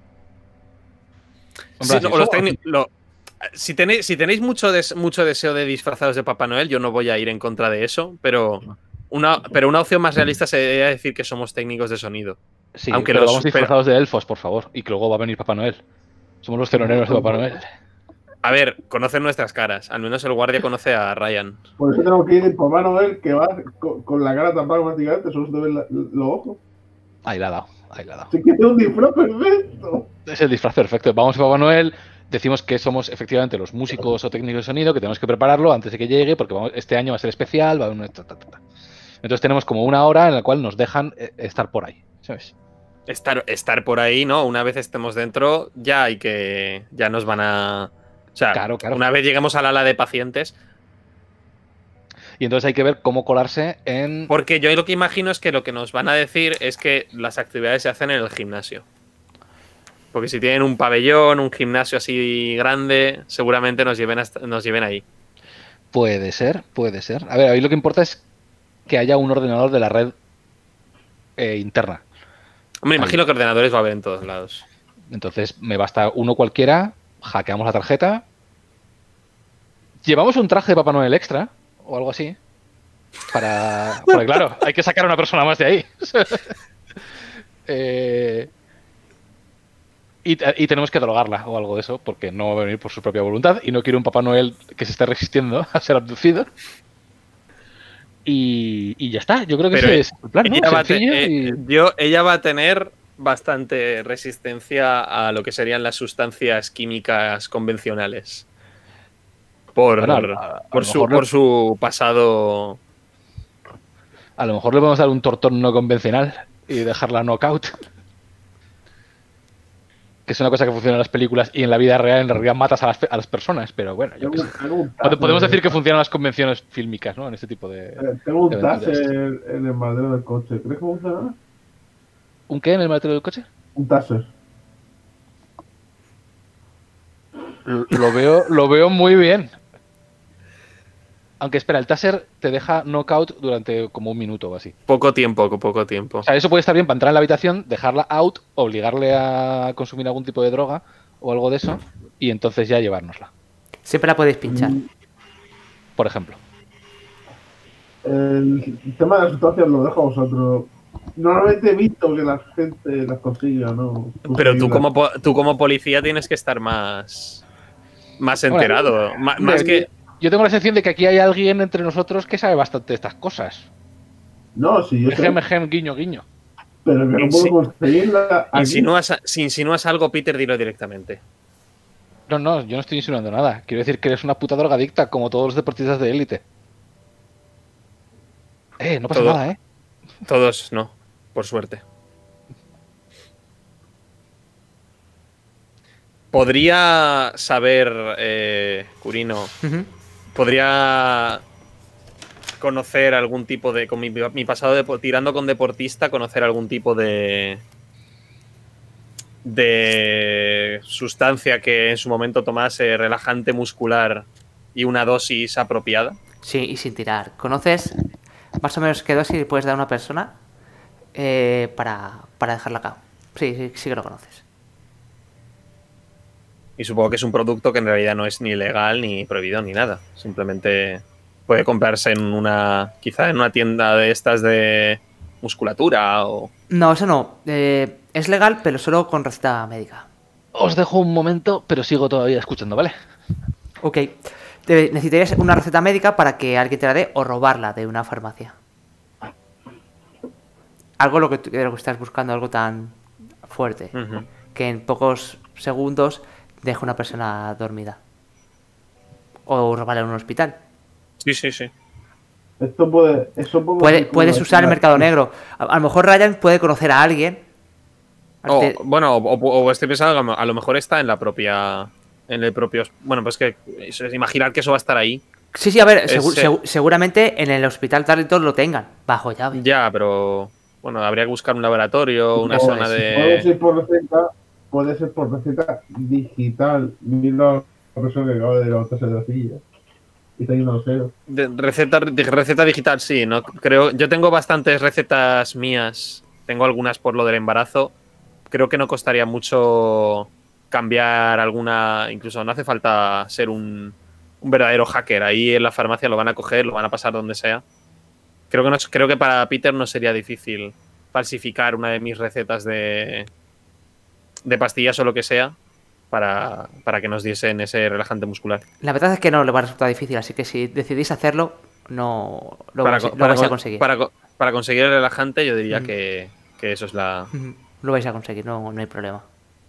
En sí, plan, no, sí, o los somos- técnicos, lo- si tenéis, si tenéis mucho, des- mucho deseo de disfrazados de Papá Noel, yo no voy a ir en contra de eso, pero una, pero una opción más realista sería decir que somos técnicos de sonido. Sí, aunque pero los vamos supera- disfrazados de elfos, por favor, y que luego va a venir Papá Noel. Somos los teloneros de Papá Noel. A ver, conocen nuestras caras. Al menos el guardia conoce a Ryan. Por eso tenemos que ir en Papá Noel, que va con, con la cara tapada prácticamente, solo se te ven la- los ojos. Ahí la ha dado, ahí la ha dado. Se quiere un disfraz perfecto. Es el disfraz perfecto. Vamos a Papá Noel, decimos que somos efectivamente los músicos o técnicos de sonido, que tenemos que prepararlo antes de que llegue, porque vamos- este año va a ser especial, va a haber una... ta, ta, ta, ta. Entonces tenemos como una hora en la cual nos dejan eh, estar por ahí, ¿sabes? Estar, estar por ahí, ¿no? Una vez estemos dentro, ya hay que. Ya nos van a. O sea, Claro, claro. una vez lleguemos al ala de pacientes. Y entonces hay que ver cómo colarse en... Porque yo lo que imagino es que lo que nos van a decir es que las actividades se hacen en el gimnasio. Porque si tienen un pabellón, un gimnasio así grande, seguramente nos lleven, hasta- nos lleven ahí. Puede ser, puede ser. A ver, ahí lo que importa es que haya un ordenador de la red eh, interna. Hombre, Ahí. imagino que ordenadores va a haber en todos lados. Entonces me basta uno cualquiera, hackeamos la tarjeta, llevamos un traje de Papá Noel extra o algo así. Para... Porque claro, hay que sacar a una persona más de ahí. Eh, y, y tenemos que drogarla o algo de eso, porque no va a venir por su propia voluntad y no quiero un Papá Noel que se esté resistiendo a ser abducido. Y, y ya está, yo creo que Pero ese es el plan, ¿no? Ella va, a te- Sencillo eh, y- yo- ella va a tener bastante resistencia a lo que serían las sustancias químicas convencionales. Por, Bueno, a- a- a por, lo su, mejor no- por su pasado. A lo mejor le podemos dar un tortón no convencional y dejarla knockout. Que es una cosa que funciona en las películas y en la vida real en realidad matas a las, pe- a las personas, pero bueno, yo qué sé. Tengo un Pode- Podemos taser- decir que funcionan las convenciones fílmicas, ¿no? En este tipo de... eh, Tengo un de aventuras. taser en el maletero del coche. ¿Crees que funciona? ¿Un qué en el maletero del coche? Un taser. Lo lo veo, lo veo muy bien. Aunque espera, el taser te deja knockout durante como un minuto o así. Poco tiempo, con poco tiempo. O sea, eso puede estar bien para entrar en la habitación, dejarla out, obligarle a consumir algún tipo de droga o algo de eso, y entonces ya llevárnosla, Siempre la podéis pinchar. por ejemplo. El tema de la sustancias lo dejo a vosotros. Normalmente he visto que la gente las consiga, ¿no? Pero tú Conseguirlas. como, po- tú como policía tienes que estar más, más enterado. Ma- Hombre, más que... Yo tengo la sensación de que aquí hay alguien entre nosotros que sabe bastante de estas cosas. No, sí, yo sé, Ejem, ejem, guiño, guiño. pero que no puedo Insi- conseguirla aquí. Insinúas, si insinúas algo, Peter, dilo directamente. No, no, yo no estoy insinuando nada. Quiero decir que eres una puta drogadicta, como todos los deportistas de élite. Eh, no pasa Todo- nada, ¿eh? Todos no, por suerte. Podría saber, eh, Curino, Ujú. podría conocer algún tipo de, con mi, mi pasado de, tirando con deportista, conocer algún tipo de de sustancia que en su momento tomase relajante muscular y una dosis apropiada. Sí, y sin tirar. ¿Conoces más o menos qué dosis le puedes dar a una persona eh, para, para dejarla a cabo? Sí, sí, sí que lo conoces. Y supongo que es un producto que en realidad no es ni legal ni prohibido ni nada. Simplemente puede comprarse en una, quizá en una tienda de estas de musculatura o... No, eso no. Eh, es legal, pero solo con receta médica. Os dejo un momento, pero sigo todavía escuchando, ¿vale? Ok. Te- necesitarías una receta médica para que alguien te la dé o robarla de una farmacia. Algo lo que, tú- de lo que estás buscando, algo tan fuerte, Ujú. que en pocos segundos deja una persona dormida. O robarla en un hospital. Sí, sí, sí. Esto puede, eso puede Puede- ser como puedes la- usar el mercado negro. A, a lo mejor Ryan puede conocer a alguien. O, Te- bueno, o, o estoy pensando que a lo mejor está en la propia... En el propio... Bueno, pues que eso es imaginar que eso va a estar ahí. Sí, sí, a ver, Es, segu- eh, segu- seguramente en el hospital Darlington lo tengan, bajo llave. Ya, pero... Bueno, habría que buscar un laboratorio, una Eso zona es. Puede de... ser por receta, puede ser por receta digital. Mira la persona que acaba de levantarse de la silla y está yendo al cero. de receta, de receta digital, sí, no creo. Yo tengo bastantes recetas mías. Tengo algunas por lo del embarazo. Creo que no costaría mucho cambiar alguna. Incluso no hace falta ser un, un verdadero hacker. Ahí en la farmacia lo van a coger, lo van a pasar donde sea. Creo que, no, creo que para Peter no sería difícil falsificar una de mis recetas de, de pastillas o lo que sea para, para que nos diesen ese relajante muscular. La verdad es que no le va a resultar difícil, así que si decidís hacerlo, no lo, para, vais, co- lo para vais a con- conseguir. para co- para conseguir el relajante, yo diría Ujú. que, que eso es la. Ujú, lo vais a conseguir, no, no hay problema.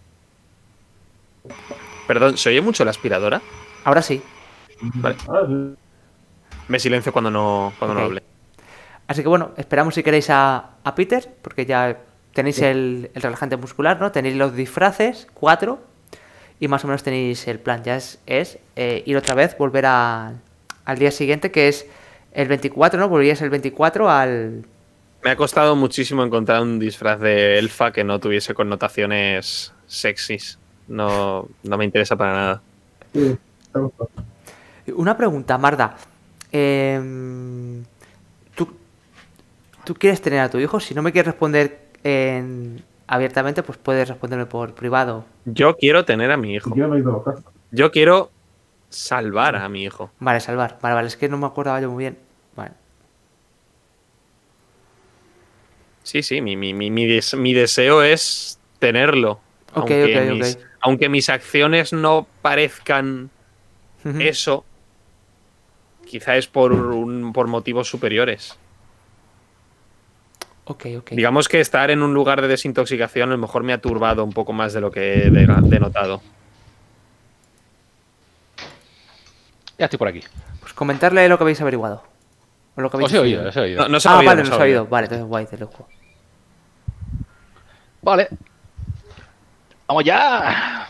Perdón, ¿se oye mucho la aspiradora? Ahora sí. Vale. Ah, sí. Me silencio cuando no, cuando no Ok. hable. Así que bueno, esperamos si queréis a, a Peter, porque ya tenéis Sí. el, el relajante muscular, ¿no? Tenéis los disfraces, cuatro, y más o menos tenéis el plan. Ya es, es eh, ir otra vez, volver a- al día siguiente, que es el veinticuatro, ¿no? Volvíais el veinticuatro al... Me ha costado muchísimo encontrar un disfraz de elfa que no tuviese connotaciones sexys. No, no me interesa para nada. Sí, te gusta. Una pregunta, Marda. Em, ¿tú, ¿Tú quieres tener a tu hijo? Si no me quieres responder en- abiertamente, pues puedes responderme por privado. Yo quiero tener a mi hijo. Si quieres me quito los cascos. Yo quiero salvar a mi hijo. Vale, salvar. Vale, vale, es que no me acordaba yo muy bien. Vale. Sí, sí, mi, mi, mi, mi des- mi deseo es tenerlo. Ok, aunque, ok, mis, ok. aunque mis acciones no parezcan Ujú. eso, quizá es por, un, por motivos superiores. Ok, ok. Digamos que estar en un lugar de desintoxicación a lo mejor me ha turbado un poco más de lo que he de- denotado. Ya estoy por aquí. Pues comentarle lo que habéis averiguado. O lo que habéis Os he oído, decidido. os he oído. No, no se ha Ah, oído, vale, no no se os ha ha oído. oído. Vale, entonces guay, de lujo. Vale. ¡Vamos ya!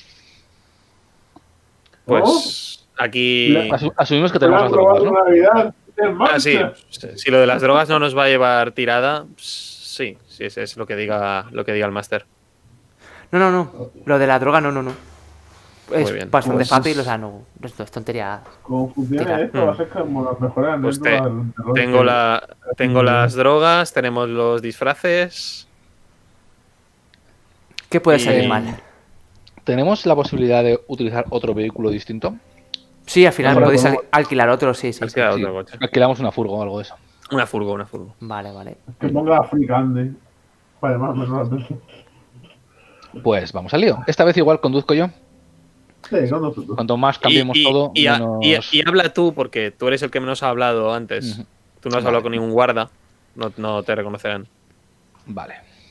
Pues aquí... Asu- asumimos que Te tenemos has las drogas, robado ¿no? Navidad. En marcha. Ah, sí. Si lo de las drogas no nos va a llevar tirada, sí, sí, ese es lo que diga, lo que diga el máster. No, no, no. Lo de la droga, no, no, no. Es Muy bien. bastante Pues- fácil, o sea, no, esto es tontería. Como funciona Tira. esto, va a ser como las mejores Pues te- anécdotas del terror Tengo, que- la, tengo las drogas, tenemos los disfraces. ¿Qué puede Y- salir mal? ¿tenemos la posibilidad de utilizar otro vehículo distinto? Sí, al final Vale, podéis podemos- al- alquilar otro, sí, sí. sí. Alquilar Sí, otro coche. alquilamos una furgo o algo de eso. Una furgo, una furgo. Vale, vale. Que ponga Fricande. Para llamarme la atención. Pues vamos al lío. Esta vez igual conduzco yo. Sí, no, no, no. Cuanto más cambiemos y, y- todo, y, a- menos... y- y habla tú, porque tú eres el que menos ha hablado antes. Ujú. Tú no has Vale. hablado con ningún guarda. No, no te reconocerán. Vale.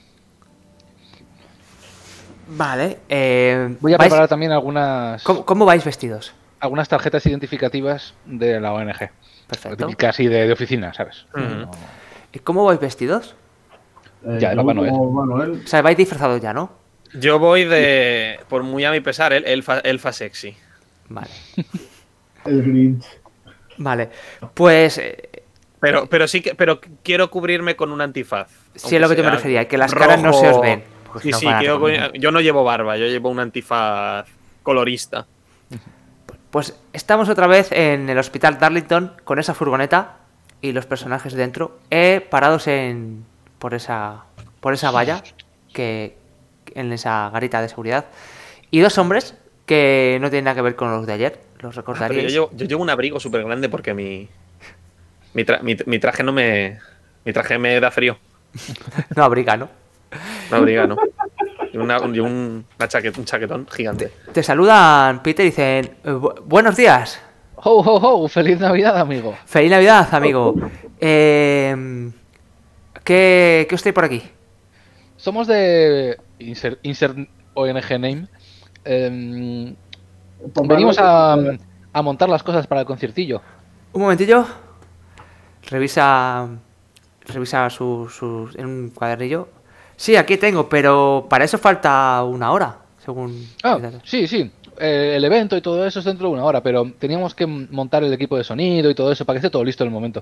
Vale. Eh, Voy a vais- preparar también algunas ¿Cómo, cómo vais vestidos? algunas tarjetas identificativas de la O N G. Perfecto. Típicas así de, de oficina, ¿sabes? Ujú. No- ¿Y cómo vais vestidos? Eh, Ya, de yo Papá Noel. como Papá Noel. O sea, vais disfrazados ya, ¿no? Yo voy de. Por muy a mi pesar, el elfa, elfa sexy. Vale. El Grinch. Vale. Pues eh, Pero, pero sí que. Pero quiero cubrirme con un antifaz. sí es lo que yo me sea refería, que las caras no se os ven. porque Sí, si no sí, van a quiero reconocer. cu- yo no llevo barba, yo llevo un antifaz colorista. Pues estamos otra vez en el hospital Darlington con esa furgoneta y los personajes dentro, eh, parados en por esa por esa valla que en esa garita de seguridad y dos hombres que no tienen nada que ver con los de ayer, los Ah, pero yo, recordaríais. llevo, yo llevo un abrigo súper grande porque mi mi, tra- mi- mi traje no me. Mi traje me da frío. No abriga, ¿no? Un abriga, ¿no? Y una, y un, una chaquet- un chaquetón gigante. Te saludan Peter y dicen "Eh, bu- buenos días, ¡Ho, ho, ho! ¡Feliz Navidad, amigo! feliz Navidad, amigo. Eh, ¿qué, ¿Qué os trae por aquí? Somos de Insert, insert O N G Name. Em, Papá venimos Noel. a, a montar las cosas para el conciertillo. Un momentillo. Revisa. Revisa su, su- en un cuadernillo. Sí, aquí tengo, pero para eso falta una hora, según. Ah, sí, sí. Eh, el evento y todo eso es dentro de una hora, pero teníamos que m- montar el equipo de sonido y todo eso para que esté todo listo en el momento.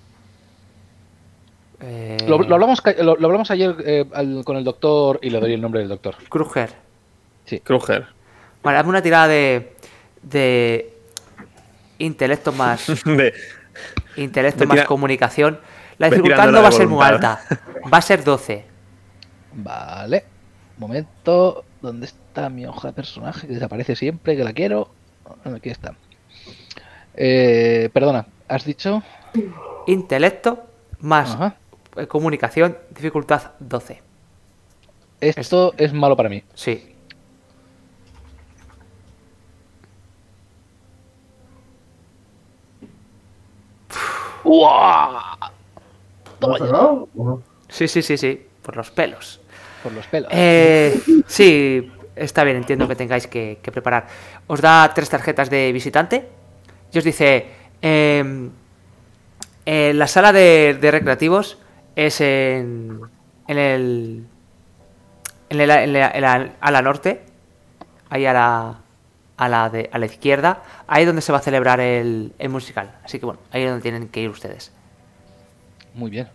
Eh, Lo, lo hablamos, ca- lo, lo hablamos ayer eh, al- con el doctor y le doy el nombre del doctor. Kruger. Kruger. Vale, hazme una tirada de. de. intelecto más. De, intelecto Ve más tira- comunicación. La ve dificultad tirando no la va a de ser muy voluntad. alta. Va a ser doce. Vale. Momento. ¿Dónde está mi hoja de personaje? Que desaparece siempre, que la quiero. Aquí está. Eh, perdona, ¿has dicho? Intelecto más Ajá. eh, comunicación, dificultad doce. Esto es malo para mí. Sí. ¡Uah! ¿Lo has sacado o no? Sí, sí, sí, sí. Por los pelos. Por los pelos. Eh, sí, está bien, entiendo que tengáis que, que preparar. Os da tres tarjetas de visitante y os dice, em, eh, la sala de, de recreativos es en, en el, en el, en la, en la- a la norte, ahí a la, a la, de, a la izquierda, ahí es donde se va a celebrar el, el musical. Así que bueno, ahí es donde tienen que ir ustedes. Muy bien.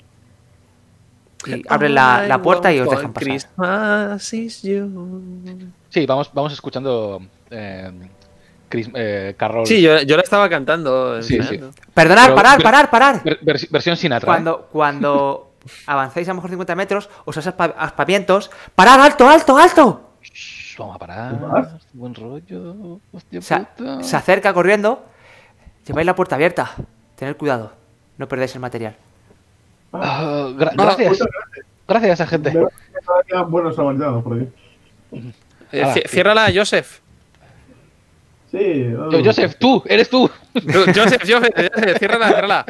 Y abren la, la puerta y os dejan pasar. Christmas is you. Sí, vamos, vamos escuchando eh, Chris, eh, Carroll. Sí, yo, yo la estaba cantando. Sí, ensayando. Perdonad, Pero- parar, pero- parar, parar. Ver- vers- versión Sinatra. ¿eh? Cuando, cuando avancéis a lo mejor cincuenta metros, os os aspa- aspavientos. ¡Parad, alto, alto, alto! Shh, vamos a parar. ¿Qué más? Buen rollo. Hostia Se, puta. se acerca corriendo. Lleváis la puerta abierta. Tened cuidado. No perdáis el material. Ah, gra- Ah, gracias. muchas Gracias a gente. Veo que todavía quedan buenos samaritanos por aquí. Eh, Ala, ci- ciérrala, Joseph. Sí. Yo, Joseph, tú, eres tú. Tú, Joseph, Joseph, Joseph, ciérrala, ciérrala.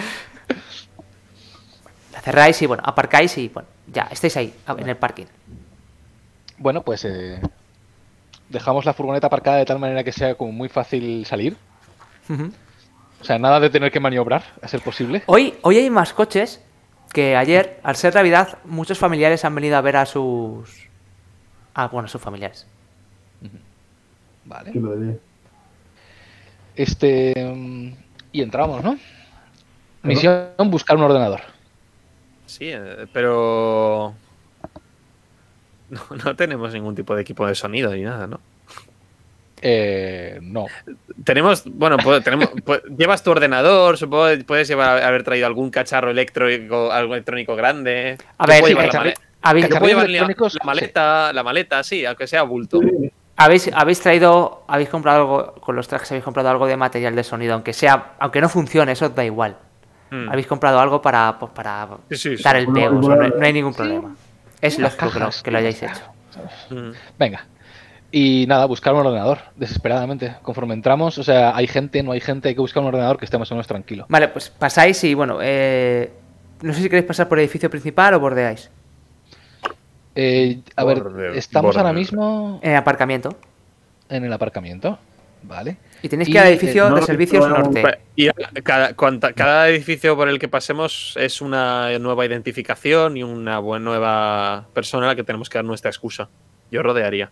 La cerráis y bueno, aparcáis y bueno, ya, estáis ahí, en el parking. Bueno, pues eh, dejamos la furgoneta aparcada de tal manera que sea como muy fácil salir. Ujú. O sea, nada de tener que maniobrar, a ser posible. Hoy, hoy hay más coches que ayer, al ser Navidad, muchos familiares han venido a ver a sus. Ah, bueno, a sus familiares. Vale. ¿Quién lo diría? Este. mm, Y entramos, ¿no? Misión: buscar un ordenador. Sí, eh, pero. No, no tenemos ningún tipo de equipo de sonido ni nada, ¿no? Eh, no. Tenemos, bueno, pues, tenemos, pues, llevas tu ordenador, supongo que puedes llevar, haber traído algún cacharro electrónico, algo electrónico grande. A Yo ver, puedo sí, llevar la cacharri- male- habéis- yo puedo llevar la, electrónicos, la maleta, la maleta, sí, aunque sea bulto. Sí. habéis, habéis traído, habéis comprado algo, con los trajes habéis comprado algo de material de sonido, aunque sea, aunque no funcione, eso os da igual. Mm. Habéis comprado algo para, pues, para Sí, sí, sí. dar el pego, Bueno, o sea, no, bueno, no hay ningún sí. problema. Es Las lógico que lo, cajas, que lo hayáis ya hecho. está, ¿sabes? Mm. Venga. Y nada, buscar un ordenador, desesperadamente. Conforme entramos, o sea, hay gente, no hay gente, hay que buscar un ordenador que esté más o menos tranquilo. Vale, pues pasáis y bueno, eh, no sé si queréis pasar por el edificio principal o bordeáis. Eh, a ver, Borde- estamos borde. ahora mismo En el aparcamiento. en el aparcamiento, ¿vale? Y tenéis Y, que ir al eh, edificio no, de no, servicios no, norte. Pa- Y cada, cuanta- cada edificio por el que pasemos es una nueva identificación y una buena nueva persona a la que tenemos que dar nuestra excusa. Yo rodearía.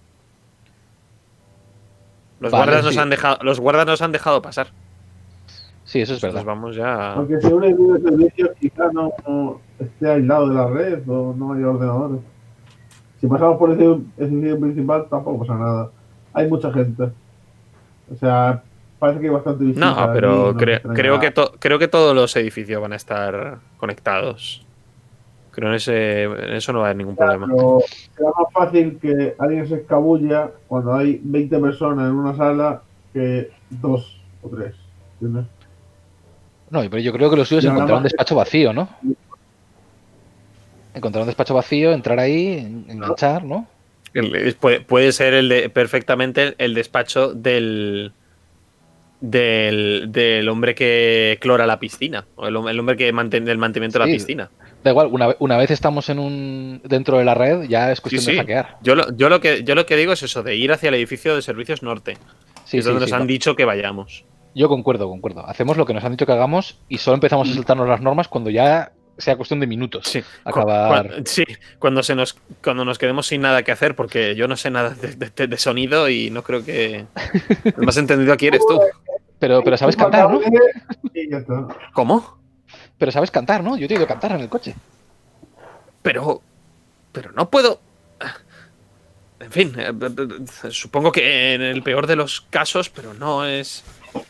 Los, Vale, guardas, nos sí. han dejado, los guardas nos han dejado pasar. Sí, eso es Nosotros verdad. vamos ya. Porque si un edificio de servicio quizá no, no esté aislado de la red o no hay ordenadores. Si pasamos por ese edificio principal tampoco pasa nada. Hay mucha gente. O sea, parece que hay bastante visita. No, aquí, pero no cre- me extraña creo, nada. que to- creo que todos los edificios van a estar conectados. Creo en, ese, en eso no va a haber ningún problema. Pero será más fácil que alguien se escabulla cuando hay veinte personas en una sala que dos o tres. ¿Entiendes? No, pero yo creo que lo suyo es Y encontrar ahora un más- despacho vacío, ¿no? Encontrar un despacho vacío, entrar ahí, en- enganchar, ¿no? El- es- puede, puede ser el de, perfectamente el despacho del, del, del hombre que clora la piscina. O el, hom- el hombre que mantiene el mantenimiento de la Sí. piscina. Da igual, una, ve- una vez estamos en un dentro de la red, ya es Sí, cuestión sí. de hackear. Yo lo, yo, lo que, yo lo que digo es eso, de ir hacia el edificio de servicios norte. Sí, que es sí, donde sí, nos han va. dicho que vayamos. Yo concuerdo, concuerdo. Hacemos lo que nos han dicho que hagamos y solo empezamos a saltarnos las normas cuando ya sea cuestión de minutos. Sí, Acabar. Cu- cu- sí, cuando se nos cuando nos quedemos sin nada que hacer, porque yo no sé nada de, de- de sonido y no creo que el más entendido aquí eres tú. Pero, pero sabes cantar, ¿no? Y ya está. ¿Cómo? Pero sabes cantar, ¿no? Yo te he oído cantar en el coche. Pero pero no puedo. En fin, eh, eh, eh, supongo que en el peor de los casos, pero no es.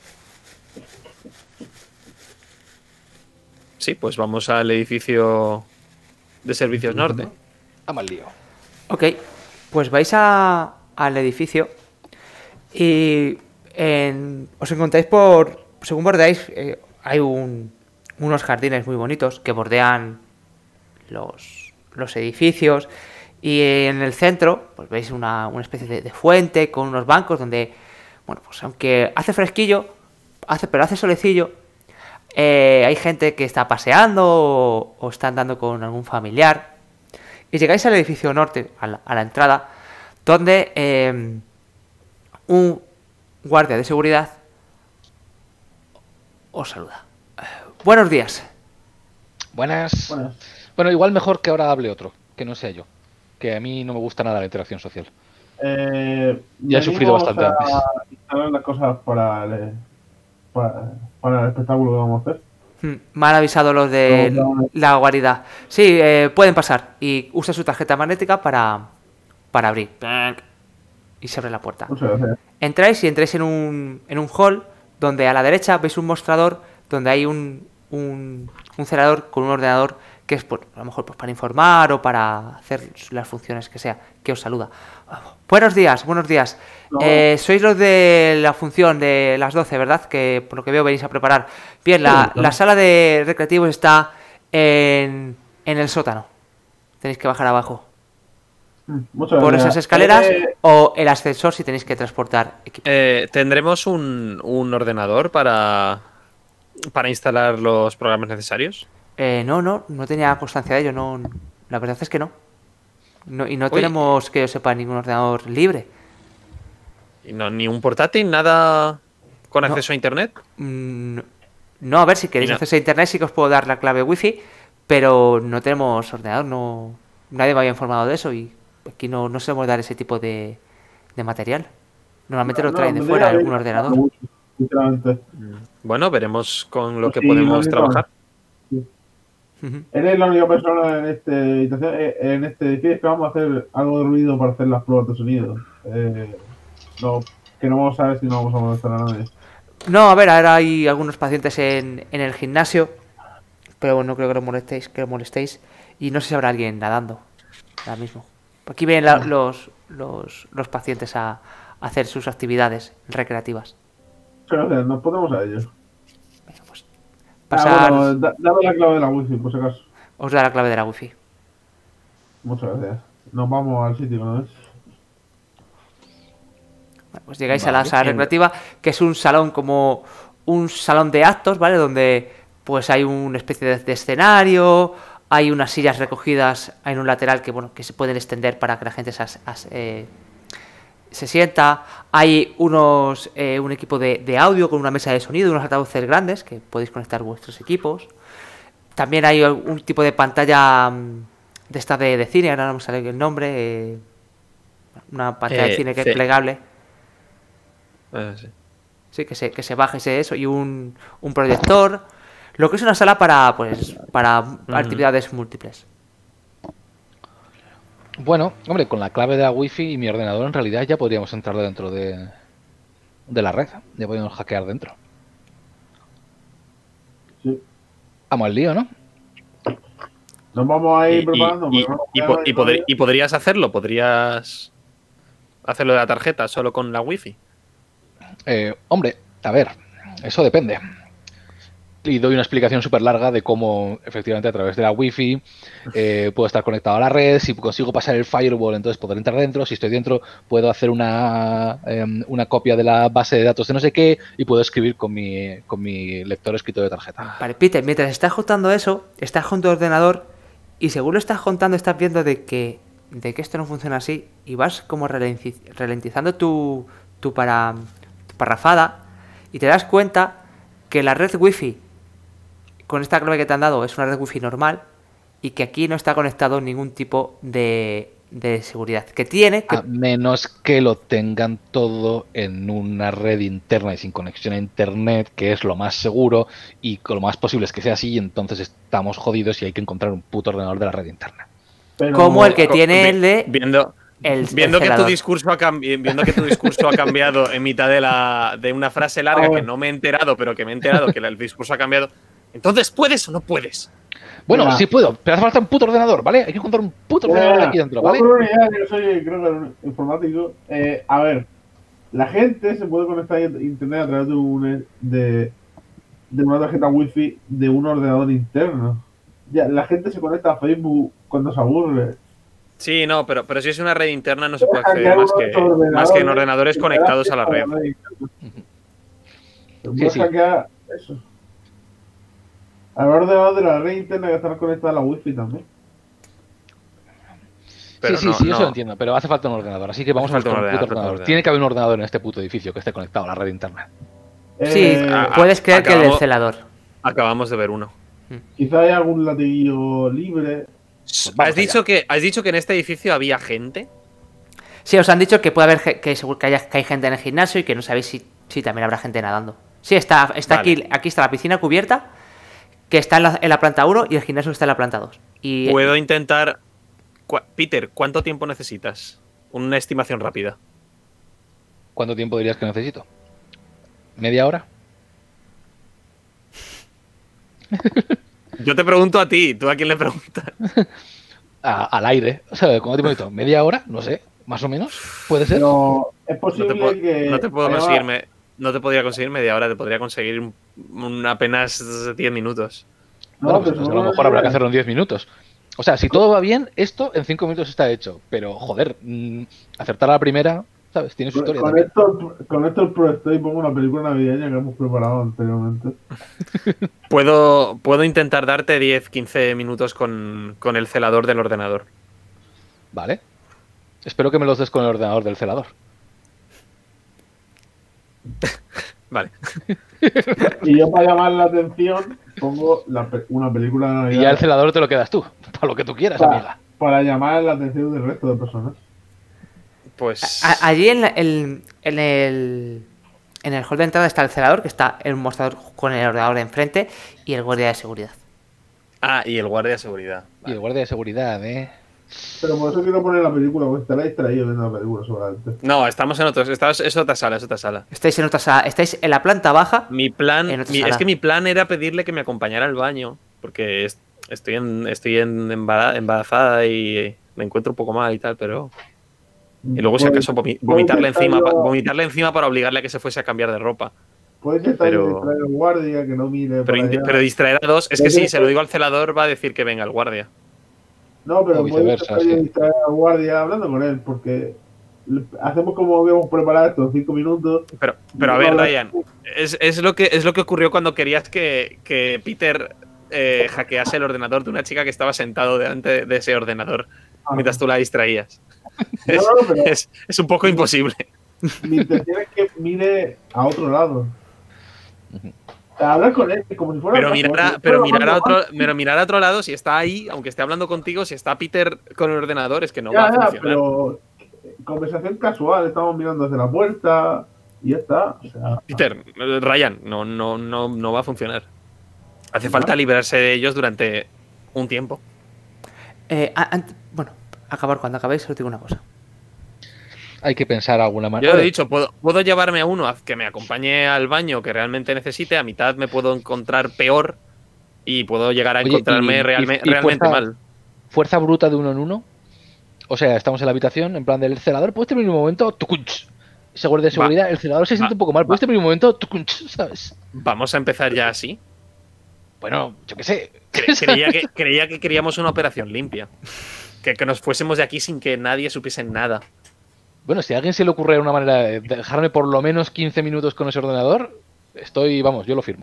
Sí, pues vamos al edificio de servicios norte. A mal lío. Ok, pues vais a, al edificio y en- os encontráis por, según bordeáis, eh, hay un- unos jardines muy bonitos que bordean los, los edificios y en el centro pues veis una, una especie de, de fuente con unos bancos donde, bueno, pues aunque hace fresquillo, hace, pero hace solecillo, eh, hay gente que está paseando o, o está andando con algún familiar. Y llegáis al edificio norte, a la, a la entrada, donde eh, un guardia de seguridad os saluda. Eh, buenos días. Buenas. Bueno, Bueno, igual mejor que ahora hable otro, que no sea yo. Que a mí no me gusta nada la interacción social. eh, Ya he sufrido venimos bastante a antes. instalar las cosas para el, para, para el espectáculo que vamos a hacer. Hmm, Me han avisado los de No, no, no. la guarida. Sí, eh, pueden pasar. Y usa su tarjeta magnética para, para abrir. Y se abre la puerta. Muchas gracias. Entráis y entráis en un, en un hall donde a la derecha veis un mostrador donde hay un, un, un celador con un ordenador que es pues, a lo mejor pues, para informar o para hacer las funciones que sea, que os saluda. Buenos días, buenos días. No. Eh, sois los de la función de las doce, ¿verdad? Que por lo que veo venís a preparar. Bien, la, Sí, claro. la sala de recreativos está en, en el sótano. Tenéis que bajar abajo. Mm, Muchas Por gracias. esas escaleras Eh, o el ascensor si tenéis que transportar equipo. Eh, ¿Tendremos un, un ordenador para, para instalar los programas necesarios? Eh, no, no, no tenía constancia de ello, no, la verdad es que no. No- y no Oye. tenemos, que yo sepa, ningún ordenador libre. Y no, ¿Ni un portátil? ¿Nada con No. acceso a internet? Mm, No, a ver, si queréis Mira. acceso a internet sí que os puedo dar la clave wifi, pero no tenemos ordenador, no, nadie me había informado de eso y aquí no, no solemos dar ese tipo de, de material. Normalmente lo no, traen de me fuera, diga, algún venga, ordenador. mucho, Sinceramente. Bueno, veremos con lo Pues que sí, podemos no, trabajar. Ujú. Eres la única persona en este habitación- eh, en este edificio que vamos a hacer algo de ruido para hacer las pruebas de sonido. Eh, no, que no vamos a ver si no vamos a molestar a nadie. No, a ver, ahora hay algunos pacientes en, en el gimnasio, pero bueno, no creo que lo molestéis, que lo molestéis. Y no sé si habrá alguien nadando ahora mismo. Aquí vienen la- los, los, los pacientes a, a hacer sus actividades recreativas. Muchas gracias, nos ponemos a ello. Venga, pues, Ah, pasar, bueno, da- dame la clave de la wifi, por si acaso. os da la clave de la wifi. Muchas gracias. Nos vamos al sitio, ¿no es? Bueno, pues llegáis a la Vale, sala bien. recreativa, que es un salón como un salón de actos, ¿vale? Donde pues hay una especie de, de escenario, hay unas sillas recogidas en un lateral que bueno que se pueden extender para que la gente se, as- as- eh, se sienta. Hay unos eh, un equipo de, de audio con una mesa de sonido, unos altavoces grandes que podéis conectar vuestros equipos. También hay un tipo de pantalla mm, de esta de, de cine, ahora no me sale el nombre, eh, una pantalla de Eh, cine que C- es plegable. Ah, sí. Sí, que se, que se baje ese eso y un, un proyector. Lo que es una sala para, pues, para actividades múltiples. Bueno, hombre, con la clave de la wifi y mi ordenador en realidad ya podríamos entrar dentro de, de la red. Ya podríamos hackear dentro. Sí. Vamos al lío, ¿no? Nos vamos a Y, ir y- preparando. y- porque no nos y queda po- nadie y podri- todavía. y podrías hacerlo, podrías hacerlo de la tarjeta solo con la wifi. Eh, hombre, a ver, eso depende. Y doy una explicación súper larga de cómo efectivamente a través de la wifi eh, puedo estar conectado a la red, si consigo pasar el firewall entonces poder entrar dentro, si estoy dentro puedo hacer una, em, una copia de la base de datos de no sé qué y puedo escribir con mi, con mi lector escrito de tarjeta. Vale, Peter, mientras estás contando eso, estás con tu ordenador y según lo estás contando estás viendo de que, de que esto no funciona así y vas como ralenti- ralentizando tu, tu, para, tu parrafada y te das cuenta que la red wifi con esta clave que te han dado es una red wifi normal y que aquí no está conectado ningún tipo de, de seguridad. Que tiene, que A menos que lo tengan todo en una red interna y sin conexión a internet, que es lo más seguro, y con lo más posible es que sea así, y entonces estamos jodidos y hay que encontrar un puto ordenador de la red interna. Pero- como el que Co- tiene vi- el de viendo el, viendo el que tu celador. discurso ha cambi- viendo que tu discurso ha cambiado en mitad de la de una frase larga Ah, que bueno. no me he enterado, pero que me he enterado que la- el discurso ha cambiado. Entonces, ¿puedes o no puedes? Bueno, Venga. sí puedo, pero hace falta un puto ordenador, ¿vale? Hay que encontrar un puto ordenador aquí dentro, ¿vale? Una unidad, yo soy, creo que un informático. Eh, a ver, la gente se puede conectar a internet a través de, un, de, de una tarjeta wifi de un ordenador interno. Ya, la gente se conecta a Facebook cuando se aburre. Sí, no, pero, pero si es una red interna no se puede Puedes acceder hackear más uno de que, estos ordenadores más que en ordenadores y te conectados das a la acceso red. interna. Te Sí, puedes sí. hackear eso. Al ordenador de la red interna que estará conectada a la wifi también. Pero sí, sí, no, sí, eso no. lo entiendo, pero hace falta un ordenador, así que vamos a Hace buscar falta un un puto ordenador, falta un ordenador. ordenador. Tiene que haber un ordenador en este puto edificio que esté conectado a la red interna. Sí, Eh, ah, puedes creer que el del acabamos- celador. Acabamos de ver uno. Quizá hay algún latiguillo libre. vamos ¿Has allá. dicho, que, ¿Has dicho que en este edificio había gente? Sí, os han dicho que puede haber ge- que seguro que, haya, que hay gente en el gimnasio y que no sabéis si, si también habrá gente nadando. Sí, está, está Vale. aquí, aquí está la piscina cubierta, que está en la, en la planta uno y el gimnasio está en la planta dos. Y Puedo intentar... Cu- Peter, ¿cuánto tiempo necesitas? Una estimación rápida. ¿Cuánto tiempo dirías que necesito? ¿Media hora? Yo te pregunto a ti, ¿tú a quién le preguntas? A- al aire. O sea, ¿cuánto tiempo necesito? ¿Media hora? No sé, más o menos. ¿Puede ser? Pero es No posible te, puedo, que. no te puedo haya- conseguir me- no te podría conseguir media hora, te podría conseguir un- un apenas diez minutos. No, Bueno, pues pero entonces a lo seguro mejor habrá que que- hacerlo en diez minutos. O sea, si todo va bien, esto en cinco minutos está hecho. Pero, joder, mm, acertar a la primera, ¿sabes? Tiene su Con, historia con también. esto, con esto el proyecto y pongo una película navideña que hemos preparado anteriormente. Puedo, puedo intentar darte diez quince minutos con, con el celador del ordenador. Vale. Espero que me los des con el ordenador del celador. Vale. Y yo, para llamar la atención, pongo la pe- una película de Y Navidad ya el celador te lo quedas tú. Para lo que tú quieras, para, amiga. para llamar la atención del resto de personas. Pues... a- allí en, la- el- en el en el hall de entrada está el celador, que está el mostrador con el ordenador de enfrente y el guardia de seguridad. Ah, y el guardia de seguridad. Y el guardia de seguridad, ¿eh? Pero por eso quiero poner la película, porque estará distraído viendo la película seguramente. No, estamos en otros. Estamos, es otra sala, es otra sala. Estáis en otra sala, estáis en la planta baja. Mi plan, En otra mi- sala. es que mi plan era pedirle que me acompañara al baño, porque es- estoy en, estoy en embara- embarazada y me encuentro un poco mal y tal, pero... Y luego, si Puedes- acaso, vomi- puedes vomitarle encima, pa- intentarlo- vomitarle encima para obligarle a que se fuese a cambiar de ropa. Puedes intentar pero- distraer al guardia, que no mire Pero, para indi- allá. pero distraer a dos, es que Pero si es se que- lo digo al celador, va a decir que venga el guardia. No, pero O puedes viceversa, intentar sí. distraer al guardia hablando con él, porque le- hacemos como habíamos preparado estos cinco minutos. Pero, pero a No, ver, no, Ryan, es, es, lo que, es lo que ocurrió cuando querías que, que Peter eh, hackease el ordenador de una chica que estaba sentado delante de ese ordenador Ah. mientras tú la distraías. No, Es, no, pero es, es un poco imposible. mi intención es que mire a otro lado. Hablar con él como si fuera. Pero como si mirar, a, fuera pero, mirar a hablando otro, pero mirar a otro lado, si está ahí, aunque esté hablando contigo, si está Peter con el ordenador, es que no Ya, va a ya, funcionar. pero conversación casual, estamos mirando hacia la puerta y ya está. O sea, Peter, eh, Ryan, no, no, no, no va a funcionar. Hace falta librarse de ellos durante un tiempo. Eh, a- ant- bueno, acabar cuando acabéis, os digo una cosa. Hay que pensar alguna Yo manera. lo he dicho, puedo, puedo llevarme a uno a que me acompañe al baño que realmente necesite, a mitad me puedo encontrar peor y puedo llegar a Oye, encontrarme y- y- realme- y realmente fuerza- mal. Fuerza bruta de uno en uno. O sea, estamos en la habitación, en plan del celador, puedes terminar un momento, tucunch. Ese guardia de Va. seguridad, el celador se siente Va. un poco mal, Va. puedes terminar un momento, tucunch, ¿sabes? Vamos a empezar ya así. Bueno, yo qué sé. Cre- creía, que, creía que queríamos una operación limpia. Que, que nos fuésemos de aquí sin que nadie supiese nada. Bueno, si a alguien se le ocurre una manera de dejarme por lo menos quince minutos con ese ordenador, estoy, vamos, yo lo firmo.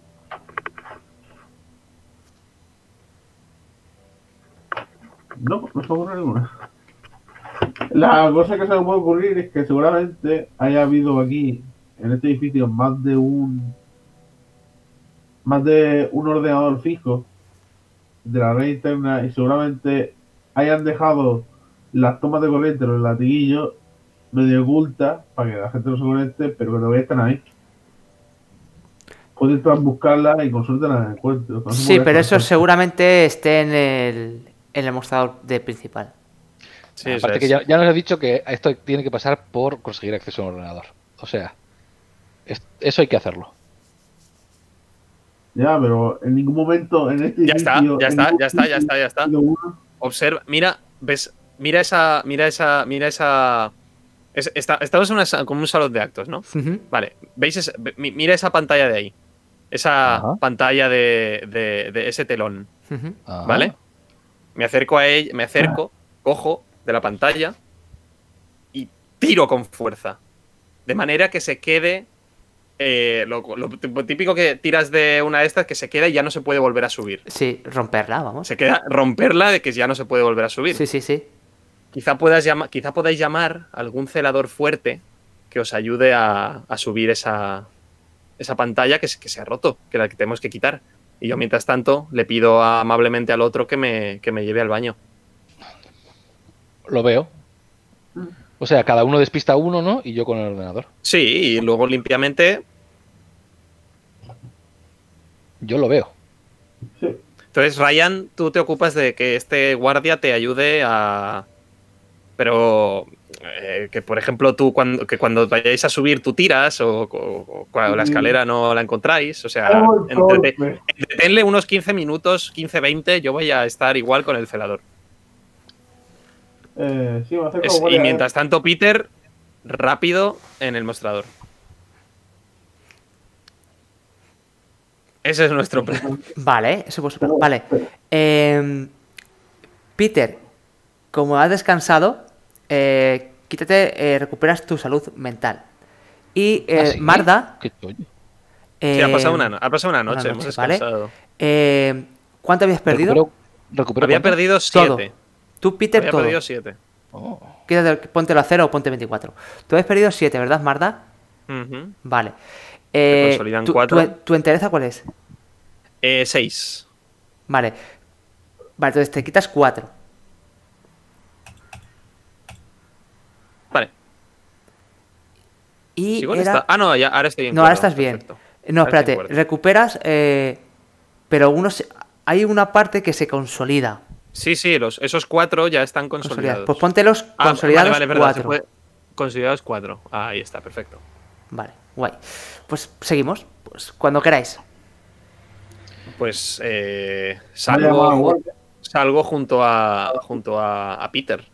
no, no se me ocurre ninguna. La cosa que se me puede ocurrir es que seguramente haya habido aquí, en este edificio, más de un. Más de un ordenador fijo de la red interna y seguramente hayan dejado las tomas de corriente, los latiguillos, medio ocultas para que la gente no se conecte, pero que todavía están ahí. Puedes entrar a buscarlas y con suerte las encuentro. No se Sí, puede pero eso desconocer. seguramente esté en el, en el mostrador de principal. Sí, eso Aparte es. que ya, ya nos ha dicho que esto tiene que pasar por conseguir acceso a un ordenador. O sea, es- eso hay que hacerlo. Ya, pero en ningún momento en este Ya está, edificio, ya en está, ningún ya está, ya está, ya está. sitio uno, Observa, mira, ves, mira esa, mira esa, mira esa. es- está- estamos en una, sa- como un salón de actos, ¿no? Ujú. Vale, ¿veis? esa- ve- mi- mira esa pantalla de ahí. Esa Ajá. pantalla de, de- de ese telón, Ujú. Ah. ¿vale? Me acerco a ella, me acerco, cojo de la pantalla y tiro con fuerza. De manera que se quede. eh, lo, lo típico que tiras de una de estas que se queda y ya no se puede volver a subir. Sí, romperla, vamos. Se queda romperla de que ya no se puede volver a subir. Sí, sí, sí. Quizá, puedas llama- quizá podáis llamar a algún celador fuerte que os ayude a, a subir esa, esa pantalla que, se- que se ha roto, que la que tenemos que quitar. Y yo, mientras tanto, le pido amablemente al otro que me, que me lleve al baño. Lo veo. O sea, cada uno despista a uno, ¿no? Y yo con el ordenador. Sí, y luego limpiamente. Yo lo veo. sí. Entonces, Ryan, tú te ocupas de que este guardia te ayude a. Pero. eh, que, por ejemplo, tú cuando, que cuando vayáis a subir tú tiras o, o- o cuando la escalera no la encontráis. O sea, Oh, entrete- torpe. entretenle unos quince minutos, quince veinte, yo voy a estar igual con el celador. Eh, sí, me acerco Es- al y guardia, mientras tanto, Peter, rápido en el mostrador. Ese es nuestro plan. Vale, eso pues. Pero- Vale. pero- Em, Peter, como has descansado, eh, quítate, eh, recuperas tu salud mental. Y eh, ¿Ah, sí? Marda. Qué chollo. Sí, ha pasado em, una, no- ha pasado una noche, una hemos noche, ¿vale? descansado. eh, ¿Cuánto habías perdido? Recupero, recupero Había cuánto? perdido Todo. siete. Tú, Peter, Había todo. perdido siete. Oh. Quítate, póntelo a cero o ponte veinticuatro. Tú habías perdido siete, ¿verdad, Marda? Ujú. Vale. Eh, consolidan ¿tu, cuatro. tu, tu entereza cuál es? Eh, seis. Vale. Vale, entonces te quitas cuatro. Vale. Y ¿Sigo en era... esta? Ah, no, ya, ahora estoy en No, cuatro, ahora estás bien. perfecto. No, Ahora estoy en espérate. cuatro. Recuperas, eh, pero unos... hay una parte que se consolida. Sí, sí, los, esos cuatro ya están Consolidada. consolidados. Pues póntelos Ah, consolidados vale, vale, verdad, se cuatro. puede- Consolidados cuatro. Ah, ahí está, perfecto. Vale, guay. Pues seguimos. Pues cuando queráis. Pues eh, me ha llamado al salgo, guardia. salgo junto a junto a, a Peter.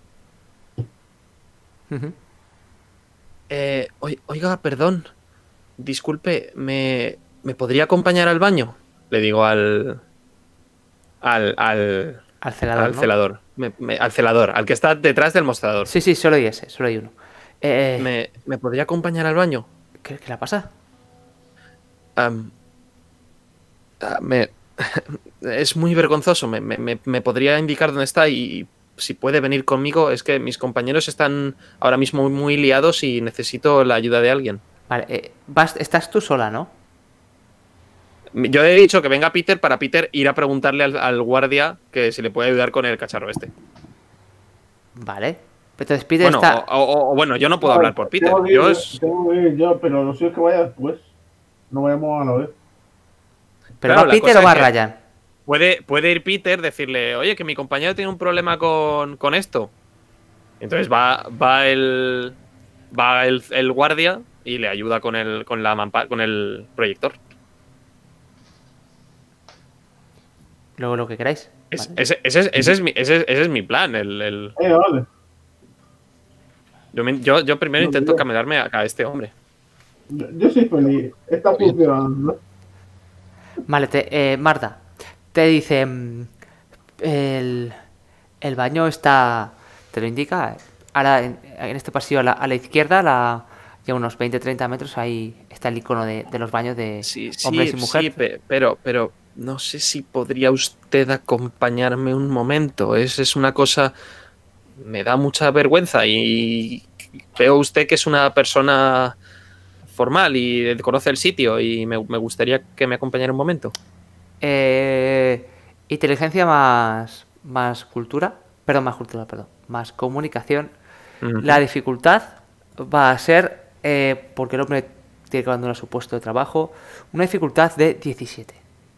Ujú. Eh, oi- oiga, perdón. Disculpe, ¿me, ¿me podría acompañar al baño? Le digo al. Al. Al, Al celador, al ¿no? celador. Me- me- al celador, al que está detrás del mostrador. Sí, sí, solo hay ese, solo hay uno. Eh, ¿Me, ¿Me podría acompañar al baño? ¿qué, qué le pasa? Am, ah, me, es muy vergonzoso. Me, me- me- me podría indicar dónde está y si puede venir conmigo. Es que mis compañeros están ahora mismo muy, muy liados y necesito la ayuda de alguien. Vale, eh, vas, estás tú sola, ¿no? Yo he dicho que venga Peter para Peter ir a preguntarle al, al guardia que si le puede ayudar con el cacharro este. Vale. Entonces Peter Bueno, está... o, o- o bueno, yo no puedo hablar por Peter. Tengo que ir, Yo es- tengo que ir yo, pero lo suyo es que vaya después. No vayamos a la vez. ¿Pero claro, va la Peter cosa o va es que- Ryan? puede, puede ir Peter, decirle, oye, que mi compañero tiene un problema con, con esto. Entonces va, va el. Va el, el guardia y le ayuda con el, con la mampa- con el proyector. Luego lo que queráis. Es- Vale. ese, ese es, ese es mi, ese, ese es mi plan. El, el- Eh, vale. yo, me- yo, yo primero No, intento tío. camelarme a, a este hombre. Yo, yo soy feliz. Está funcionando. Vale, te, eh, Marta, te dice... mm, El, el baño está... Te lo indica. Ahora, en, en este pasillo a la, a la izquierda, la, ya unos veinte a treinta metros, ahí está el icono de, de los baños de Sí, hombres sí, y mujeres. sí, pe- pero, pero no sé si podría usted acompañarme un momento. Es, es una cosa. Me da mucha vergüenza y veo usted que es una persona formal y conoce el sitio y me, me gustaría que me acompañara un momento. Eh, inteligencia más, más cultura. Perdón, más cultura, perdón. Más comunicación. Ujú. La dificultad va a ser, eh, porque el hombre tiene que abandonar su puesto de trabajo, una dificultad de diecisiete.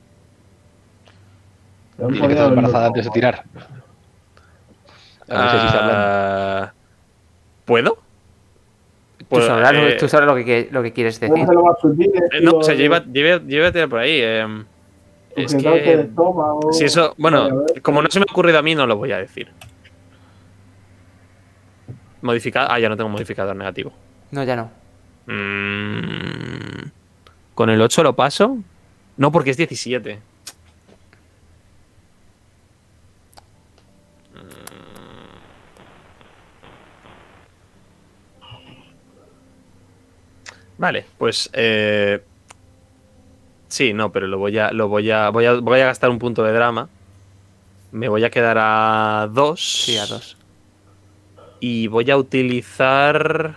Te han Tiene que podido estar verlo embarazada antes de todo. tirar. No sé si se hablan. Ah, ¿Puedo? Tú Pues, sabrás, eh, tú sabrás lo, que, que- lo que quieres decir. Puedes hacerlo más sutil, eh, no, o sea, yo tío, iba, yo iba- yo iba a tirar por ahí. eh, es sujetarte que. el estómago. Si eso, bueno, Vale, a ver. como no se me ha ocurrido a mí, no lo voy a decir. Modificado. Ah, ya no tengo modificador negativo. No, ya no. Mm, ¿Con el ocho lo paso? No, porque es diecisiete. Vale, pues eh, sí, no, pero lo voy a, lo voy a, voy a, voy a gastar un punto de drama. Me voy a quedar a dos. Sí, a dos. Y voy a utilizar.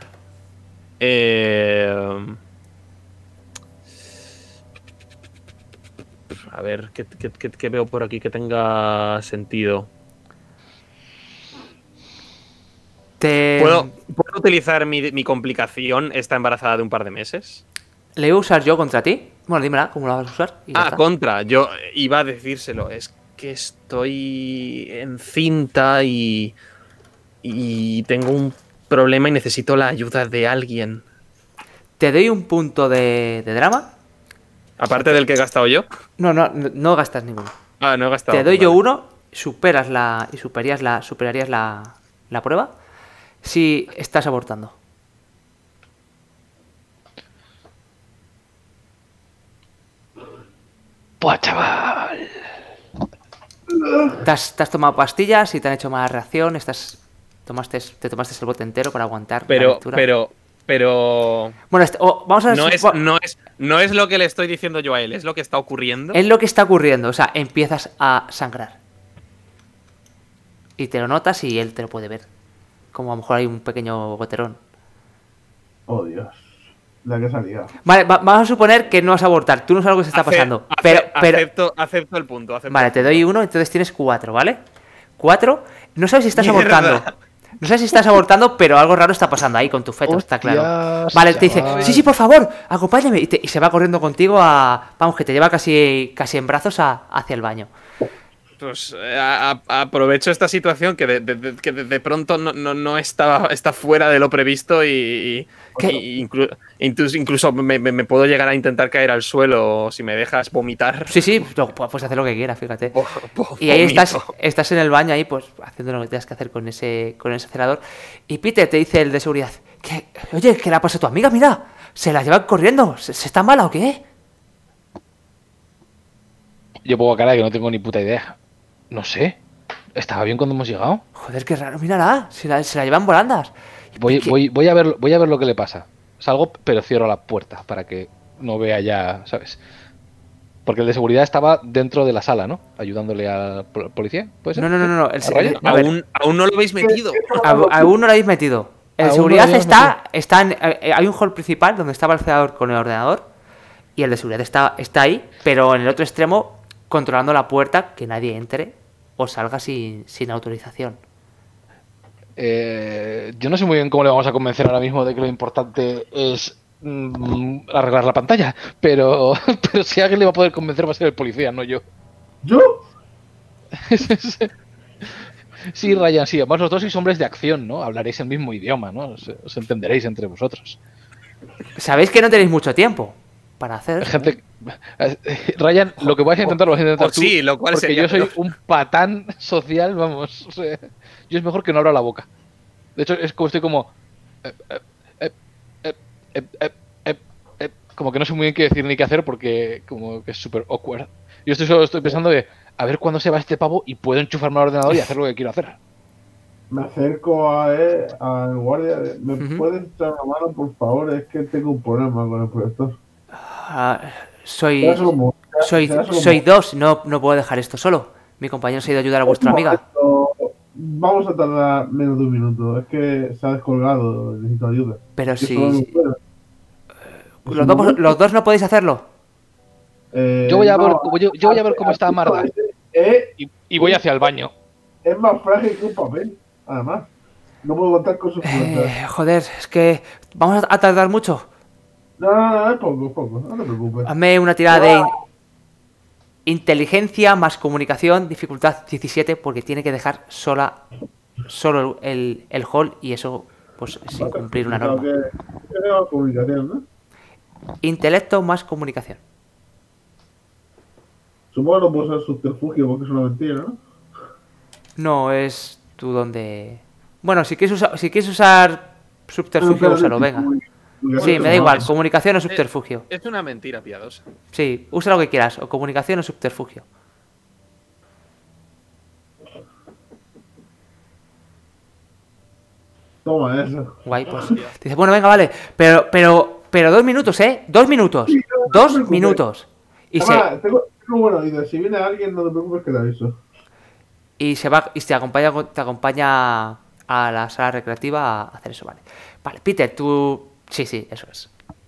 eh, a ver, ¿qué, qué- qué- qué veo por aquí que tenga sentido? Te... ¿Puedo, ¿puedo utilizar mi, mi complicación? ¿Está embarazada de un par de meses? ¿Le voy a usar yo contra ti? Bueno, dímela, ¿cómo la vas a usar? Y ya Ah, está. contra. Yo iba a decírselo. Es que estoy encinta y. Y tengo un problema y necesito la ayuda de alguien. Te doy un punto de, de drama. Aparte del que he gastado yo. No, no, no, no gastas ninguno. Ah, no he gastado. Te doy vale. yo uno, superas la. Y superarías la. Superarías la, la prueba. Si estás abortando. ¡Buah, chaval! Te has, te has tomado pastillas y te han hecho mala reacción. Estás. Tomaste, te tomaste el bote entero para aguantar la Pero, lectura. pero, pero. Bueno, este- oh, vamos a No es, supo- no, es, no es lo que le estoy diciendo yo a él, es lo que está ocurriendo. Es lo que está ocurriendo. O sea, empiezas a sangrar. Y te lo notas y él te lo puede ver. Como a lo mejor hay un pequeño goterón. Oh, Dios. La que salía. Vale, va- vamos a suponer que no vas a abortar. Tú no sabes lo que se está Ace- pasando. ace- Pero, pero, acepto, acepto el punto. acepto vale, el te punto. doy uno, entonces tienes cuatro, ¿vale? Cuatro. No sabes si estás Mierda. abortando. No sabes si estás abortando, pero algo raro está pasando ahí con tu feto, está claro. Hostias, Vale, te dice, chaval. sí, sí, por favor, acompáñame. Y, te- y se va corriendo contigo a. Vamos, que te lleva casi, casi en brazos a- hacia el baño. Pues eh, a- a- aprovecho esta situación que de, de- de- que de, de pronto no, no, no estaba, está fuera de lo previsto y, y- ¿Qué? y inclu- incluso, incluso me, me- me puedo llegar a intentar caer al suelo o si me dejas vomitar. Sí, sí, no, pu- puedes hacer lo que quieras, fíjate. Vo- vo- Y ahí vomito. estás, estás en el baño ahí, pues haciendo lo que tengas que hacer con ese, con ese celador. Y Peter te dice el de seguridad, que, oye, ¿qué le ha pasado a tu amiga? Mira, se la llevan corriendo, ¿se, se está mala o qué? Yo pongo cara de que no tengo ni puta idea. No sé. ¿Estaba bien cuando hemos llegado? Joder, qué raro, mírala, se la, se la llevan volandas. Voy, ¿Qué? voy, voy, a ver, voy a ver lo que le pasa. Salgo, pero cierro la puerta para que no vea ya, ¿sabes? Porque el de seguridad estaba dentro de la sala, ¿no? Ayudándole al pol- policía, ¿puede ser? No, no, no, no, no, el, ¿A Ryan? el- a ver, Aún, aún no lo habéis metido. a- aún no lo habéis metido. El Aún no seguridad lo habíamos está, está en, eh, hay un hall principal donde estaba el celador con el ordenador y el de seguridad está, está ahí, pero en el otro extremo controlando la puerta que nadie entre o salga sin, sin autorización. Eh, yo no sé muy bien cómo le vamos a convencer ahora mismo de que lo importante es mm, arreglar la pantalla, pero, pero si alguien le va a poder convencer va a ser el policía, no yo. ¿Yo? Sí, Ryan, sí, además los dos sois hombres de acción, ¿no? Hablaréis el mismo idioma, ¿no? Os, os entenderéis entre vosotros. Sabéis que no tenéis mucho tiempo para hacer eso, Gente, eh, Ryan, lo que vais a intentar lo vas a intentar O tú, sí, lo cual porque sería yo soy peor. un patán social, vamos. O sea, yo es mejor que no abra la boca. De hecho, es como estoy como eh, eh, eh, eh, eh, eh, eh, eh, como que no sé muy bien qué decir ni qué hacer porque como que es súper awkward. Yo estoy solo estoy pensando de a ver cuándo se va este pavo y puedo enchufarme al ordenador y hacer lo que quiero hacer. Me acerco a él, al guardia. de- ¿Me Ujú. puedes echar una mano, por favor? Es que tengo un problema con el proyector. Ah, soy Será solo mo- soy, será solo soy mo- dos, no, no puedo dejar esto solo. Mi compañero se ha ido a ayudar a vuestra Un amiga. momento. Vamos a tardar menos de un minuto. Es que se ha descolgado. Necesito ayuda. Pero Yo si solo no puedo. Pues los un dos, momento. los dos no podéis hacerlo. Eh, Yo voy a ver- no, yo- yo voy a ver cómo está Marda. Eh, Y, y voy hacia el baño. es más frágil que un papel, además. No puedo contar con sus fuerzas. Eh, joder, es que vamos a a tardar mucho. No, no, no, es poco, es poco. No te preocupes. Hazme una tirada de in- inteligencia más comunicación, dificultad diecisiete, porque tiene que dejar sola solo el, el hall y eso pues sin cumplir una Creo norma. que- creo que comunicación, ¿no? Intelecto más comunicación. Supongo que no puedo usar subterfugio porque es una mentira, ¿no? No es tú donde. Bueno, si quieres usar, si quieres usar subterfugio, Pero, úsalo, pero, venga. comunicación, Sí, me da no. igual, comunicación o subterfugio. Es una mentira piadosa. Sí, usa lo que quieras, o comunicación o subterfugio. Toma eso. Guay, pues. Dice, bueno, venga, vale. Pero, pero, pero dos minutos, ¿eh? Dos minutos. Sí, no, no te Dos preocupes. minutos. Y se, Además, tengo, tengo buena oído. Si viene alguien, no te preocupes que te aviso. y se va y te acompaña, te acompaña a la sala recreativa a hacer eso, vale. Vale, Peter, tú. Sí, sí, eso es.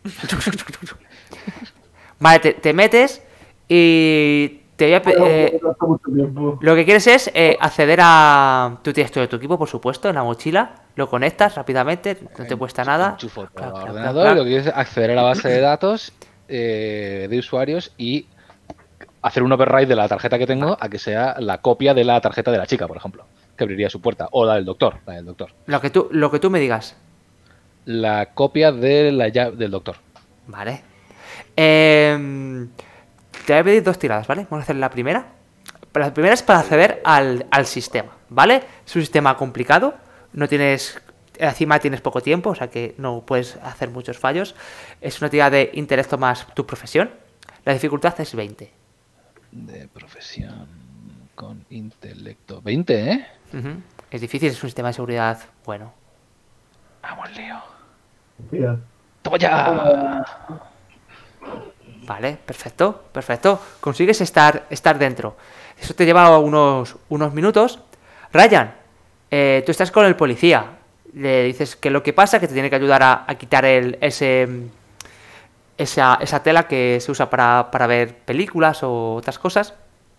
Vale, te, te metes y te voy a. pe- Pero, eh, no gasta mucho tiempo. Lo que quieres es eh, acceder a. Tú tienes todo tu equipo, por supuesto, en la mochila. Lo conectas rápidamente, no te cuesta nada. Enchufo todo Clac, el clac, ordenador clac, y lo que quieres es acceder a la base de datos eh, de usuarios y hacer un override de la tarjeta que tengo a que sea la copia de la tarjeta de la chica, por ejemplo, que abriría su puerta. O la del doctor, la del doctor. Lo que tú, lo que tú me digas. La copia de la llave del doctor. Vale. Em, te voy a pedir dos tiradas, ¿vale? Vamos a hacer la primera. La primera es para acceder al, al sistema, ¿vale? Es un sistema complicado. No tienes. Encima tienes poco tiempo, o sea que no puedes hacer muchos fallos. Es una tirada de intelecto más tu profesión. La dificultad es veinte. De profesión con intelecto. veinte, ¿eh? Ujú. Es difícil, es un sistema de seguridad bueno. Vamos, Leo. Mira. ¡Toma ya! Vale, perfecto, perfecto. Consigues estar, estar dentro. Eso te lleva unos, unos minutos. Ryan, eh, tú estás con el policía. Le dices que lo que pasa, que te tiene que ayudar a, a quitar el, ese, esa, esa tela que se usa para, para ver películas o otras cosas.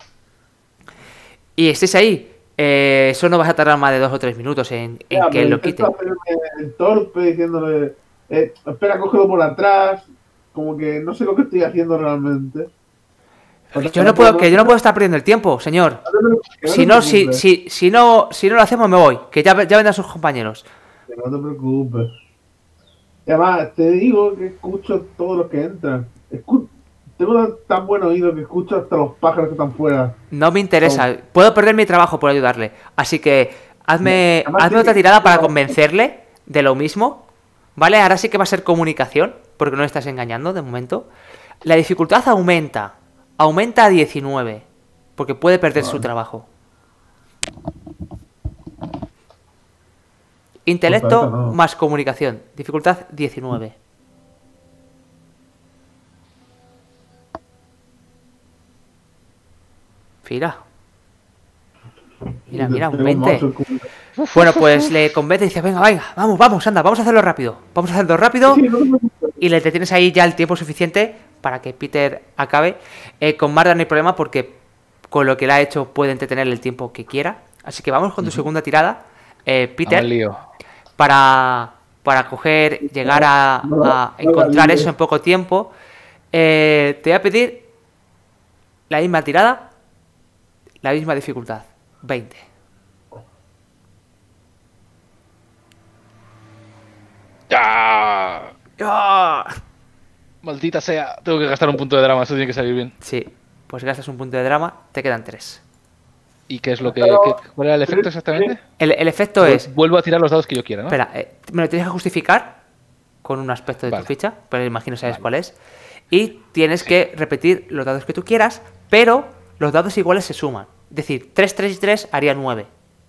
Y estés ahí. Eh, eso no vas a tardar más de dos o tres minutos en, en Ya, que pero lo quite. intento hacerme el torpe diciéndole, eh, espera, cógelo por atrás. Como que no sé lo que estoy haciendo realmente. Pues Yo no puedo, que yo no puedo estar perdiendo el tiempo, señor. Que Si te no, si, preocupes, si, si no, si no lo hacemos, me voy. Que ya, ya vendrán sus compañeros. que no te preocupes. Y además, te digo que escucho todo lo que entra. Escu- Tengo tan, tan buen oído que escucho hasta los pájaros que están fuera. No me interesa. Puedo perder mi trabajo por ayudarle. Así que hazme, Además, hazme sí, otra tirada para no. convencerle de lo mismo. ¿Vale? Ahora sí que va a ser comunicación, porque no le estás engañando de momento. La dificultad aumenta. Aumenta a diecinueve. Porque puede perder su Vale. trabajo. Pues Intelecto tanto no. más comunicación. Dificultad diecinueve. Mira. Mira, mira, un Tengo veinte. mouse en comunicación. Bueno, pues le convence y dice, venga, venga, vamos, vamos, anda, vamos a hacerlo rápido. Vamos a hacerlo rápido. Sí, no te preocupes. Y le detienes ahí ya el tiempo suficiente para que Peter acabe. Eh, con Marta no hay problema porque con lo que le ha hecho puede entretenerle el tiempo que quiera. Así que vamos con tu segunda tirada, eh, Peter, Vamos al lío. para, para coger, llegar a, No, no, a no, encontrar no, eso en poco tiempo. Eh, te voy a pedir la misma tirada, la misma dificultad, veinte. ¡Ya! ¡Ah! Maldita sea, tengo que gastar un punto de drama, esto tiene que salir bien. Sí, pues gastas un punto de drama, te quedan tres. ¿Y qué es lo que, qué- cuál era el efecto exactamente? El, el efecto es... Vuelvo a tirar los dados que yo quiera, ¿no? Espera, eh, me lo tienes que justificar con un aspecto de Vale. tu ficha, pero imagino sabes Vale. cuál es. Y tienes que repetir los dados que tú quieras, pero los dados iguales se suman. Es decir, tres, tres y tres haría nueve.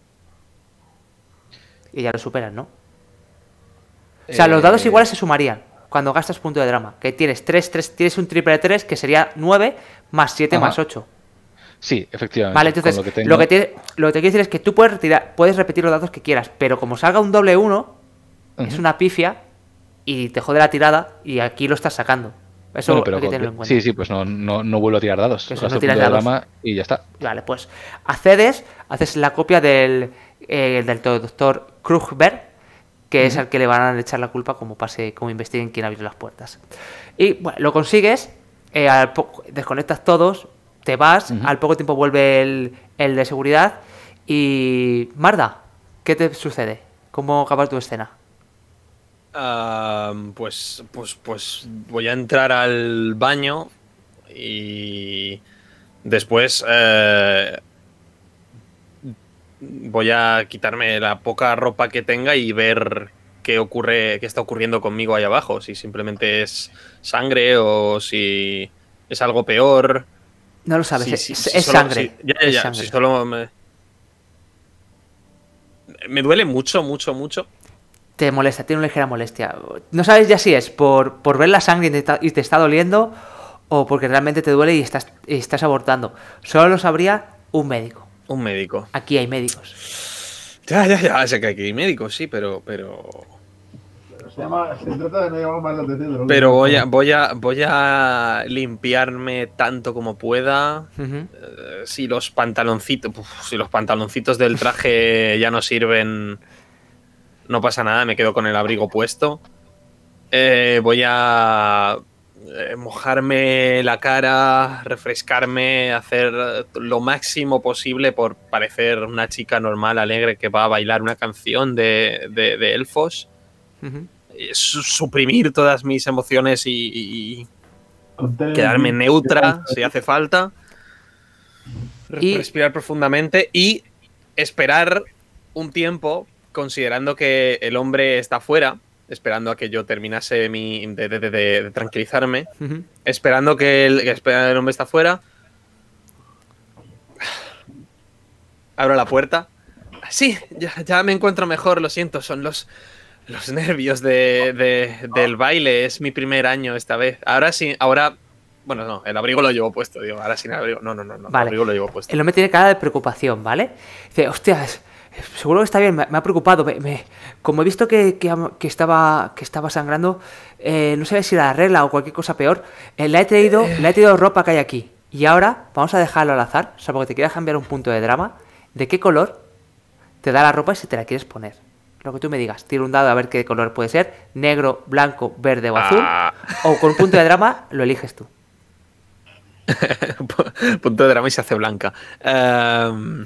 Y ya lo superas, ¿no? O sea, los dados Eh, iguales se sumarían cuando gastas punto de drama. Que tienes tres, tres, tienes un triple de tres que sería nueve más siete Ajá. más ocho. Sí, efectivamente. Vale, con entonces lo que tengo- lo que, tiene- lo que te quiero decir es que tú puedes retirar, puedes repetir los dados que quieras, pero como salga un doble uno, es Ujú. una pifia y te jode la tirada y aquí lo estás sacando. Eso Bueno, pero hay que con- tenerlo en cuenta. sí, sí, pues no, no, no vuelvo a tirar dados. Eso, Gasto no tiras punto de dados. drama y ya está. Vale, pues accedes, haces la copia del, eh, del doctor Krugberg, que es al que le van a echar la culpa como pase, como investiguen quién abrió las puertas. Y bueno, lo consigues, eh, al po- desconectas todos, te vas, Ujú. al poco tiempo vuelve el, el de seguridad y... Marda, ¿qué te sucede? ¿Cómo acabas tu escena? Ah, pues, pues, pues voy a entrar al baño y después eh, voy a quitarme la poca ropa que tenga y ver qué ocurre, qué está ocurriendo conmigo ahí abajo. Si simplemente es sangre o si es algo peor. No lo sabes, Sí, es, sí, es- sí, es solo- sangre. sí, ya, ya, es ya, sangre. si solo me... me duele mucho, mucho, mucho. Te molesta, tiene una ligera molestia. No sabes ya si es por, por ver la sangre y te, está- y te está doliendo o porque realmente te duele y estás, y estás abortando. Solo lo sabría un médico. Un médico. Aquí hay médicos. Ya, ya, ya, sé que aquí hay médicos, sí, pero, pero, Pero se, llama, se trata de no llamar más la atención de lo que pero pasa. voy a, voy a, voy a limpiarme tanto como pueda. Ujú. Eh, si los pantaloncitos, uf, si los pantaloncitos del traje ya no sirven, no pasa nada, me quedo con el abrigo puesto. Eh, voy a eh, mojarme la cara, refrescarme, hacer lo máximo posible por parecer una chica normal, alegre, que va a bailar una canción de, de- de elfos. Ujú. Eh, su- Suprimir todas mis emociones y, y Contener- quedarme neutra si hace falta. Re- Y- Respirar profundamente y esperar un tiempo, considerando que el hombre está fuera, esperando a que yo terminase mi, de, de- de- de tranquilizarme, Ujú. esperando que el, que espera- el hombre está fuera. Abro la puerta. Sí, ya, ya me encuentro mejor, lo siento, son los, los nervios de, de- del baile, es mi primer año esta vez. Ahora sí, ahora... Bueno, no, el abrigo lo llevo puesto, digo, ahora sin abrigo. No, no, no, no Vale. el abrigo lo llevo puesto. El hombre tiene cara de preocupación, ¿vale? Dice, hostias, seguro que está bien, me, me ha preocupado. me- me- como he visto que, que, am- que estaba, que estaba sangrando, eh, no sé si la regla o cualquier cosa peor, eh, le, he traído, le he traído ropa que hay aquí. Y ahora vamos a dejarlo al azar, salvo que te quieras cambiar un punto de drama. ¿De qué color te da la ropa si te la quieres poner? Lo que tú me digas. Tira un dado a ver qué color puede ser. Negro, blanco, verde o azul. Ah. O con un punto de drama lo eliges tú. Punto de drama y se hace blanca. Um...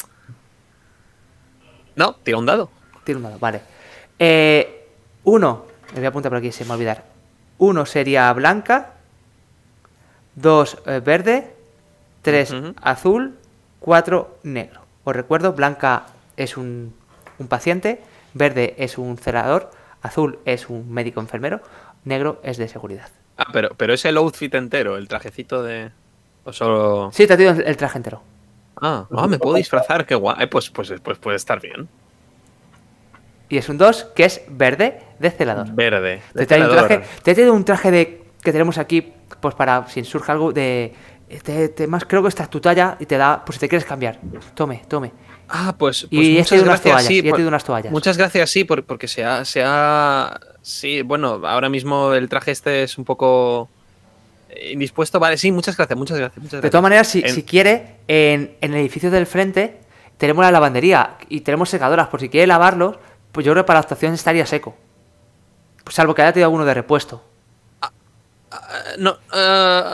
No, tira un dado. Tira un dado, vale. Eh, uno, me voy a apuntar por aquí, se me va a olvidar. Uno sería blanca, dos eh, verde, tres Ujú. azul, cuatro negro. Os recuerdo, blanca es un, un paciente, verde es un celador, azul es un médico enfermero, negro es de seguridad. Ah, pero, pero es el outfit entero, el trajecito de... O solo... Sí, te digo el, el traje entero. Ah, ah, me puedo disfrazar, qué guay. Pues, pues, pues puede estar bien. Y es un dos, que es verde de celador. Verde. Te de trae un celador. traje, te trae un traje de que tenemos aquí, pues para si surge algo de, de, de más, creo que esta es tu talla y te da, pues si te quieres cambiar, tome, tome. Ah, pues, pues Y he muchas traído unas gracias, toallas, sí, y he por- traído unas toallas. Muchas gracias, sí, por- porque se ha, se ha... Sí, bueno, ahora mismo el traje este es un poco eh, indispuesto. Vale, sí, muchas gracias, muchas gracias. Muchas De gracias. todas maneras, si, En- si quiere, en, en el edificio del frente tenemos la lavandería y tenemos secadoras, por si quiere lavarlos, pues yo creo que para la actuación estaría seco. Pues salvo que haya tenido alguno de repuesto. Eh, no, eh,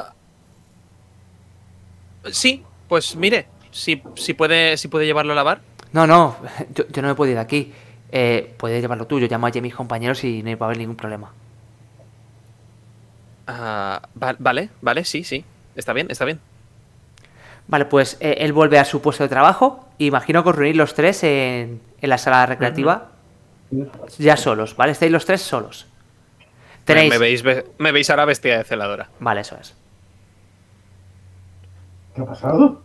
sí, pues mire, si, si, puede, si puede llevarlo a lavar. No, no, yo, yo no me puedo ir de aquí. Eh, puedes llevarlo tú, yo llamo allí a mis compañeros y no va a haber ningún problema. Ah, va- vale, vale, sí, sí. Está bien, está bien. Vale, pues eh, él vuelve a su puesto de trabajo. Imagino que os reunís los tres en, en la sala recreativa, ya solos, ¿vale? Estáis los tres solos. Me, Tenéis... me veis, ve- me veis ahora vestida de celadora. Vale, eso es. ¿Qué ha pasado?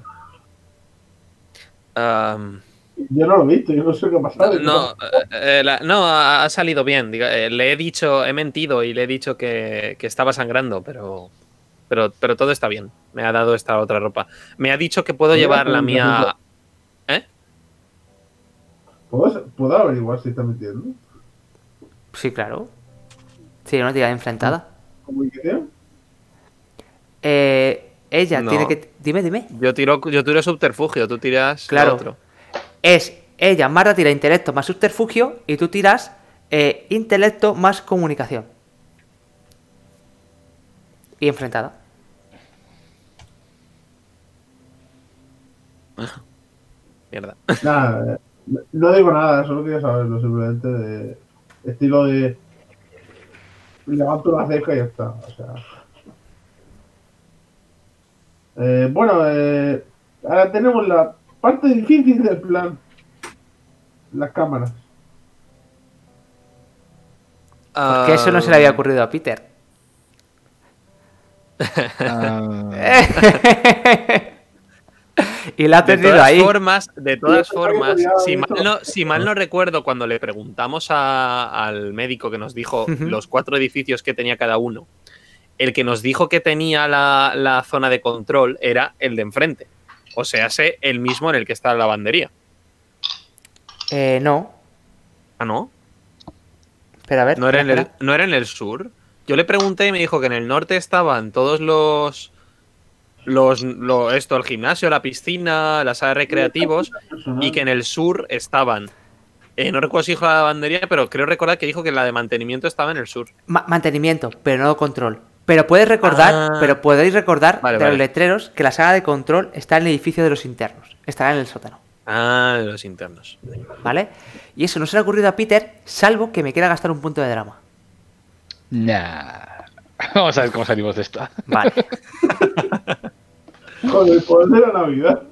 Am, Yo no lo he visto, yo no sé qué ha pasado. no, eh, eh, la- no, ha, ha salido bien. Diga, eh, le he dicho, he mentido y le he dicho que, que estaba sangrando, pero, pero, pero todo está bien. Me ha dado esta otra ropa. Me ha dicho que puedo Mira, llevar la pero mía. ¿Eh? ¿Puedo, ¿Puedo averiguar si está mintiendo? Sí, claro. Sí, una tirada enfrentada. ¿Comunicación? Eh, ella No. tiene que... Dime, dime. Yo tiro, yo tiro subterfugio, tú tiras lo Claro. otro. Es ella, Marta tira intelecto más subterfugio y tú tiras eh, intelecto más comunicación. Y enfrentada. Mierda. Nada, eh, no digo nada, solo quería saberlo, simplemente de estilo de levanto la ceja y ya está. O sea. Eh, bueno, eh, ahora tenemos la parte difícil del plan. Las cámaras. Porque eso no se le había ocurrido a Peter. Ah, Y la ha De perdido todas ahí. formas, de todas Sí, formas, ya, si eso. mal, no, si mal no recuerdo, cuando le preguntamos a- al médico que nos dijo Ujú. los cuatro edificios que tenía cada uno, el que nos dijo que tenía la, la zona de control era el de enfrente. O sea, sé el mismo en el que está la lavandería. Eh, no. Ah, ¿no? Pero a ver. ¿No era, en espera, el, espera. ¿No era en el sur? Yo le pregunté y me dijo que en el norte estaban todos los... los lo, esto, el gimnasio, la piscina, las áreas recreativos, y que en el sur estaban. Eh, no recuerdo si dijo la lavandería, pero creo recordar que dijo que la de mantenimiento estaba en el sur. Ma- mantenimiento, pero no control. Pero puedes recordar, Ah. pero podéis recordar Vale, de vale. los letreros que la sala de control está en el edificio de los internos. Estará en el sótano. Ah, de los internos. ¿Vale? Y eso no se le ha ocurrido a Peter, salvo que me quiera gastar un punto de drama. nah. Vamos a ver cómo salimos de esto. Vale. Con el poder de la Navidad.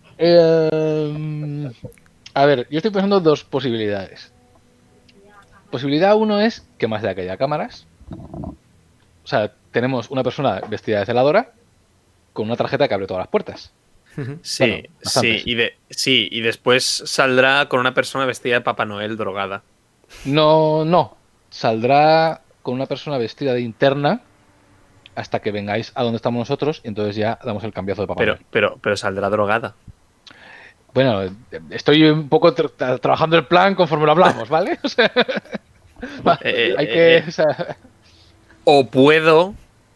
Eh, a ver, yo estoy pensando dos posibilidades. Posibilidad uno es que más de que haya cámaras. O sea, tenemos una persona vestida de celadora con una tarjeta que abre todas las puertas. Sí, Bueno, sí, bastantes. y de, sí, y después saldrá con una persona vestida de Papá Noel drogada. No, no. Saldrá con una persona vestida de interna hasta que vengáis a donde estamos nosotros y entonces ya damos el cambiazo de papá. Pero, Noel. pero, pero saldrá drogada. Bueno, estoy un poco tra- tra- trabajando el plan conforme lo hablamos, ¿vale? O sea, va, Eh, hay eh, que... eh. o sea, O puedo.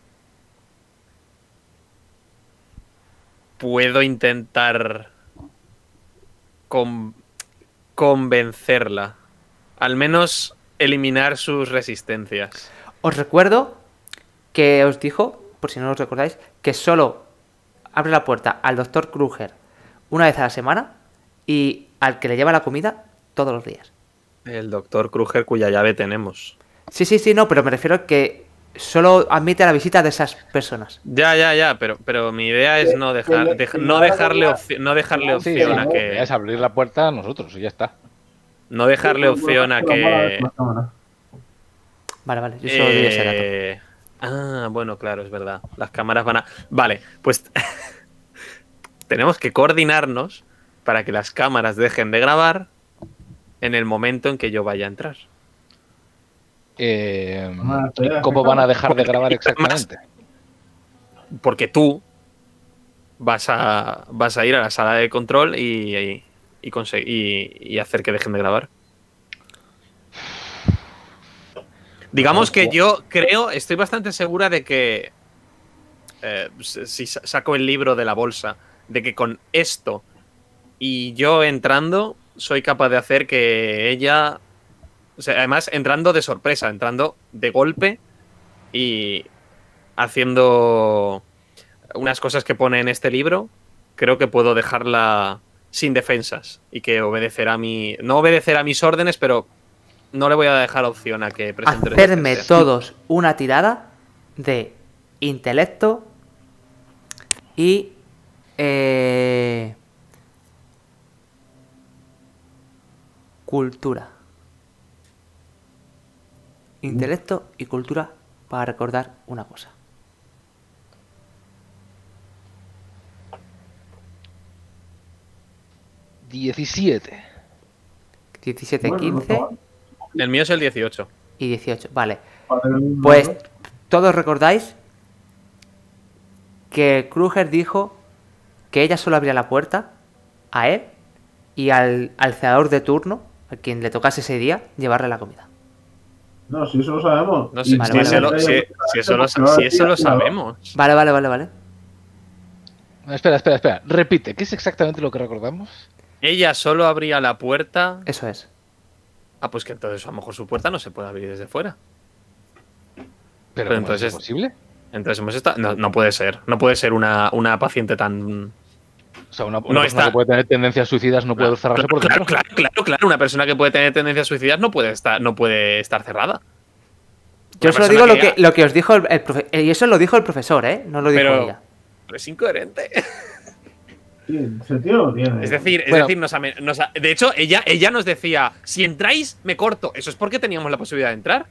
Puedo intentar. con- convencerla. Al menos eliminar sus resistencias. Os recuerdo que os dijo por si no os recordáis, que solo abre la puerta al doctor Kruger una vez a la semana y al que le lleva la comida todos los días. El doctor Kruger cuya llave tenemos. Sí, sí, sí, no, pero me refiero a que solo admite la visita de esas personas. Ya, ya, ya, pero, pero mi idea es no dejar, dej- no dejarle opción, no dejarle Sí, opción sí, a no, que, es abrir la puerta a nosotros y ya está. no dejarle opción a que. Las cámaras. Vale, vale, yo solo doy ese dato. Eh, Ah, bueno, claro, es verdad. Las cámaras van a. Vale, pues tenemos que coordinarnos para que las cámaras dejen de grabar en el momento en que yo vaya a entrar. Eh, Ah, espera, ¿y ¿Cómo espera. van a dejar de grabar exactamente? Porque tú vas a, vas a ir a la sala de control y, y, y, conse- y- y hacer que dejen de grabar. Digamos que yo creo, estoy bastante segura de que eh, si sa- saco el libro de la bolsa, de que con esto y yo entrando, soy capaz de hacer que ella, o sea, además entrando de sorpresa, entrando de golpe y haciendo unas cosas que pone en este libro, creo que puedo dejarla sin defensas y que obedecerá mi, no obedecerá mis órdenes, pero no le voy a dejar opción a que presente Hacerme resistencia. todos una tirada de intelecto y eh, cultura. Intelecto y cultura para recordar una cosa. diecisiete. diecisiete, Bueno, no quince está mal. El mío es el dieciocho. y dieciocho. Vale. Para tener un Pues número. todos recordáis que Kruger dijo que ella solo abría la puerta a él y al, al ceador de turno, a quien le tocase ese día, llevarle la comida. No, si eso lo sabemos. No sé, Vale, si, vale, ese vale. lo, si- si eso lo, si eso lo sabemos. Vale, vale, vale, vale. Espera, espera, espera. Repite, ¿qué es exactamente lo que recordamos? Ella solo abría la puerta. Eso es. Ah, pues que entonces a lo mejor su puerta no se puede abrir desde fuera. Pero, Pero ¿cómo entonces- es posible? Entonces hemos estado. No, no puede ser. No puede ser una, una paciente tan. O sea, una, una No persona está- que puede tener tendencias suicidas no puede cerrarse por claro, dentro. claro, claro, claro. Una persona que puede tener tendencias suicidas no puede estar, no puede estar cerrada. Yo Una solo persona digo lo que que, lo que os dijo el, el profe- y eso lo dijo el profesor, ¿eh? No lo dijo Pero- ella. Pero es incoherente. Sí, sentido no tiene. Es decir, es Bueno. decir, nos, ame- nos a- de hecho, ella, ella nos decía, si entráis, me corto. Eso es porque teníamos la posibilidad de entrar.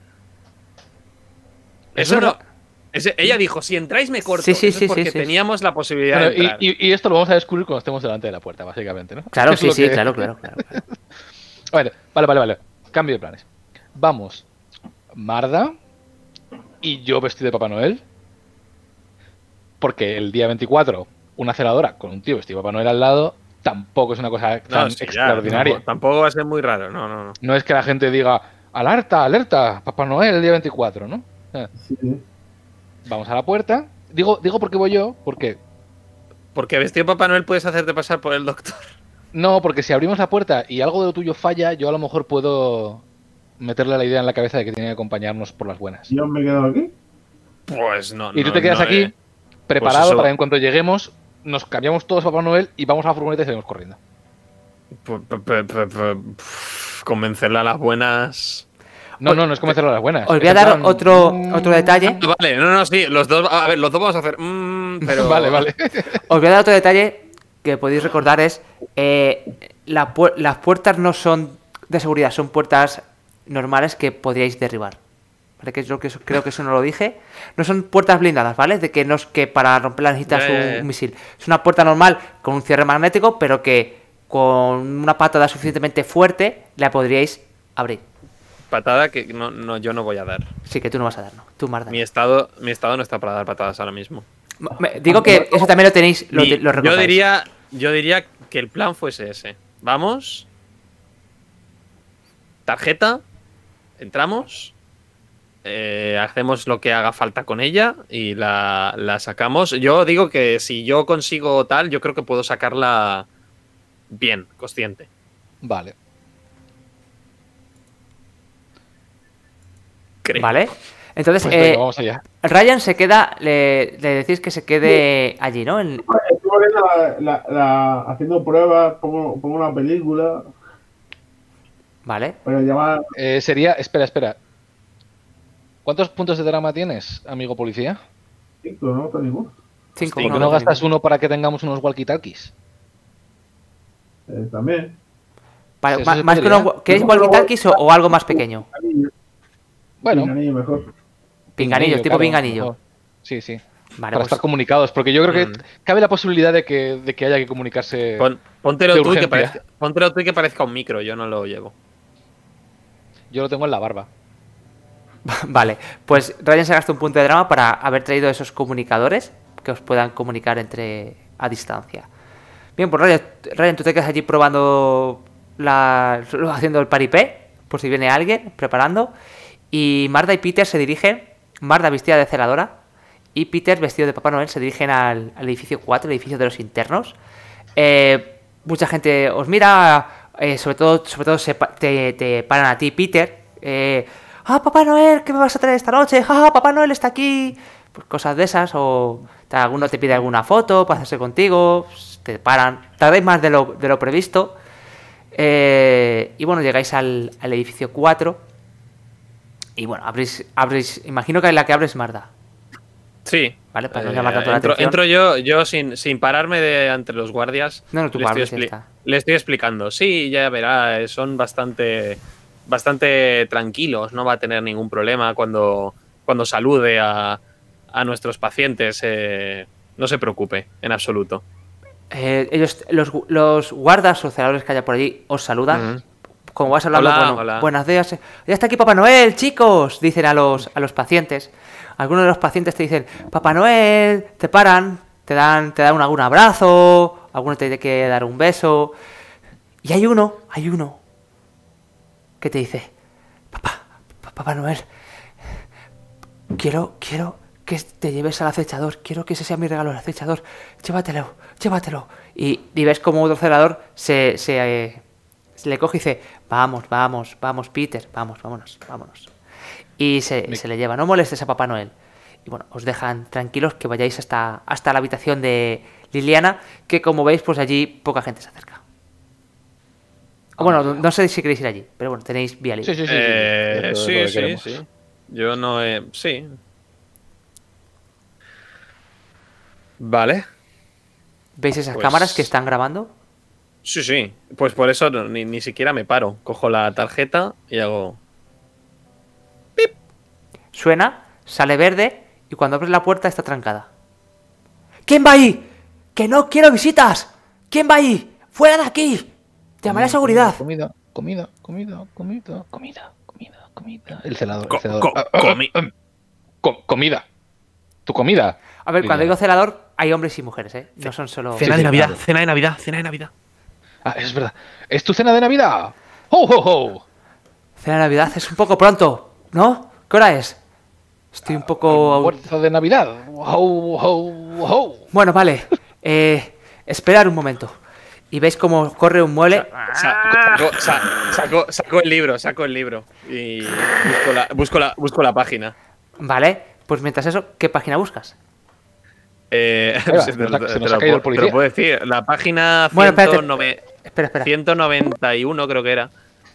Es Eso no. verdad. ese- ella dijo, si entráis, me corto. Sí, sí, Eso sí, es porque sí, sí. teníamos la posibilidad Bueno, de y, entrar. y- y esto lo vamos a descubrir cuando estemos delante de la puerta, básicamente, ¿no? Claro, Es sí, lo sí, que- claro, claro, claro, claro. Vale, vale, vale, vale. Cambio de planes. Vamos, Marda y yo vestido de Papá Noel. Porque el día veinticuatro, una celadora con un tío vestido de Papá Noel al lado, tampoco es una cosa No, tan sí, ya, extraordinaria. tampoco, tampoco va a ser muy raro. No, no, no. No es que la gente diga, alerta, alerta, Papá Noel el día veinticuatro, ¿no? Eh, Sí, sí. Vamos a la puerta. Digo, digo por qué voy yo, porque Porque vestido de Papá Noel puedes hacerte pasar por el doctor. no, porque si abrimos la puerta y algo de lo tuyo falla, yo a lo mejor puedo meterle la idea en la cabeza de que tiene que acompañarnos por las buenas. Yo me quedo aquí. Pues no. Y tú no, te quedas no, aquí eh. preparado eso- para en cuanto lleguemos, nos cambiamos todos a Papá Noel y vamos a la furgoneta y salimos corriendo. P- p- p- p- p- pf, Convencerla a las buenas. No, no, no es convencerlo a las buenas. Os Es voy a en dar plan, otro, mm, otro detalle. Vale, no, no, sí, los dos, a ver, los dos vamos a hacer. mm, pero. Vale, vale. Os voy a dar otro detalle que podéis recordar es eh, la pu- las puertas no son de seguridad, son puertas normales que podríais derribar. ¿Vale? Que yo que eso- creo que eso no lo dije. No son puertas blindadas, ¿vale? De que no es que para romperlas necesitas Ya, ya, un, ya. un misil. Es una puerta normal con un cierre magnético, pero que con una patada suficientemente fuerte la podríais abrir. Patada que no, no, yo no voy a dar. Sí, que tú no vas a dar, ¿no? Tú, Marta. Mi estado, mi estado no está para dar patadas ahora mismo. Me- Digo que eso también lo tenéis, lo, Mi- lo yo recordáis. diría, yo diría que el plan fuese ese. Vamos. Tarjeta. Entramos. eh, hacemos lo que haga falta con ella y la, la sacamos. Yo digo que si yo consigo tal, yo creo que puedo sacarla bien, consciente. Vale. Creo. ¿Vale? Entonces, Pues eh, venga, vamos allá. Ryan se queda, le, le decís que se quede allí, ¿no? En- Estuve viendo la, la, la- haciendo pruebas, pongo, pongo una película, Vale. pero llama Eh, sería, espera, espera. ¿Cuántos puntos de drama tienes, amigo policía? cinco, ¿no? Está ninguno. Cinco, ¿Por qué uno, no no gastas tenemos. uno para que tengamos unos walkie-talkies? Eh, también. Para- Sí, eso ma- se más que podría. unos- ¿Queréis walkie-talkies o, o algo más pequeño? Pinganillo. Bueno, Pinganillo mejor. Pinganillos, tipo claro, pinganillo. mejor. Sí, sí. Vale, Para pues, estar comunicados, porque yo creo que Mm. cabe la posibilidad de que, de que haya que comunicarse. Pon- póntelo, de tú y que urgencia. parezca, póntelo tú y que parezca un micro, yo no lo llevo. Yo lo tengo en la barba. vale, pues Ryan se gasta un punto de drama para haber traído esos comunicadores que os puedan comunicar entre a distancia. Bien, pues Ryan, Ryan, tú te quedas allí probando la, haciendo el paripé, por si viene alguien, preparando. Y Marda y Peter se dirigen, Marda vestida de celadora y Peter vestido de Papá Noel se dirigen al, al edificio cuatro, el edificio de los internos. Eh, mucha gente os mira, eh, sobre todo, sobre todo se pa- te, te paran a ti, Peter. Eh, ah, Papá Noel, ¿qué me vas a traer esta noche? Ah, Papá Noel está aquí. Pues cosas de esas, o te- alguno te pide alguna foto para hacerse contigo, pues, te paran. Tardáis más de lo, de lo previsto. Eh, y bueno, llegáis al, al edificio cuatro. Y bueno, abrís, abrís. Imagino que la que abre es Marda. Sí. Vale, para no Eh, llamar tanto la entro, atención. entro yo, yo sin, sin pararme de entre los guardias. No, no, tú le, estoy abres y ya expli- está. le estoy explicando. Sí, ya verá, eh, son bastante, bastante tranquilos. No va a tener ningún problema cuando, cuando salude a, a nuestros pacientes. eh, no se preocupe, en absoluto. Eh, ellos, los, gu- los guardas o celadores que haya por allí os saludan. Ujú. Como vas hablando, Hola, bueno, hola. buenos días. eh. Ya está aquí Papá Noel, chicos, dicen a los, a los pacientes. Algunos de los pacientes te dicen, Papá Noel, te paran, te dan, te dan un, algún abrazo, alguno te tiene que dar un beso. Y hay uno, hay uno que te dice, Papá, pa- Papá Noel, quiero, quiero que te lleves al acechador, quiero que ese sea mi regalo, el acechador, llévatelo, llévatelo. Y, y ves como otro celador se, se, eh, se le coge y dice, vamos, vamos, vamos, Peter, vamos, vámonos, vámonos. Y se, Me- se le lleva, no molestes a Papá Noel. Y bueno, os dejan tranquilos que vayáis hasta, hasta la habitación de Liliana, que como veis, pues allí poca gente se acerca. O bueno, no, no sé si queréis ir allí, pero bueno, tenéis vía libre. Sí, sí, sí. sí, Eh, Eso es lo sí, que sí, queremos. sí. Yo no he. Sí. Vale. ¿Veis esas Pues- cámaras que están grabando? Sí, sí. Pues por eso no- ni, ni siquiera me paro. Cojo la tarjeta y hago. Suena, sale verde y cuando abres la puerta está trancada. ¿Quién va ahí? ¡Que no quiero visitas! ¿Quién va ahí? ¡Fuera de aquí! Llamaré a seguridad. Comida, comida, comida, comida, comida, comida, comida. El celador, Co- el celador. co- Ah, ah, comi- ah, co- comida. Tu comida. A ver, cuando Liliana. digo celador, hay hombres y mujeres, ¿eh? No son solo... Cena de Navidad, cena de Navidad, cena de Navidad. Ah, eso es verdad. ¿Es tu cena de Navidad? ¡Ho, ho, ho! Cena de Navidad es un poco pronto, ¿no? ¿Qué hora es? Estoy un poco... Almuerzo de Navidad. Ho, ho, ho. Bueno, vale. Eh, esperar un momento. Y veis cómo corre un mueble. Saco, sa- saco- saco el libro, saco el libro. Y busco la, busco la, busco la página. Vale, pues mientras eso, ¿qué página buscas? Eh, Ahí va, te, se nos lo- ha- se te nos lo ha caído el puedo- te policía. lo puedo decir. La página Bueno, espérate. ciento noventa Espera, espera. ciento noventa y uno creo que era.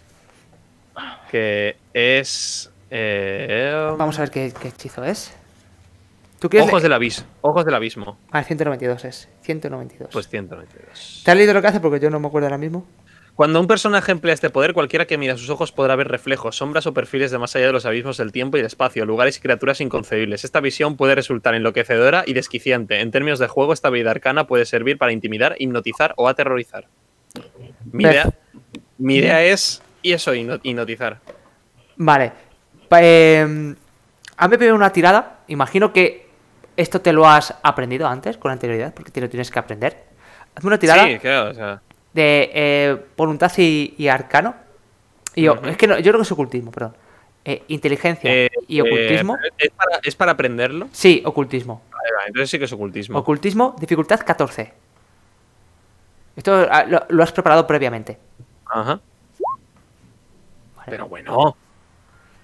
Que es. eh, Vamos a ver qué, qué hechizo es. ¿Tú quieres Ojos le- del abismo. Ojos del abismo. Ah, ciento noventa y dos es. ciento noventa y dos. Pues ciento noventa y dos. ¿Te has leído lo que hace? Porque yo no me acuerdo ahora mismo. Cuando un personaje emplea este poder, cualquiera que mira sus ojos podrá ver reflejos, sombras o perfiles de más allá de los abismos del tiempo y el espacio, lugares y criaturas inconcebibles. Esta visión puede resultar enloquecedora y desquiciante. En términos de juego, esta habilidad arcana puede servir para intimidar, hipnotizar o aterrorizar. Mi idea, mi idea es y eso, hipno- hipnotizar. Vale. Pa- eh, hazme primero una tirada. Imagino que esto te lo has aprendido antes, con anterioridad, porque te lo tienes que aprender. Hazme una tirada Sí, claro, o sea. de eh, voluntad y, y arcano. Y, o- Ujú. Es que no, yo creo que es ocultismo, perdón. Eh, inteligencia eh, y ocultismo. eh, ¿es, para, ¿Es para aprenderlo? Sí, ocultismo. Vale, vale, entonces sí que es ocultismo. Ocultismo, dificultad catorce. Esto ah, lo, lo has preparado previamente. Ajá. Vale. Pero bueno.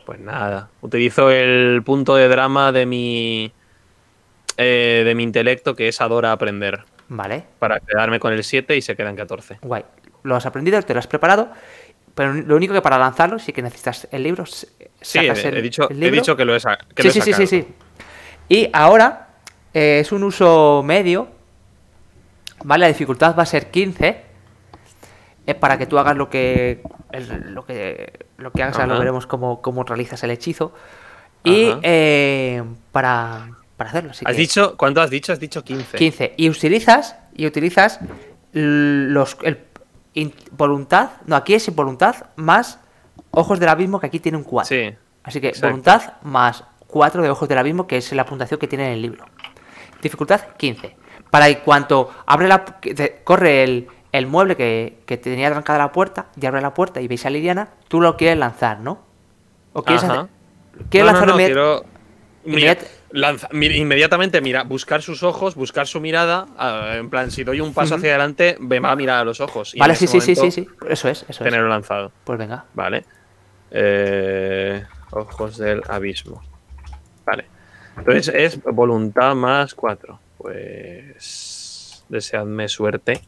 Pues nada. Utilizo el punto de drama de mi. Eh, de mi intelecto, que es adora aprender. Vale. Para quedarme con el siete y se quedan catorce. Guay. Lo has aprendido, te lo has preparado. Pero lo único que para lanzarlo sí que necesitas el libro. Sí, he, el, he, dicho, el he dicho que lo he, sa que sí, lo he sí, sacado. sí, sí, sí. Y ahora eh, es un uso medio. Vale, la dificultad va a ser quince. Eh, para que tú hagas lo que. El, lo que. Lo que hagas, lo veremos cómo, cómo realizas el hechizo. Y eh, para. Para hacerlo. Así ¿Has que, dicho, ¿Cuánto has dicho? Has dicho quince. quince. Y utilizas. Y utilizas los. El, in, voluntad. No, aquí es voluntad más ojos del abismo, que aquí tiene un cuatro. Sí. Así que exacto. voluntad más cuatro de ojos del abismo, que es la puntuación que tiene en el libro. Dificultad quince. Para que cuanto abre la. Corre el, el mueble que, que tenía trancada la puerta. Y abre la puerta y veis a Liliana. Tú lo quieres lanzar, ¿no? ¿O quieres Ajá. hacer, ¿quieres no, lanzar no, no, inmedi quiero... Mira, inmediat lanza, mira, inmediatamente mira, buscar sus ojos, buscar su mirada. Uh, en plan, si doy un paso uh-huh. hacia adelante, me va a mirar a los ojos. Y vale, sí, sí, sí, sí, sí. Eso es, eso tenerlo es. lanzado. Pues venga. Vale. Eh, ojos del abismo. Vale. Entonces es voluntad más cuatro. Pues. Deseadme suerte.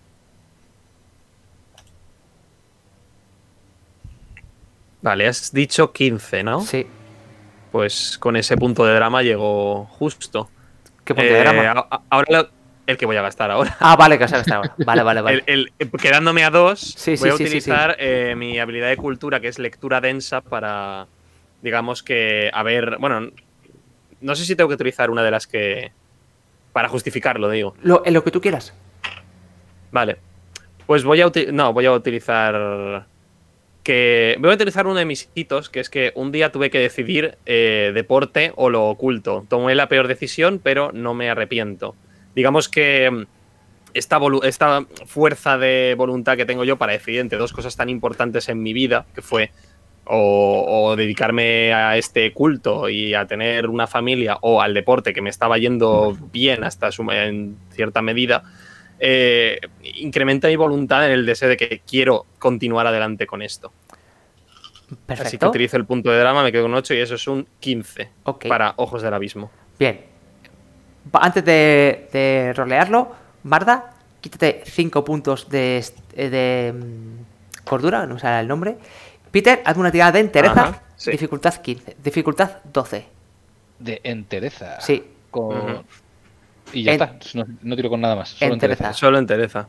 Vale, has dicho quince, ¿no? Sí. Pues con ese punto de drama llegó justo. ¿Qué punto eh, de drama? A, ahora lo, el que voy a gastar ahora. Ah, vale, que vas a gastar ahora. Vale, vale, vale. el, el, quedándome a dos, sí, sí, voy a sí, utilizar sí, sí. Eh, mi habilidad de cultura, que es lectura densa, para, digamos que, a ver, bueno, no sé si tengo que utilizar una de las que... Para justificarlo, digo. Lo, en lo que tú quieras. Vale. Pues voy a utilizar... No, voy a utilizar... Que voy a utilizar uno de mis hitos, que es que un día tuve que decidir eh, deporte o lo oculto. Tomé la peor decisión, pero no me arrepiento. Digamos que esta, esta fuerza de voluntad que tengo yo para decidir entre dos cosas tan importantes en mi vida, que fue o, o dedicarme a este culto y a tener una familia, o al deporte, que me estaba yendo bien hasta su, en cierta medida, Eh, incrementa mi voluntad en el deseo de que quiero continuar adelante con esto. Perfecto. Así que utilizo el punto de drama, me quedo con ocho y eso es un quince okay. para Ojos del Abismo. Bien. Antes de, de rolearlo, Marda, quítate cinco puntos de, de, de um, cordura, no me sale el nombre. Peter, hazme una tirada de entereza. Ajá, sí. Dificultad quince. Dificultad doce. De entereza. Sí. Con... Uh-huh. Y ya en... está, no, no tiro con nada más. Solo entereza. entereza. Solo entereza.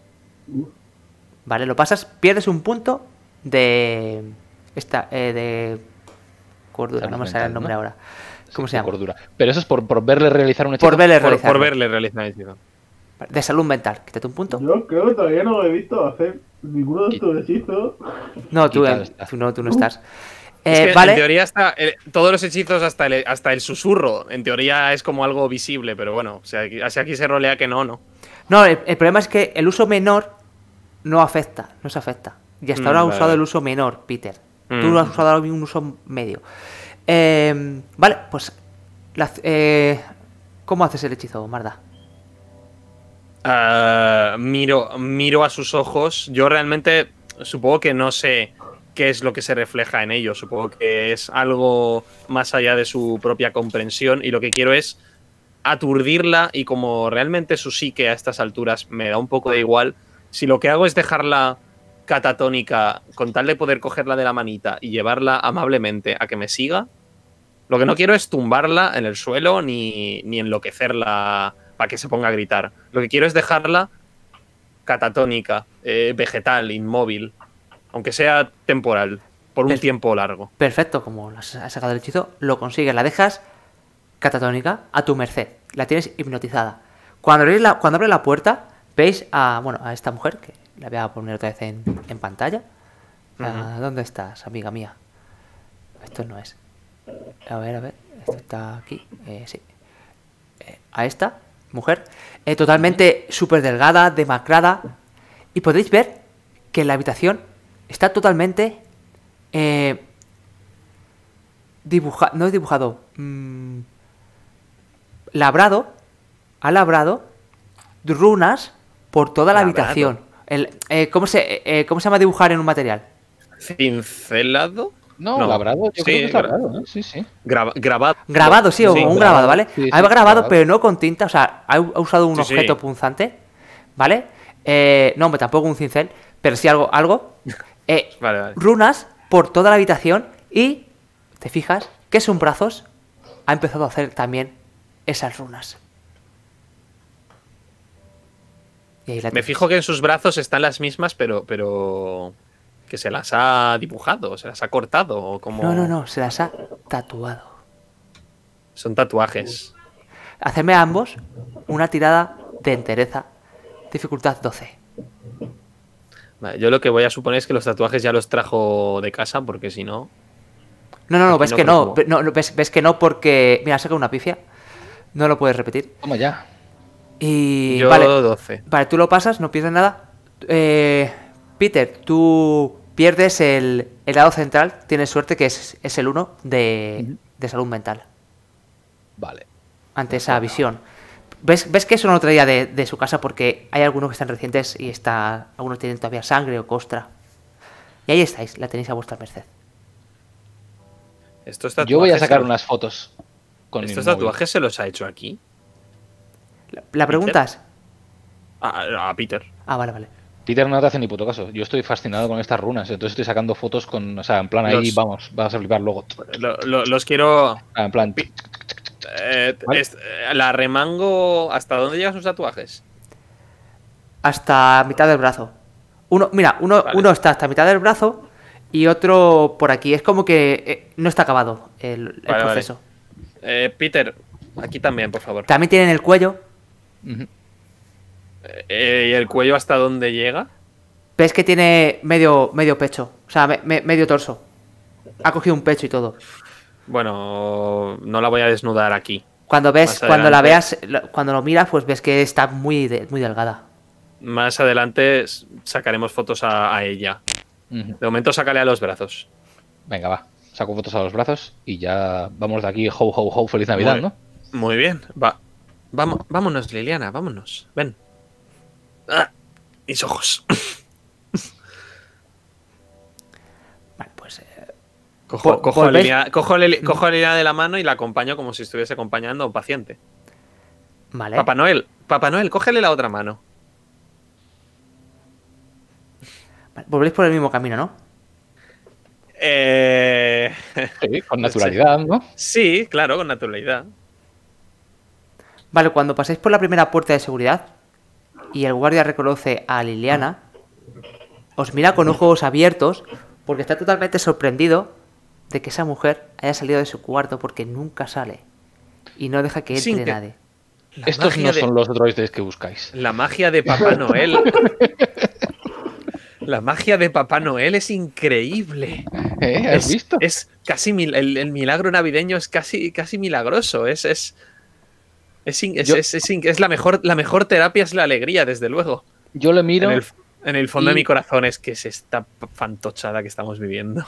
Vale, lo pasas, pierdes un punto de. Esta, eh, de. Cordura, no me sale el nombre, ¿no? Ahora. ¿Cómo sí, se llama? Cordura. Pero eso es por, por verle realizar un hechizo. Por verle por, realizar. Por verle realizar un hechizo. De salud mental, quítate un punto. Yo creo que todavía no he visto hacer ninguno de estos hechizos. No, tú, eh, tú no, tú no estás. Es Eh, que vale. En teoría está el, todos los hechizos hasta el, hasta el susurro, en teoría es como algo visible, pero bueno, o sea, aquí, así aquí se rolea que no, no. No, el, el problema es que el uso menor no afecta, no se afecta. Y hasta mm, ahora vale. has usado el uso menor, Peter. Mm. Tú has usado ahora un uso medio. Eh, vale, pues la, eh, ¿cómo haces el hechizo, Marda? Uh, miro, miro a sus ojos. Yo realmente supongo que no sé qué es lo que se refleja en ellos. Supongo que es algo más allá de su propia comprensión y lo que quiero es aturdirla, y como realmente su psique a estas alturas me da un poco de igual, si lo que hago es dejarla catatónica con tal de poder cogerla de la manita y llevarla amablemente a que me siga, lo que no quiero es tumbarla en el suelo ni, ni enloquecerla para que se ponga a gritar. Lo que quiero es dejarla catatónica, eh, vegetal, inmóvil, aunque sea temporal, por un per tiempo largo. Perfecto, como has sacado el hechizo, lo consigues, la dejas catatónica a tu merced, la tienes hipnotizada. Cuando abre la, cuando abre la puerta, veis a, bueno, a esta mujer, que la voy a poner otra vez en, en pantalla. Uh -huh. ¿Dónde estás, amiga mía? Esto no es. A ver, a ver, esto está aquí, eh, sí. Eh, a esta mujer, eh, totalmente súper delgada, demacrada, y podéis ver que la habitación está totalmente eh, dibujado, no es dibujado, mmm, labrado, ha labrado runas por toda la labrado. habitación. El, eh, ¿cómo, se, eh, ¿Cómo se llama dibujar en un material? ¿Cincelado? No, No. labrado, yo Sí, creo que es gra- labrado, ¿eh? Sí, sí. Graba- grabado. Grabado, sí, o Sí, un grabado. grabado, ¿vale? Sí, sí, ha grabado, grabado. pero no con tinta, o sea, ha, ha usado un Sí, sí. objeto punzante, ¿vale? Eh, no, hombre, tampoco un cincel, pero sí algo, algo. Eh, Vale, vale. runas por toda la habitación y, ¿te fijas? Que son brazos, ha empezado a hacer también esas runas. Y ahí la Me tienes. fijo que en sus brazos están las mismas, pero, pero que se las ha dibujado, se las ha cortado, o como No, no, no, se las ha tatuado. son tatuajes. Hacerme a ambos una tirada de entereza, dificultad doce. Vale, yo lo que voy a suponer es que los tatuajes ya los trajo de casa, porque si no. No, no, no, Aquí ves no que creo no, que- ve- no, no, ves, ves que no porque... Mira, saca una pifia. No lo puedes repetir. Toma ya. Y... Yo vale, doce. vale, tú lo pasas, no pierdes nada. Eh, Peter, tú pierdes el, el lado central. Tienes suerte que es, es el uno de, Ujú. de salud mental. Vale. Ante esa visión. ¿Ves, ves que eso no lo traía de, de su casa porque hay algunos que están recientes y está, algunos tienen todavía sangre o costra. Y ahí estáis, la tenéis a vuestra merced. Estos tatuajes Yo voy a sacar se- unas fotos con mi ¿Estos móvil. tatuajes se los ha hecho aquí? ¿La, la preguntas? A, a Peter. Ah, vale, vale. Peter no te hace ni puto caso. Yo estoy fascinado con estas runas, entonces estoy sacando fotos con, o sea, en plan ahí, Los- vamos, vas a flipar luego. Lo- lo- los quiero. Ah, en plan, eh, Vale. es- eh, la remango. ¿Hasta dónde llegan sus tatuajes? Hasta mitad del brazo. Uno, mira, uno, Vale. uno está hasta mitad del brazo y otro por aquí. Es como que eh, no está acabado el, el Vale, vale. proceso. Eh, Peter, aquí también, por favor. También tienen el cuello. ujú. Eh, ¿Y el cuello hasta dónde llega? Ves que tiene medio, medio pecho. O sea, me- me- medio torso. Ha cogido un pecho y todo. Bueno, no la voy a desnudar aquí. Cuando ves, Más cuando la adelante. veas, lo- cuando lo miras, pues ves que está muy, de- muy delgada. Más adelante s- sacaremos fotos a, a ella. Ujú. De momento, sácale a los brazos. Venga, va. Saco fotos a los brazos y ya vamos de aquí. Ho, ho, ho, feliz Navidad, Muy- ¿no? Muy bien. Va. Vamos, vámonos, Liliana, vámonos. Ven. Ah, mis ojos. Vale, pues. eh, Cojo, Vol- cojo, a volvéis- Liliana, cojo, a Lili- cojo a Liliana de la mano y la acompaño como si estuviese acompañando a un paciente. vale. Papá Noel, Papá Noel, cógele la otra mano. Vale, volvéis por el mismo camino, ¿no? Eh... Sí, con naturalidad, ¿no? Sí, claro, con naturalidad. Vale, cuando pasáis por la primera puerta de seguridad y el guardia reconoce a Liliana, os mira con ojos abiertos porque está totalmente sorprendido de que esa mujer haya salido de su cuarto porque nunca sale y no deja que Sin entre que- nadie. La Estos magia no de- son los droides que buscáis. La magia de Papá Noel. La magia de Papá Noel es increíble. ¿Eh? ¿Has es, visto? Es casi mil- el, el milagro navideño es casi, casi milagroso. Es, es, es, in- es- Yo- es- es in- es la mejor, la mejor terapia es la alegría, desde luego. Yo le miro. En el, en el fondo y- de mi corazón es que es esta fantochada que estamos viviendo.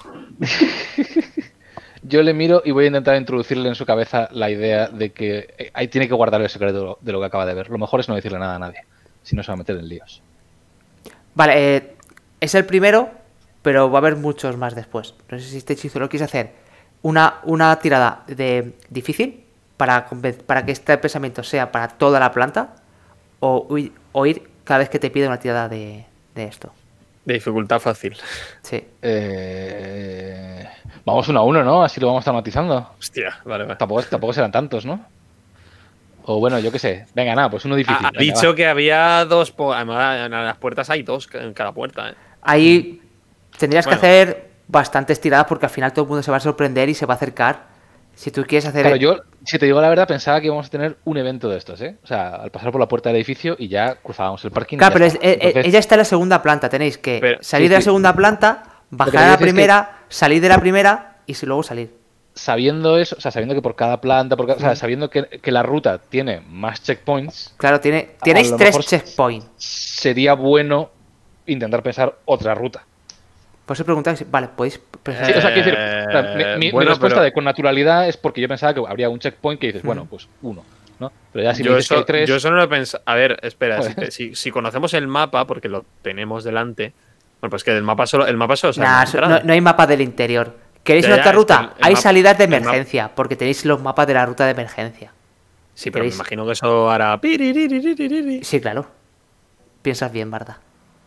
Yo le miro y voy a intentar introducirle en su cabeza la idea de que eh, ahí tiene que guardar el secreto de lo que acaba de ver. Lo mejor es no decirle nada a nadie, si no se va a meter en líos. Vale, eh, es el primero, pero va a haber muchos más después. No sé si este hechizo lo quieres hacer una, una tirada de difícil para, conven- para que este pensamiento sea para toda la planta o, hui- o ir cada vez que te pide una tirada de, de esto. De dificultad fácil. Sí. Eh, Vamos uno a uno, ¿no? Así lo vamos traumatizando. Hostia, vale, vale. Tampoco, tampoco serán tantos, ¿no? O bueno, yo qué sé. Venga, nada, pues uno difícil. Ha, ha Venga, dicho va. que había dos. po- Además, en las puertas hay dos en cada puerta. ¿eh? Ahí tendrías Bueno. que hacer bastantes tiradas porque al final todo el mundo se va a sorprender y se va a acercar. Si tú quieres hacer... Claro, yo, si te digo la verdad, pensaba que íbamos a tener un evento de estos, ¿eh? O sea, al pasar por la puerta del edificio y ya cruzábamos el parking. y Claro, ya pero es- está. eh, eh, Entonces, ella está en la segunda planta. Tenéis que Pero- salir sí, de la sí. segunda planta, que bajar te a la digo es que- primera, salir de la primera y si luego salir. sabiendo eso, o sea, sabiendo que por cada planta, por cada- o sea, sabiendo que, que la ruta tiene más checkpoints, Claro, tiene, A tenéis lo tres mejor- checkpoints. sería bueno intentar pensar otra ruta. Por eso preguntáis, vale, podéis pensar. Sí, o sea, quiero decir, Eh, o sea, mi, mi- mi bueno, respuesta pero- de con naturalidad es porque yo pensaba que habría un checkpoint que dices, Mm. bueno, pues uno, ¿no? Pero ya si me Yo dices que eso, hay tres, yo eso no lo he pensado. A ver, espera, si, Joder. te- si- si conocemos el mapa, porque lo tenemos delante. Bueno, pues que el mapa solo, el mapa solo sale Nah, en la eso- entrada. no, no hay mapa del interior. ¿Queréis Ya, una ya, otra es ruta? que el- el Hay mapa- salidas de el mapa- emergencia, porque tenéis los mapas de la ruta de emergencia. Sí, pero me ¿Queréis? imagino que eso hará. piririririri. Sí, claro. Piensas bien, Barda.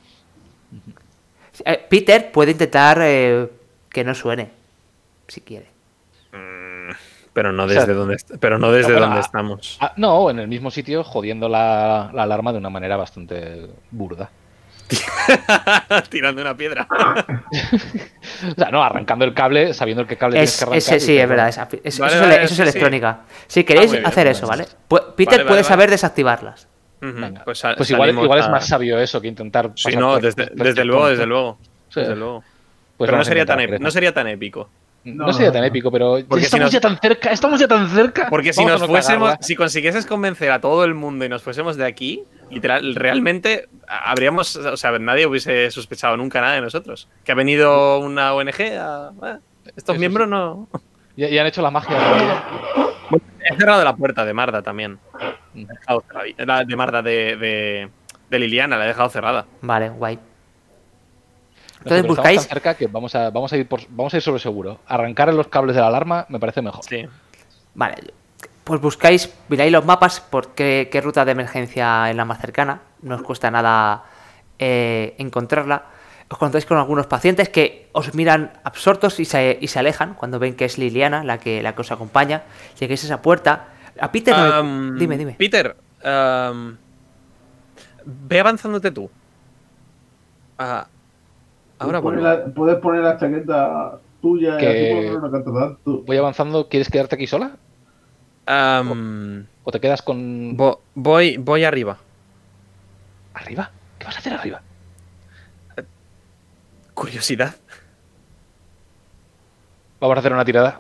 Eh, Peter puede intentar eh, que no suene, si quiere. Pero no O sea, desde donde, est- pero no desde bueno, donde a- estamos. Ah, no, en el mismo sitio, jodiendo la, la alarma de una manera bastante burda. Tirando una piedra. O sea, no, arrancando el cable, sabiendo qué cable Es, tienes que arrancar. ese, sí, y es dices, verdad. bueno, es- es- Vale, eso, vale, es, eso es sí, sí. electrónica. Si queréis Ah, muy bien, hacer pues. eso, ¿vale? Pu- Peter vale, puede vale. saber desactivarlas. Ujú, venga. Pues, sa- Pues igual, salimos igual es a- más sabio eso que intentar. Sí, pasar no, por- desde, por- desde por- luego, por- desde luego. Sí. Desde luego. Pues Pero no vamos a sería, intentar tan, hacer ep- no eso. sería tan épico. No, No, sería no, tan no. épico, pero Porque si estamos nos- ya tan cerca, estamos ya tan cerca. Porque si Vamos a nos no fuésemos, cagarla. si consiguieses convencer a todo el mundo y nos fuésemos de aquí, literal, realmente habríamos, o sea, nadie hubiese sospechado nunca nada de nosotros. Que ha venido una O N G a... eh, estos Eso miembros sí. no... Ya, ya han hecho la magia de la vida. He cerrado la puerta de Marda también. Mm. La he dejado cerrada. La de Marda de, de, de Liliana, la he dejado cerrada. Vale, guay. No sé, Entonces pero buscáis. estamos tan cerca que vamos a, vamos a ir por, vamos a ir sobre seguro. Arrancar los cables de la alarma me parece mejor. Sí. Vale, pues buscáis, miráis los mapas por qué, qué ruta de emergencia es la más cercana. No os cuesta nada eh, encontrarla. Os contáis con algunos pacientes que os miran absortos y se, y se alejan cuando ven que es Liliana la que, la que os acompaña. Llegáis a esa puerta. A Peter no le- Am, Dime, dime. Peter, am, ve avanzándote tú. Ah, ahora Puedes vuelvo. poner la- Puedes poner la chaqueta tuya Que- y así puedo no canta tanto. Voy avanzando, ¿quieres quedarte aquí sola? Am, ¿O te quedas con. vo- voy, voy arriba. ¿Arriba? ¿Qué vas a hacer arriba? Curiosidad. Vamos a hacer una tirada.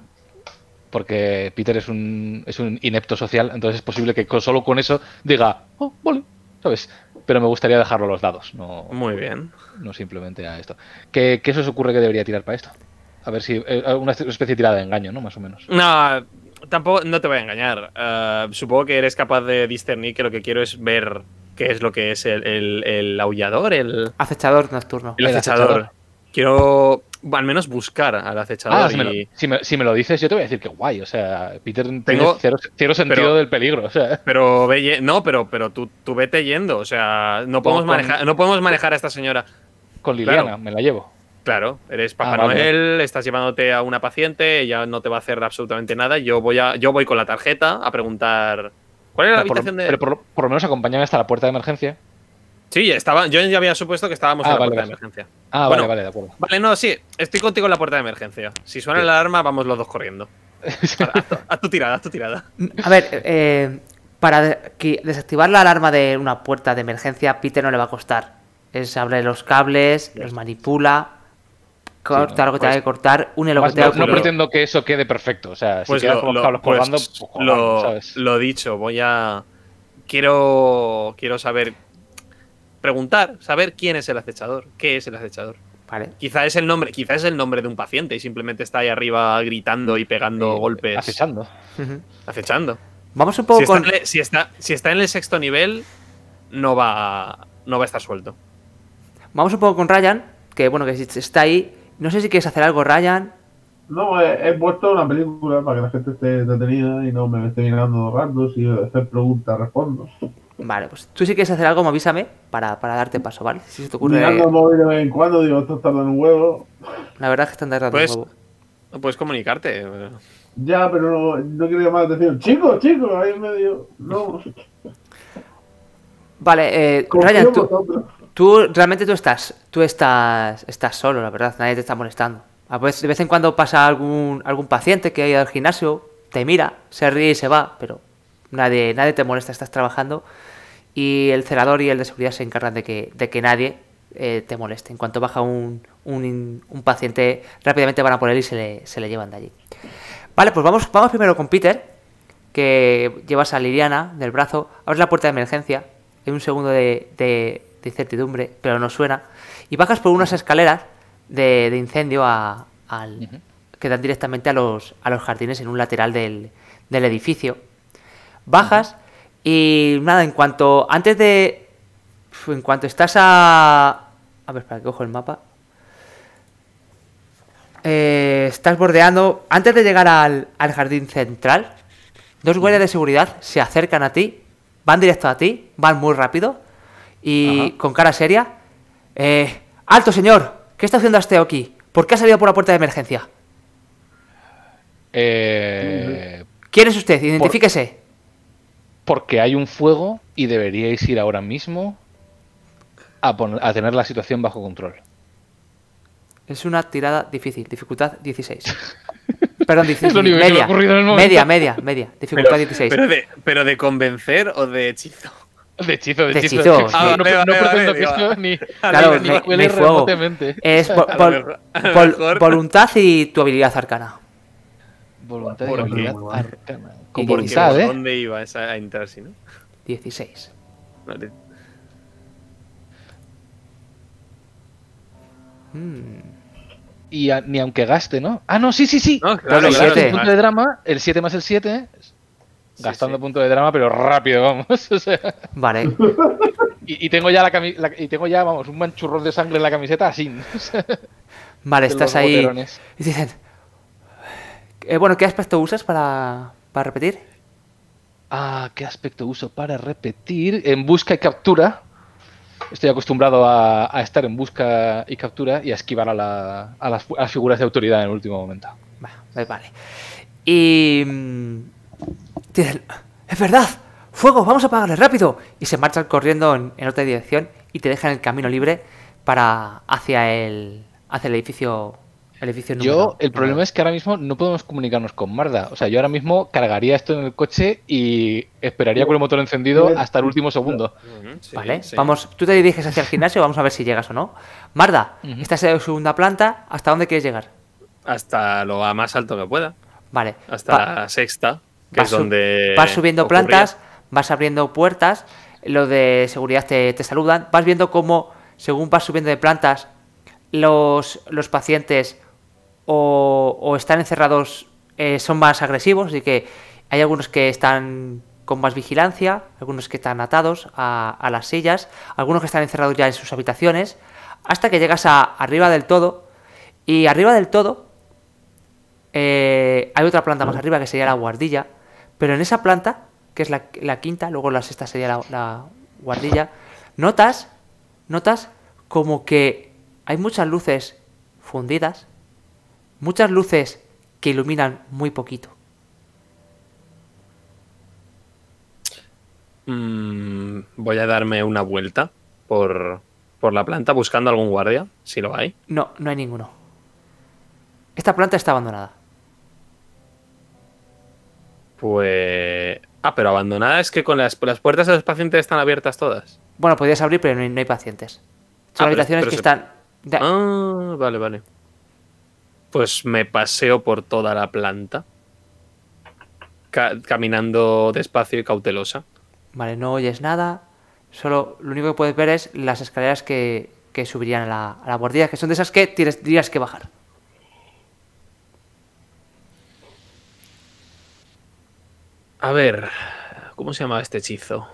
Porque Peter es un, es un inepto social, entonces es posible que con- solo con eso diga, oh, vale, ¿sabes? Pero me gustaría dejarlo a los dados, no, Muy bien. no simplemente a esto. ¿Qué, qué se os ocurre que debería tirar para esto? A ver si. eh, una especie de tirada de engaño, ¿no? Más o menos. No, tampoco, no te voy a engañar. Ah, supongo que eres capaz de discernir que lo que quiero es ver qué es lo que es el, el, el aullador, el, Acechador nocturno. el El acechador. acechador. Quiero al menos buscar al acechador. Ah, si me, lo, y- si, me, si me lo dices, yo te voy a decir que guay. O sea, Peter tiene Tengo- cero, cero sentido pero- del peligro. O sea, Pero ve ye- no, pero, pero tú, tú vete yendo. O sea, no podemos, con- manejar, no podemos manejar a esta señora. con Liliana Claro. me la llevo. Claro, eres Papá Ah, vale. Noel, estás llevándote a una paciente, ella no te va a hacer absolutamente nada. Yo voy a, yo voy con la tarjeta a preguntar. ¿Cuál era la Pero por, habitación de.? pero por, por lo menos acompáñame hasta la puerta de emergencia. Sí, estaba, yo ya había supuesto que estábamos Ah, en la vale, puerta vale. de emergencia. Ah, Bueno. vale, vale, de acuerdo. Vale, no, sí, estoy contigo en la puerta de emergencia. Si suena Sí. la alarma, vamos los dos corriendo. Haz, haz tu- haz tu tirada, haz tu tirada. A ver, eh, para de- que desactivar la alarma de una puerta de emergencia, a Peter no le va a costar. Es abre los cables, los manipula, corta ¿no? lo que tenga Pues- que cortar, une lo que Además, tenga no, que no lo- pretendo que eso quede perfecto. O sea, Pues si quedas lo, con los lo- cables pues colgando, pues lo, colgamos, ¿sabes? lo dicho, voy a. Quiero. Quiero saber. Preguntar, saber quién es el acechador. ¿Qué es el acechador? Vale. Quizá es el nombre, quizá es el nombre de un paciente y simplemente está ahí arriba gritando y pegando Eh, golpes. Acechando. Ujú. Acechando. Vamos un poco Si está, con. en el- si, está, si está en el sexto nivel, no va, no va a estar suelto. Vamos un poco con Ryan, que bueno, que está ahí. No sé si quieres hacer algo, Ryan. No, he, he puesto una película para que la gente esté detenida y no me esté mirando ratos y hacer preguntas, respondo. Vale, pues tú si quieres hacer algo, me avísame para, para darte paso, ¿vale? Si se te ocurre. Mirando el móvil de vez en cuando, digo, esto tarda en un huevo. La verdad es que están tardando un Pues- huevo. No puedes comunicarte. Ya, pero no, no quiero llamar la atención. Chicos, chicos, ahí en medio. No, Vale, eh, confío Ryan, en tú, vosotros. tú realmente tú estás, tú estás, estás solo, la verdad. Nadie te está molestando. A veces, de vez en cuando pasa algún, algún paciente que ha ido al gimnasio, te mira, se ríe y se va, pero nadie, nadie te molesta, estás trabajando. Y el celador y el de seguridad se encargan de que, de que nadie eh, te moleste. En cuanto baja un, un, un paciente, rápidamente van a por él y se le, se le llevan de allí. Vale, pues vamos, vamos primero con Peter, que llevas a Liliana del brazo, abres la puerta de emergencia, hay un segundo de, de- de incertidumbre, pero no suena, y bajas por unas escaleras de, de incendio a, al, Ujú. que dan directamente a los, a los jardines en un lateral del, del edificio. Bajas y nada, en cuanto, antes de, en cuanto estás a... A ver, espera, que cojo el mapa. Eh, estás bordeando. Antes de llegar al, al jardín central, dos guardias de seguridad se acercan a ti, van directo a ti, van muy rápido y Ajá. con cara seria. Eh, ¡Alto, señor! ¿Qué está haciendo Asteo aquí? ¿Por qué ha salido por la puerta de emergencia? Eh, ¿Quién es usted? Identifíquese. porque hay un fuego y deberíais ir ahora mismo a, poner- a tener la situación bajo control. Es una tirada difícil, dificultad dieciséis. Perdón, dieciséis. Es lo único que se me ha media, ocurrido en el momento. media, media, media. Dificultad Pero, dieciséis. pero, de, ¿Pero de convencer o de hechizo? De hechizo, de De hechizo. hechizo, No, sí. no, Ah, no, vale, no vale, pretendo vale, que digo, esto ni, Claro, vale, ni no hay- cuele no hay fuego. remotamente. Es vo- A lo vol- mejor- a lo vol- mejor- voluntad y tu habilidad arcana. Voluntad y ¿Por qué? habilidad Muy bueno. arcana. Y Con Porque dieciséis. voluntad, ¿por ¿eh? dónde iba esa a entrar si no? dieciséis. Vale. Mm. Y a- ni aunque gaste, ¿no? Ah, no, sí, sí, sí. No, Doble claro, siete. claro. Un punto de drama, el siete más el siete, Sí, gastando sí. punto de drama, pero rápido, vamos. O sea, Vale. y, y tengo ya la, cami- la- y tengo ya, vamos, un manchurrón de sangre en la camiseta así. Vale, de estás los ahí. boterones. Y dicen. eh, bueno, ¿qué aspecto usas para, para repetir? Ah, ¿qué aspecto uso para repetir? En busca y captura. Estoy acostumbrado a, a estar en busca y captura y a esquivar a, la- a las, a las figuras de autoridad en el último momento. Va, vale, vale. Y. mm, Dicen. ¡Es verdad! ¡Fuego! ¡Vamos a apagarle rápido! Y se marchan corriendo en, en otra dirección y te dejan el camino libre para. hacia el. hacia el edificio. El edificio número. Yo, el problema es que ahora mismo no podemos comunicarnos con Marda. O sea, yo ahora mismo cargaría esto en el coche y esperaría con el motor encendido hasta el último segundo. Ujú, sí, Vale, sí. vamos, tú te diriges hacia el gimnasio, vamos a ver si llegas o no. Marda, Ujú. esta es la segunda planta, ¿hasta dónde quieres llegar? Hasta lo más alto que pueda. Vale. Hasta va- la sexta, que vas es su- donde. Vas subiendo ocurría. plantas, vas abriendo puertas, lo de seguridad te, te saludan, vas viendo cómo, según vas subiendo de plantas, los, los pacientes o, o están encerrados, eh, son más agresivos, así que hay algunos que están con más vigilancia, algunos que están atados a, a las sillas, algunos que están encerrados ya en sus habitaciones, hasta que llegas a arriba del todo, y arriba del todo eh, hay otra planta más arriba que sería la guardilla, pero en esa planta, que es la, la quinta, luego la sexta sería la, la guardilla, notas, notas como que hay muchas luces fundidas, muchas luces que iluminan muy poquito. Mm, voy a darme una vuelta por, por la planta buscando algún guardia, si lo hay. No, no hay ninguno. Esta planta está abandonada. Pues. Ah, pero abandonada es que con las, las puertas de los pacientes están abiertas todas. Bueno, podrías abrir, pero no hay, no hay pacientes. Son Ah, pero- habitaciones pero que se- están... da- Ah, vale, vale. Pues me paseo por toda la planta. ca- caminando despacio y cautelosa. Vale, no oyes nada. Solo lo único que puedes ver es las escaleras que, que subirían a la, a la guardilla, que son de esas que tienes, tendrías que bajar. A ver, ¿cómo se llama este hechizo?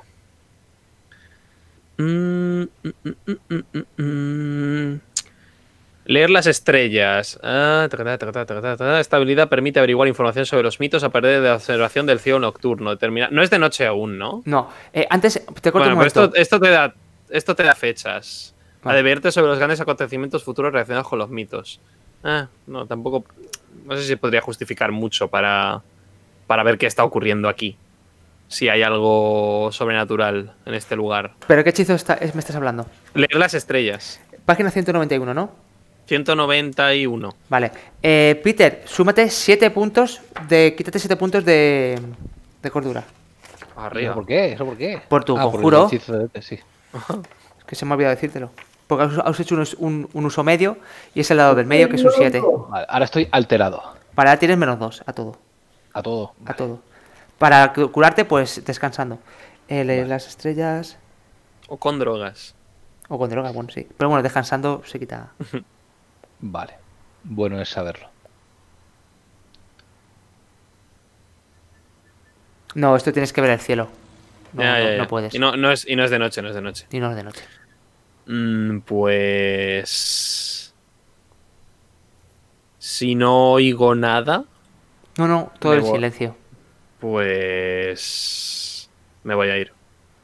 Mm, mm, mm, mm, mm, mm. Leer las estrellas. Ah, tacatá, tacatá, tacatá, tacatá. Esta habilidad permite averiguar información sobre los mitos a partir de la observación del cielo nocturno. Determina- No es de noche aún, ¿no? No, eh, antes te corto Bueno, un pero momento. esto, esto te da, esto te da fechas. Vale. Advertirte sobre los grandes acontecimientos futuros relacionados con los mitos. Ah, no, tampoco. No sé si podría justificar mucho para, para ver qué está ocurriendo aquí. Si hay algo sobrenatural en este lugar. ¿Pero qué hechizo está- es- me estás hablando? Leer las estrellas. Página ciento noventa y uno, ¿no? ciento noventa y uno. Vale. Eh, Peter, súmate siete puntos de... Quítate siete puntos de... de cordura. Arriba. ¿Eso por qué? ¿Eso por qué? Por tu Ah, por el conjuro. hechizo de- sí. Es que se me ha olvidado decírtelo. Porque has, has hecho un, un- un uso medio y es el lado del medio, que es un siete. Vale, ahora estoy alterado. Para ahora tienes menos dos a todo. A todo. A todo. Para cu- curarte, pues descansando. Eh, leer las estrellas... O con drogas. O con droga, bueno, sí. Pero bueno, descansando se quita... Vale. Bueno es saberlo. No, esto tienes que ver el cielo. No, Ya, no, ya, ya. no puedes. Y no, no es, y no es de noche, no es de noche. Y no es de noche. Mm, pues. si no oigo nada, No, no, todo Me en voy. silencio. pues me voy a ir.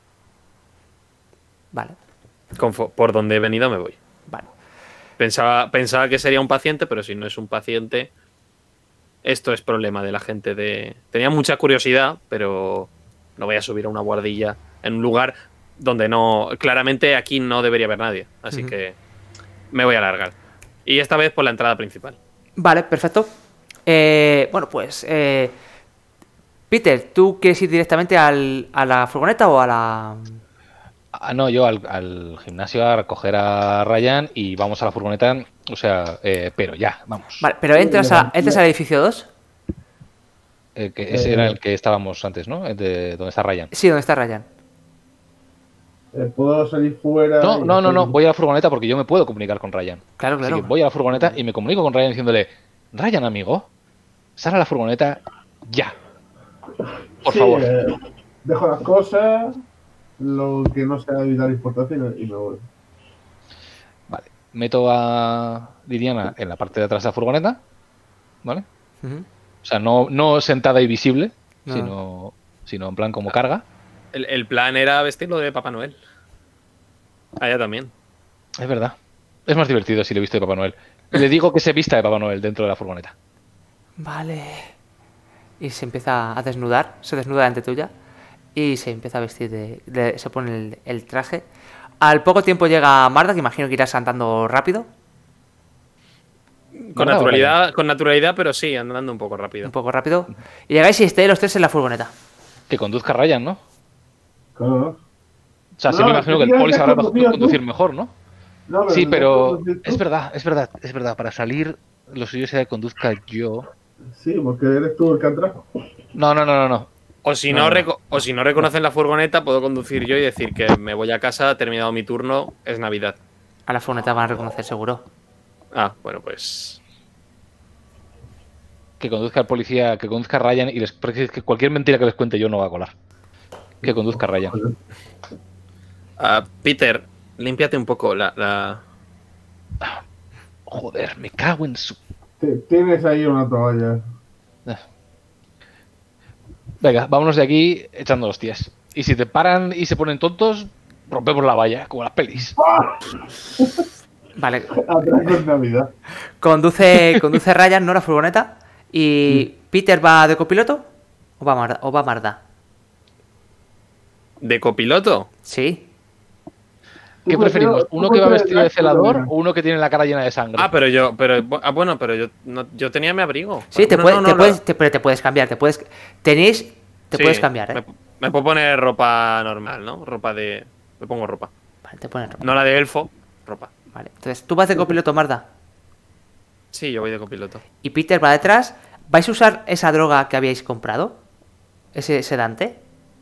Vale, Confo- Por donde he venido me voy. vale. Pensaba, pensaba que sería un paciente, pero si no es un paciente, esto es problema de la gente de... Tenía mucha curiosidad, pero no voy a subir a una guardilla en un lugar donde no... Claramente aquí no debería haber nadie, así Ujú. que me voy a largar. Y esta vez por la entrada principal. Vale, perfecto. Eh, bueno, pues... eh, Peter, ¿tú quieres ir directamente al, a la furgoneta o a la...? Ah, no, yo al, al gimnasio a recoger a Ryan y vamos a la furgoneta, o sea, eh, pero ya, vamos. Vale, pero entras, a, entras al edificio dos. Eh, que ese era el que estábamos antes, ¿no? El de donde está Ryan. Sí, donde está Ryan. Eh, ¿Puedo salir fuera? No, y no, no, no, hacer- voy a la furgoneta porque yo me puedo comunicar con Ryan. Claro, Así claro. que voy a la furgoneta y me comunico con Ryan diciéndole, Ryan, amigo, sal a la furgoneta ya. Por Sí, favor. eh, dejo las cosas, lo que no sea de vital importancia y me, y me voy. Vale. Meto a Liliana en la parte de atrás de la furgoneta, ¿vale? Ujú. O sea, no, no sentada y visible, No. sino, sino en plan como carga. El, el plan era vestirlo de Papá Noel. Allá también. Es verdad. Es más divertido si le he visto de Papá Noel. Le digo que se vista de Papá Noel dentro de la furgoneta. Vale. Y se empieza a desnudar, se desnuda delante tuya y se empieza a vestir de... de- se pone el, el traje. Al poco tiempo llega Marda, que imagino que irás andando rápido, Con Marta, naturalidad, con naturalidad, pero sí, andando un poco rápido. un poco rápido. Y llegáis y estáis los tres en la furgoneta. Que conduzca Ryan, ¿no? Claro. O sea, sí No, me imagino que el tendrías poli que sabrá conducir tú. conducir mejor, ¿no? No, Sí, no pero conducir tú. es verdad, es verdad, es verdad. Para salir, lo suyo sería que conduzca yo. Sí, porque eres tú el que atrás. No, no, no, no, no. O si No, no, no. reco- o si no reconocen la furgoneta, puedo conducir yo y decir que me voy a casa, ha terminado mi turno, es Navidad. A la furgoneta van a reconocer seguro. Ah, bueno, pues. Que conduzca el policía, que conduzca Ryan y les, porque es que cualquier mentira que les cuente yo no va a colar. Que conduzca Ryan. Ah, Peter, límpiate un poco la. la- Joder, me cago en su. T- Tienes ahí una toalla. Venga, vámonos de aquí echando hostias. Y si te paran y se ponen tontos, rompemos la valla, como las pelis. Vale. Atrás con Navidad. Conduce, conduce Ryan, ¿no? La furgoneta. Y Peter va de copiloto o va Marda. O va Marda. ¿De copiloto? Sí. ¿Qué Tú preferimos? prefiero- ¿Uno tú que va prefieres vestido de Nacho celador también. o uno que tiene la cara llena de sangre? Ah, pero yo. Pero, ah, bueno, pero yo, no- yo tenía mi abrigo. Sí, te, No, puede- no, te no, puedes, no. te- pero te puedes cambiar. Te puedes. Tenéis. Te Sí, puedes cambiar, ¿eh? Me, me puedo poner ropa normal, ¿no? Ropa de. Me pongo ropa. Vale, te pones ropa. No la de elfo, ropa. Vale. Entonces, tú vas de copiloto, Marda. Sí, yo voy de copiloto. Y Peter va detrás. ¿Vais a usar esa droga que habíais comprado? Ese sedante.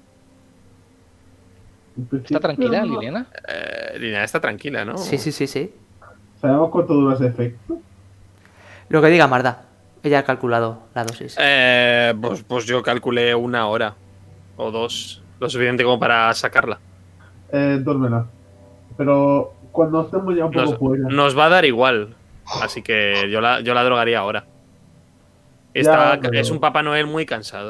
¿Está tranquila, Liliana? Eh, Lina está tranquila, ¿no? Sí, sí, sí, sí. ¿Sabemos cuánto dura ese efecto? Lo que diga Marda. Ella ha calculado la dosis. Eh, pues, pues yo calculé una hora o dos, lo suficiente como para sacarla. Eh, duérmela. Pero cuando estemos ya un poco Nos, fuera. nos va a dar igual, así que yo la, yo la drogaría ahora. Está, Ya, pero- Es un Papá Noel muy cansado.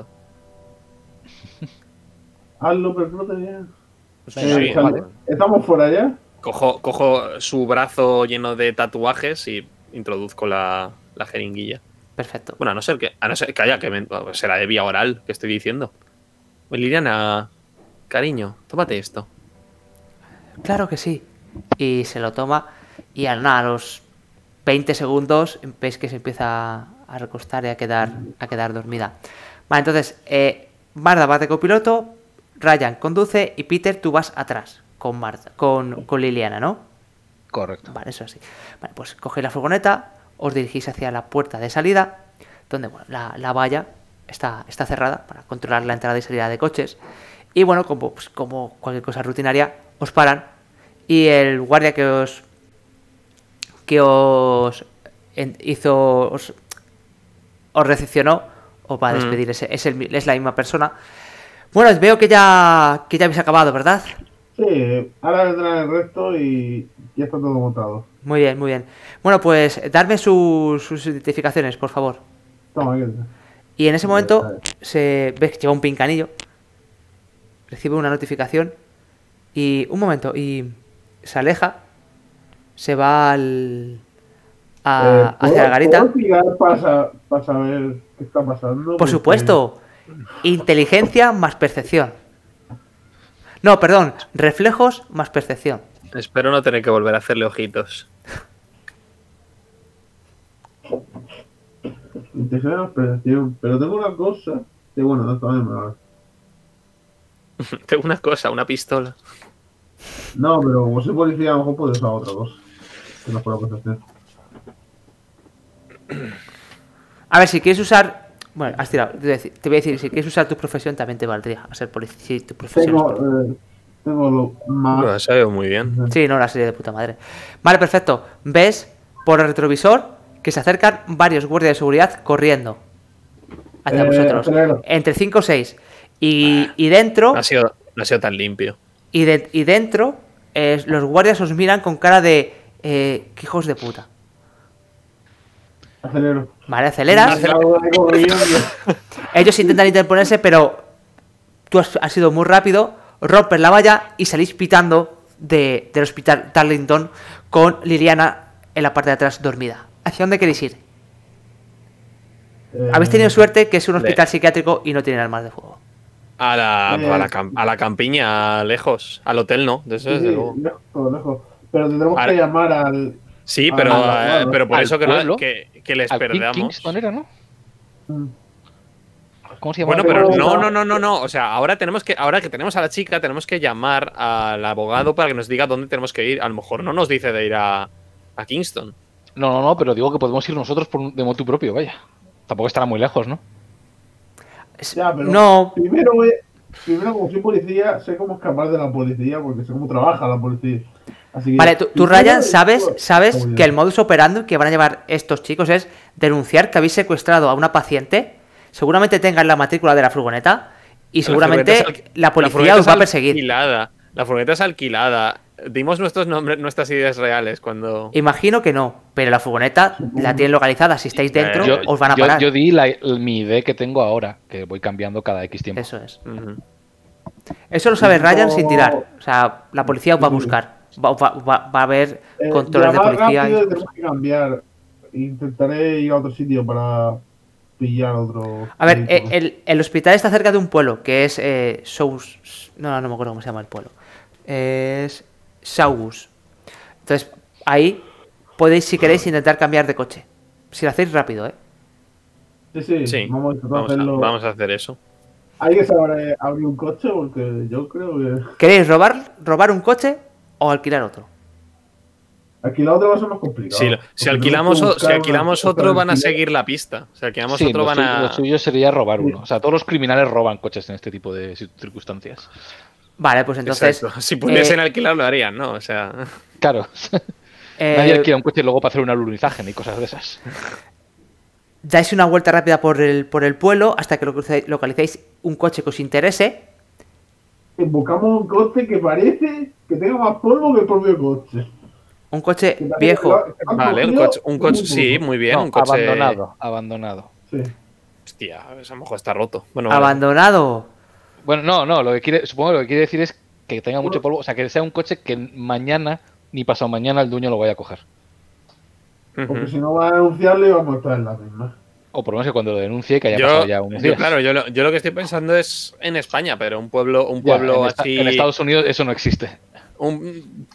Hazlo, pero que no te vean. Sí, Eh, sí. sale- ¿Estamos fuera ya? Cojo, cojo su brazo lleno de tatuajes y introduzco la, la jeringuilla. Perfecto. Bueno, a no ser que. A no ser que haya que. me- será de vía oral que estoy diciendo. Pues, Liliana, cariño, tómate esto. Claro que sí. Y se lo toma. Y a, nada, a los veinte segundos veis que se empieza a recostar y a quedar, a quedar dormida. Vale, entonces, eh, Marda va de copiloto, Ryan conduce y Peter tú vas atrás con Marta, con, con Liliana, ¿no? Correcto. Vale, eso sí. Vale, pues cogéis la furgoneta, os dirigís hacia la puerta de salida, donde bueno, la, la valla está, está cerrada para controlar la entrada y salida de coches. Y bueno, como, pues, como cualquier cosa rutinaria, os paran y el guardia que os que os en- hizo os, os recepcionó o para Mm. despedir es, es, el- es la misma persona. Bueno, veo que ya que ya habéis acabado, ¿verdad? Sí, ahora vendrá el resto y ya está todo montado. Muy bien, muy bien. Bueno, pues darme sus, sus identificaciones, por favor. Toma, aquí está. Y en ese momento se ves que lleva un pincanillo, recibe una notificación y un momento y se aleja, se va al a- Eh, ¿puedo- hacia la garita. ¿Puedo tirar para, sa- para saber qué está pasando? Por Porque- supuesto, inteligencia más percepción. No, perdón, reflejos más percepción. Espero no tener que volver a hacerle ojitos. Inteligencia más percepción. Pero tengo una cosa. Que bueno, no está bien, pero- Tengo una cosa, una pistola. No, pero como soy policía, a lo mejor puedo usar otra cosa. Que no fuera percepción. A ver, si quieres usar... Bueno, has tirado. Te voy a decir, te voy a decir, si quieres usar tu profesión también te valdría a ser policía. Si tu profesión es Tengo, policía. eh, tengo lo más. Lo ha sabido muy bien. Sí, no, la serie de puta madre. Vale, perfecto. Ves por el retrovisor que se acercan varios guardias de seguridad corriendo hacia Eh, vosotros. acelero. Entre cinco o seis. Y, y dentro, No ha sido, no ha sido tan limpio. y, de- y dentro eh, los guardias os miran con cara de... Eh, ¿qué hijos de puta? Acelero. Vale, aceleras. Acelero de corriendo. Ellos intentan interponerse, pero tú has, has sido muy rápido, rompes la valla y salís pitando de, del hospital Darlington con Liliana en la parte de atrás dormida. ¿Hacia dónde queréis ir? Eh, Habéis tenido suerte que es un Le- hospital psiquiátrico y no tienen armas de fuego. A la, Eh, a la, cam- a la campiña, lejos. Al hotel no, de eso Sí, desde sí, luego. lejos, lejos. Pero tendremos Ahora- que llamar al. Sí, Ah, pero, claro. eh, pero por ¿Al eso que, pueblo? no, que, que les Al King- perdamos. Kingston era, ¿no? Mm. ¿Cómo se llama? Bueno, pero Pero- no, no, no, no, no. O sea, ahora tenemos que, ahora que tenemos a la chica, tenemos que llamar al abogado para que nos diga dónde tenemos que ir. A lo mejor no nos dice de ir a, a Kingston. No, no, no, pero digo que podemos ir nosotros por un- de motu propio, vaya. Tampoco estará muy lejos, ¿no? Es- Ya, pero No, Primero, eh, primero, como soy policía, sé cómo escapar de la policía porque sé cómo trabaja la policía. Así que, vale, tú, tú, primero, Ryan, sabes, después, sabes seguridad. que el modus operandi que van a llevar estos chicos es denunciar que habéis secuestrado a una paciente, seguramente tengan la matrícula de la furgoneta y seguramente La furgoneta es alqui- la policía furgoneta os va a es perseguir. alquilada. La furgoneta es alquilada. Dimos nuestros nombres, nuestras ideas reales cuando. Imagino que no, pero la furgoneta la tienen localizada. Si estáis dentro, Yo- os van a yo, parar. yo di la- mi I D que tengo ahora, que voy cambiando cada X tiempo. Eso es. Ujú. Eso lo sabe No. Ryan sin tirar. O sea, la policía os va a buscar. Va, va- va- va a haber Eh, controles de llamar policía. rápido y- y tenemos que cambiar. Intentaré ir a otro sitio para pillar otro. A ver, eh, vehículo. el, el hospital está cerca de un pueblo que es eh, Sous... No, no, no me acuerdo cómo se llama el pueblo. Es Saugus. Entonces, ahí podéis, si queréis, intentar cambiar de coche. Si lo hacéis rápido, ¿eh? Sí, sí, Sí, vamos a intentar vamos a, hacerlo. vamos a hacer eso. Hay que saber eh, abrir un coche porque yo creo que. ¿Queréis robar, robar un coche o alquilar otro? Alquilar otro va a ser más complicado. Si, lo- porque si alquilamos, tenemos o- que si buscar alquilamos una- otro, van a alquiler. seguir la pista. Si alquilamos Sí, otro, lo, van suyo, a. lo suyo sería robar uno. O sea, todos los criminales roban coches en este tipo de ci- circunstancias. Vale, pues entonces... Exacto. Si pudiesen eh, alquilar, lo harían, ¿no? O sea. Claro. eh, Nadie alquila un coche luego para hacer un alunizaje y cosas de esas. dais una vuelta rápida por el, por el pueblo hasta que localicéis- localicéis un coche que os interese. Buscamos un coche que parece que tenga más polvo que el propio coche. Un coche Que parece viejo. que lo han Vale, un cogido coche, un coche muy sí, poco. muy bien. No, un coche. abandonado, abandonado. Sí. Hostia, a lo mejor está roto. Bueno, vale. Abandonado. Bueno, no, no, lo que quiere, supongo que lo que quiere decir es que tenga mucho polvo, o sea, que sea un coche que mañana ni pasado mañana el dueño lo vaya a coger. Ujú. Porque si no va a denunciarle, vamos a estar en la misma. O por lo menos que cuando lo denuncie que haya pasado Yo, ya unos yo, días. claro, yo lo, yo lo que estoy pensando es en España, pero un pueblo, un Ya, pueblo en, esta- así. en Estados Unidos eso no existe. un-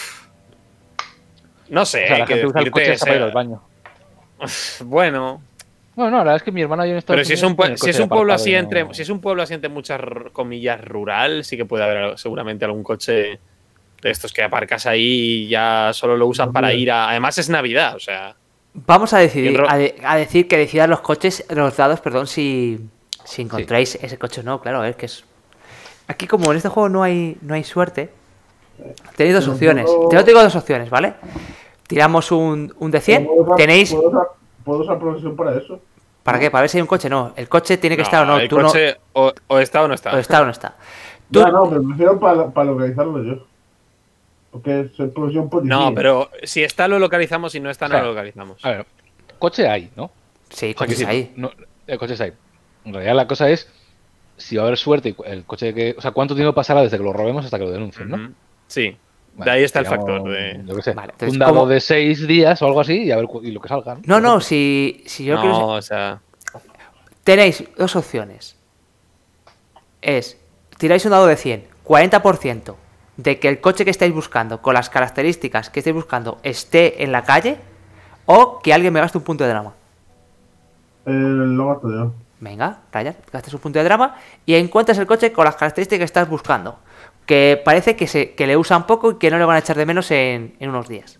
No sé, O sea, la que gente usa el decirte, coche hasta para ir sea- al baño. Bueno, Bueno, no, la verdad es que mi hermana vive en Estados pero si es Unidos. un, pue- tiene el si es coche un pueblo aparcado así y no- entre, si es un pueblo así entre muchas r- comillas rural, sí que puede haber seguramente algún coche de estos que aparcas ahí y ya solo lo usan para ir a. Además es Navidad, o sea. Vamos a decidir, Bien, Ro- a, de- a decir que decidan los coches, los dados, perdón, si, si encontráis ese coche o no, claro, es que es. Aquí como en este juego no hay, no hay suerte, tenéis dos Pero opciones. puedo- Yo tengo dos opciones, ¿vale? Tiramos un, un de cien, ¿Puedo usar- tenéis. ¿Puedo usar, ¿puedo usar profesión para eso? ¿Para qué? Para ver si hay un coche, no. El coche tiene que estar o no. el Tú coche o, o está o no está. no. O está o no está. Tú- Ya, no, pero prefiero para, para localizarlo yo. Porque es explosión policía. No, pero si está lo localizamos y no está O sea, no lo localizamos. A ver, coche hay, ¿no? Sí, O sea, coches que sí, ahí. no, el coches hay. En realidad la cosa es si va a haber suerte y el coche que... O sea, ¿cuánto tiempo pasará desde que lo robemos hasta que lo denuncien, no? Ujú. Sí, Vale, de ahí está el digamos, factor. De... Yo qué sé, Vale, entonces, un dado ¿cómo? de seis días o algo así y a ver cu- y lo que salga. No, no, si, si yo no, quiero... o sea, Tenéis dos opciones. Es, tiráis un dado de cien, cuarenta por ciento de que el coche que estáis buscando, con las características que estáis buscando, esté en la calle, o que alguien me gaste un punto de drama. Eh, lo gasto yo. Venga, Ryan, gastas un punto de drama y encuentras el coche con las características que estás buscando. Que parece que, se, que le usan poco y que no le van a echar de menos en, en unos días.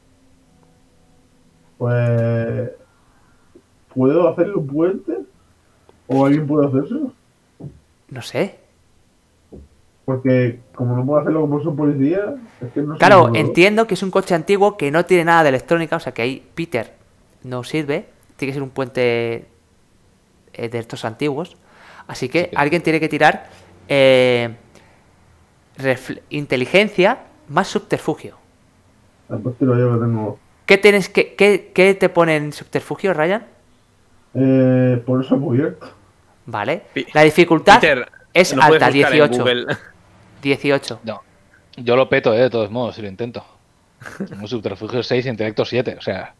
Pues. ¿Puedo hacerle un puente? ¿O alguien puede hacérselo? No sé. Porque como no puedo hacerlo como son policía, es que no sé. Claro, cómo- entiendo que es un coche antiguo que no tiene nada de electrónica, o sea que ahí Peter no sirve. Tiene que ser un puente eh, de estos antiguos. Así que Sí que- alguien tiene que tirar eh, refle- inteligencia más subterfugio. Ah, pues tiro yo que tengo. ¿Qué, tienes que, qué, qué te pone en subterfugio, Ryan? Eh, por eso cubierto. Vale. Pi- La dificultad Peter, es no puedes alta, buscar en dieciocho. Google. dieciocho. No, yo lo peto, ¿eh? De todos modos, si lo intento. Un subterfugio seis, intelecto siete, o sea...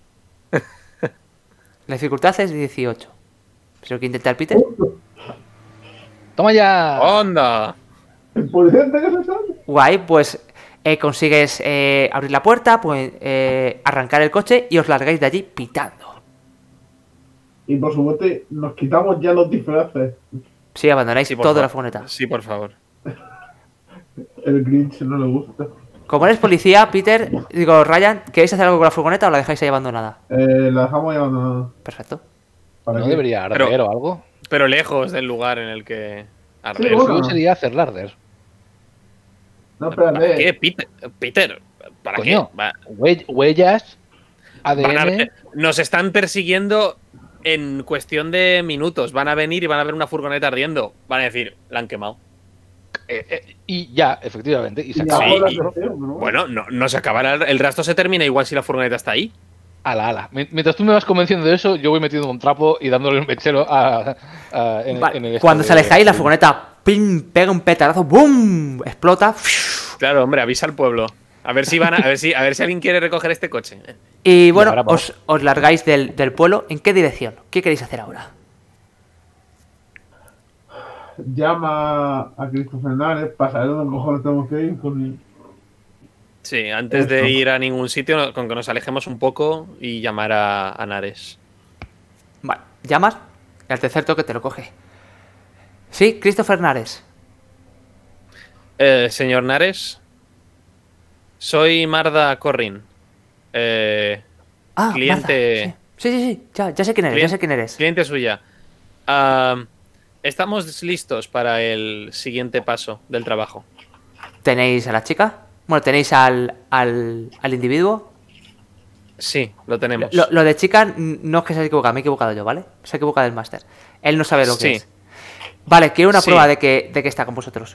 La dificultad es dieciocho. ¿Es lo que intenta el Peter? ¡Toma ya! ¡Onda! ¿El policía en que se sale? Guay, pues eh, consigues eh, abrir la puerta, pues eh, arrancar el coche y os largáis de allí pitando. Y por supuesto, nos quitamos ya los disfraces. Sí, abandonáis Sí, por toda favor. la furgoneta. Sí, por favor. El Grinch no le gusta. Como eres policía, Peter, digo, Ryan, ¿queréis hacer algo con la furgoneta o la dejáis ahí abandonada? Eh, la dejamos ahí abandonada. Perfecto. ¿Para ¿No qué? debería arder Pero- o algo? Pero lejos del lugar en el que arder. Sí, bueno. Solo sería hacerla arder. No, ¿Para espérate. qué, Peter? Peter, ¿para Coño. qué? Va- Hue- huellas, A D N... van a- nos están persiguiendo en cuestión de minutos. Van a venir y van a ver una furgoneta ardiendo. Van a decir, la han quemado. eh, eh, y ya, efectivamente, y se Y acabó. Sí, ahora y- te veo, ¿no? Bueno, no, no se acabará. El rastro se termina igual si la furgoneta está ahí. Ala, ala. Mien- Mientras tú me vas convenciendo de eso, yo voy metiendo un trapo y dándole un mechero a, a- en, Vale, en el cuando este se de- alejáis, la furgoneta ¡pim! Pega un petarazo, ¡boom! Explota. Claro, hombre, avisa al pueblo. A ver si van a, a ver si a ver si alguien quiere recoger este coche. Y bueno, ahora vamos. os, os largáis del, del pueblo. ¿En qué dirección? ¿Qué queréis hacer ahora? Llama a Christopher Nares para saber dónde cojones tenemos que ir. Con... Sí, antes de Eso. ir a ningún sitio, con que nos alejemos un poco y llamar a, a Nares. Vale, llamas y al tercer toque te lo coge. Sí, Christopher Nares. Eh, señor Nares, soy Marda Corrin. Eh, Ah, Cliente- Marta, sí, sí, sí, sí, ya, ya sé quién eres, ya Clien- sé quién eres. cliente suya. Ah, estamos listos para el siguiente paso del trabajo. ¿Tenéis a la chica? Bueno, ¿tenéis al, al, al individuo? Sí, lo tenemos. Lo, lo de chica n- no es que se haya equivocado, me he equivocado yo, ¿vale? Se ha equivocado el máster. Él no sabe lo que Sí. es. Vale, quiero una Sí. prueba de que, de que está con vosotros.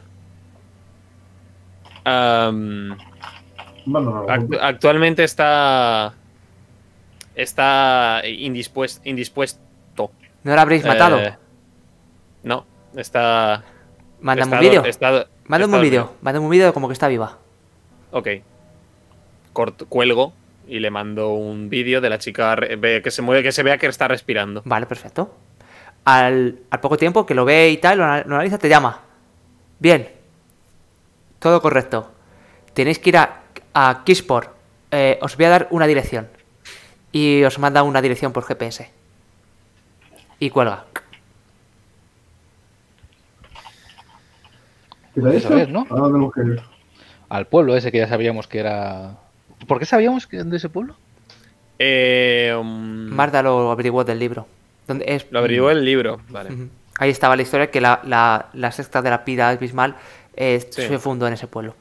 Am, Bueno, no, Actu- actualmente está. Está indispuesto. indispuesto. ¿No la habréis matado? Eh, no, está. Mándame está un vídeo. dor- está- Mándame está un vídeo. dormido. Mándame un vídeo de como que está viva. Ok. Corto, cuelgo y le mando un vídeo de la chica re- ve- que se mueve, que se vea que está respirando. Vale, perfecto. Al, al poco tiempo que lo ve y tal, lo, ana- lo analiza, te llama. Bien. Todo correcto. Tenéis que ir a, a Kissport. Eh, os voy a dar una dirección. Y os manda una dirección por G P S. Y cuelga. ¿qué te ha Pues a dicho? ver, ¿no? ¿A dónde tenemos que ir? Al pueblo ese que ya sabíamos que era... ¿Por qué sabíamos que de ese pueblo? Eh, um, Marta lo averiguó del libro. ¿Dónde es? lo averiguó el libro. Vale. Ujú. Ahí estaba la historia que la, la, la secta de la pira abismal eh, Sí. se fundó en ese pueblo.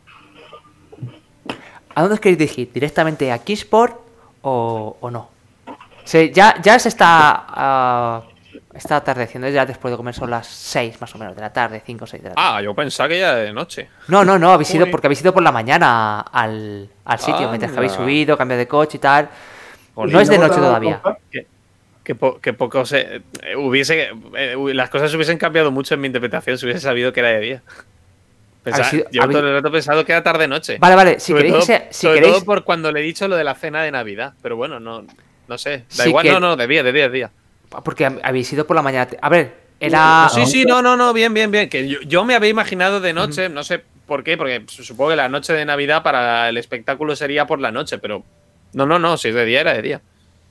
¿A dónde os queréis dirigir? ¿Directamente a Kissport o, o no? Se, ya, ya se está, ah, está atardeciendo ya después de comer, son las seis más o menos de la tarde, cinco o seis de la tarde. Ah, yo pensaba que ya era de noche. No, no, no, habéis ido Uy. porque habéis ido por la mañana al, al sitio, mientras que habéis Anda. subido, cambio de coche y tal. Jolín. No es de ¿Y no noche te todavía. vas a Que, que, po- que poco se. eh, hubiese. eh, hu- las cosas hubiesen cambiado mucho en mi interpretación si hubiese sabido que era de día. Pensaba- Habéis ido- yo habéis- todo el rato he pensado que era tarde-noche. Vale, vale, si sobre queréis, todo, que sea- si sobre queréis, todo por cuando le he dicho lo de la cena de Navidad. Pero bueno, no, no sé. Da Sí igual, que- no, no, de día, de día, de día. porque hab- habéis ido por la mañana. A ver, era... Sí, sí, no, no, no, bien, bien, bien. Que yo, yo me había imaginado de noche, no sé por qué, porque supongo que la noche de Navidad para el espectáculo sería por la noche, pero. No, no, no, si es de día, era de día.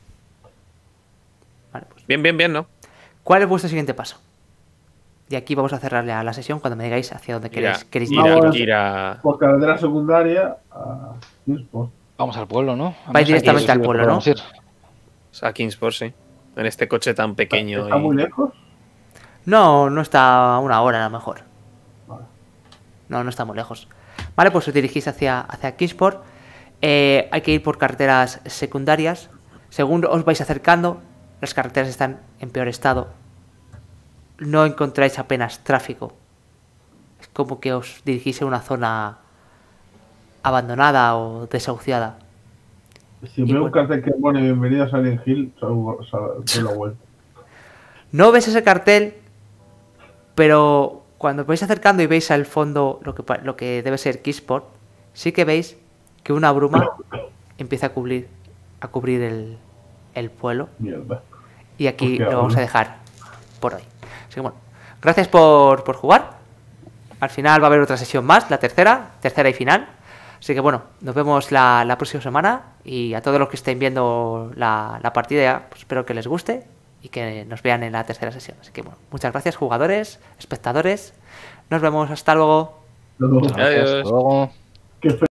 Vale, pues, Bien, bien, bien, ¿no? ¿cuál es vuestro siguiente paso? Y aquí vamos a cerrar ya la sesión cuando me digáis hacia dónde queréis, Ir a- queréis ir ir. a- Vamos. ir a- Por carretera secundaria a Kingsport. Vamos al pueblo, ¿no? Vais Vamos directamente aquí, al pueblo, podemos ¿no? ir. a Kingsport, sí. En este coche tan pequeño. ¿Está y- muy lejos? No, no está a una hora a lo mejor. Vale. No, no está muy lejos. Vale, pues os dirigís hacia, hacia Kingsport. Eh, hay que ir por carreteras secundarias. Según os vais acercando, las carreteras están en peor estado. No encontráis apenas tráfico. Es como que os dirigís a una zona abandonada o desahuciada. Si Y veo un bueno. cartel que pone bienvenido a Silent Hill, salgo, salgo, doy la vuelta. No ves ese cartel, pero cuando os vais acercando y veis al fondo lo que, pa- lo que debe ser Kingsport, sí que veis que una bruma empieza a cubrir, a cubrir el, el pueblo. Mierda. Y aquí Hostia, lo vamos a bueno. dejar por hoy. Así que bueno, gracias por, por jugar. Al final va a haber otra sesión más, la tercera, tercera y final. Así que bueno, nos vemos la, la próxima semana. Y a todos los que estén viendo la, la partida, pues espero que les guste y que nos vean en la tercera sesión. Así que bueno, muchas gracias jugadores, espectadores. Nos vemos, hasta luego. Luego, Gracias, hasta Adiós. luego. qué